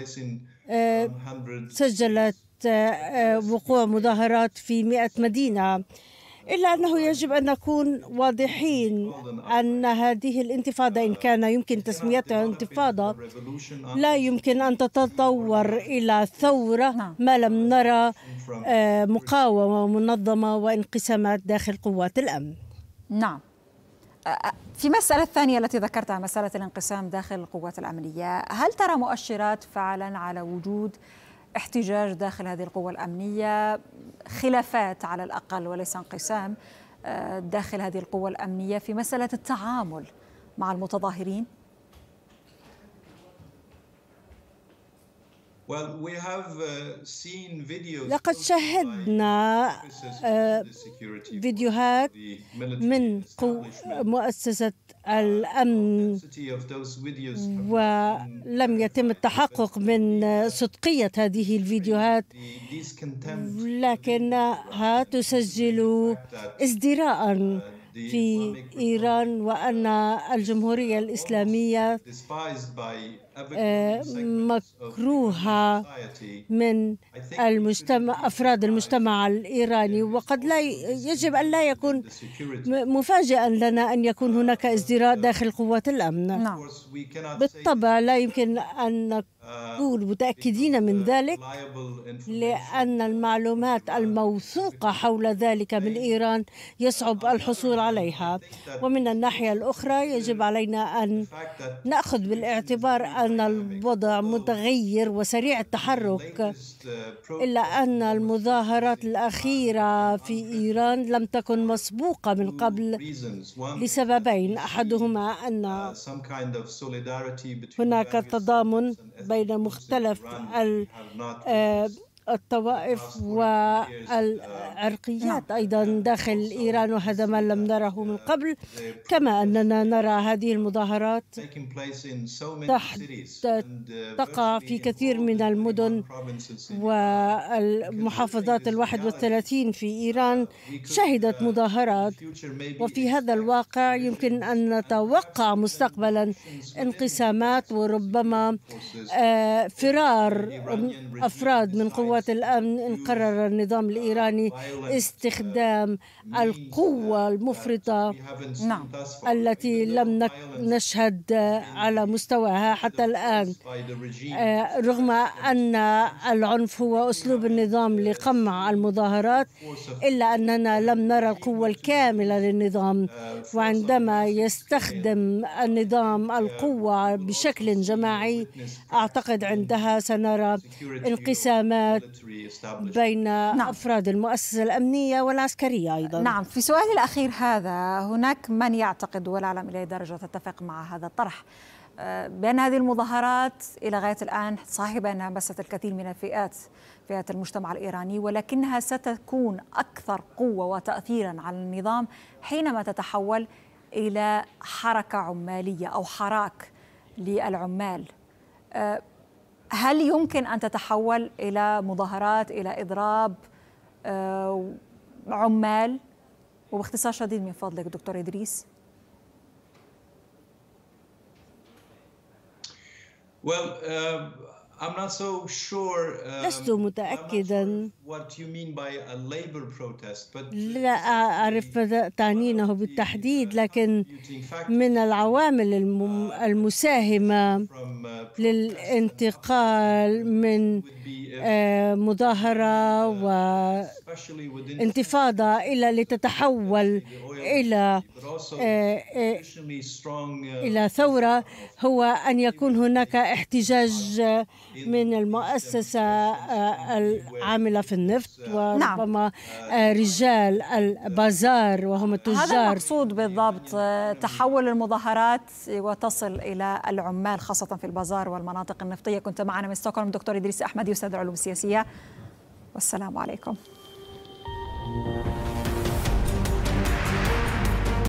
سجلت وقوع مظاهرات في مئة مدينة. إلا أنه يجب أن نكون واضحين أن هذه الانتفاضة، إن كان يمكن تسميتها انتفاضة، لا يمكن أن تتطور إلى ثورة ما لم نرى مقاومة منظمة وانقسامات داخل قوات الأمن. نعم. في مسألة الثانية التي ذكرتها، مسألة الانقسام داخل القوات الأمنية، هل ترى مؤشرات فعلا على وجود احتجاج داخل هذه القوى الأمنية، خلافات على الأقل وليس انقسام داخل هذه القوى الأمنية في مسألة التعامل مع المتظاهرين؟ لقد شاهدنا فيديوهات من مؤسسة الأمن ولم يتم التحقق من صدقية هذه الفيديوهات، لكنها تسجل ازدراء في إيران، وأن الجمهورية الإسلامية مكروهة من المجتمع أفراد المجتمع الإيراني، وقد لا يجب أن لا يكون مفاجئا لنا أن يكون هناك ازدراء داخل قوات الأمن. نعم. بالطبع لا يمكن أن نكون متأكدين من ذلك، لأن المعلومات الموثوقة حول ذلك من إيران يصعب الحصول عليها. ومن الناحية الأخرى يجب علينا أن نأخذ بالاعتبار أن الوضع متغير وسريع التحرك، إلا أن المظاهرات الأخيرة في إيران لم تكن مسبوقة من قبل لسببين، أحدهما أن هناك تضامن بين مختلف الطوائف والعرقيات أيضا داخل إيران، وهذا ما لم نره من قبل، كما أننا نرى هذه المظاهرات تقع في كثير من المدن والمحافظات الواحد والثلاثين في إيران شهدت مظاهرات. وفي هذا الواقع يمكن أن نتوقع مستقبلا انقسامات وربما فرار أفراد من قوات الأمن إن قرر النظام الإيراني استخدام القوة المفرطة نعم. التي لم نشهد على مستواها حتى الآن، رغم أن العنف هو أسلوب النظام لقمع المظاهرات، إلا أننا لم نرى القوة الكاملة للنظام. وعندما يستخدم النظام القوة بشكل جماعي أعتقد عندها سنرى انقسامات بين نعم. أفراد المؤسسة الأمنية والعسكرية أيضا. نعم. في سؤالي الأخير هذا، هناك من يعتقد ولا أعلم إلى درجة تتفق مع هذا الطرح بأن هذه المظاهرات إلى غاية الآن صاحبة أنها مست الكثير من الفئات فئات المجتمع الإيراني، ولكنها ستكون أكثر قوة وتأثيرا على النظام حينما تتحول إلى حركة عمالية أو حراك للعمال. هل يمكن أن تتحول إلى مظاهرات، إلى إضراب عمال؟ وباختصار شديد من فضلك دكتور إدريس. Well, uh, I'm not so sure. Uh, لست متأكدا. What you mean by a labor protest, but لا أعرف ماذا تعنينه بالتحديد، لكن من العوامل المساهمة للانتقال من مظاهرة وانتفاضة إلى لتتحول إلى إلى ثورة هو أن يكون هناك احتجاج من المؤسسة العاملة في النفط وربما رجال البازار وهم التجار. هذا المقصود بالضبط، تحول المظاهرات وتصل إلى العمال خاصة في البازار والمناطق النفطية. كنت معنا من ستوكهولم دكتور إدريس أحمدي أستاذ العلوم السياسية، والسلام عليكم.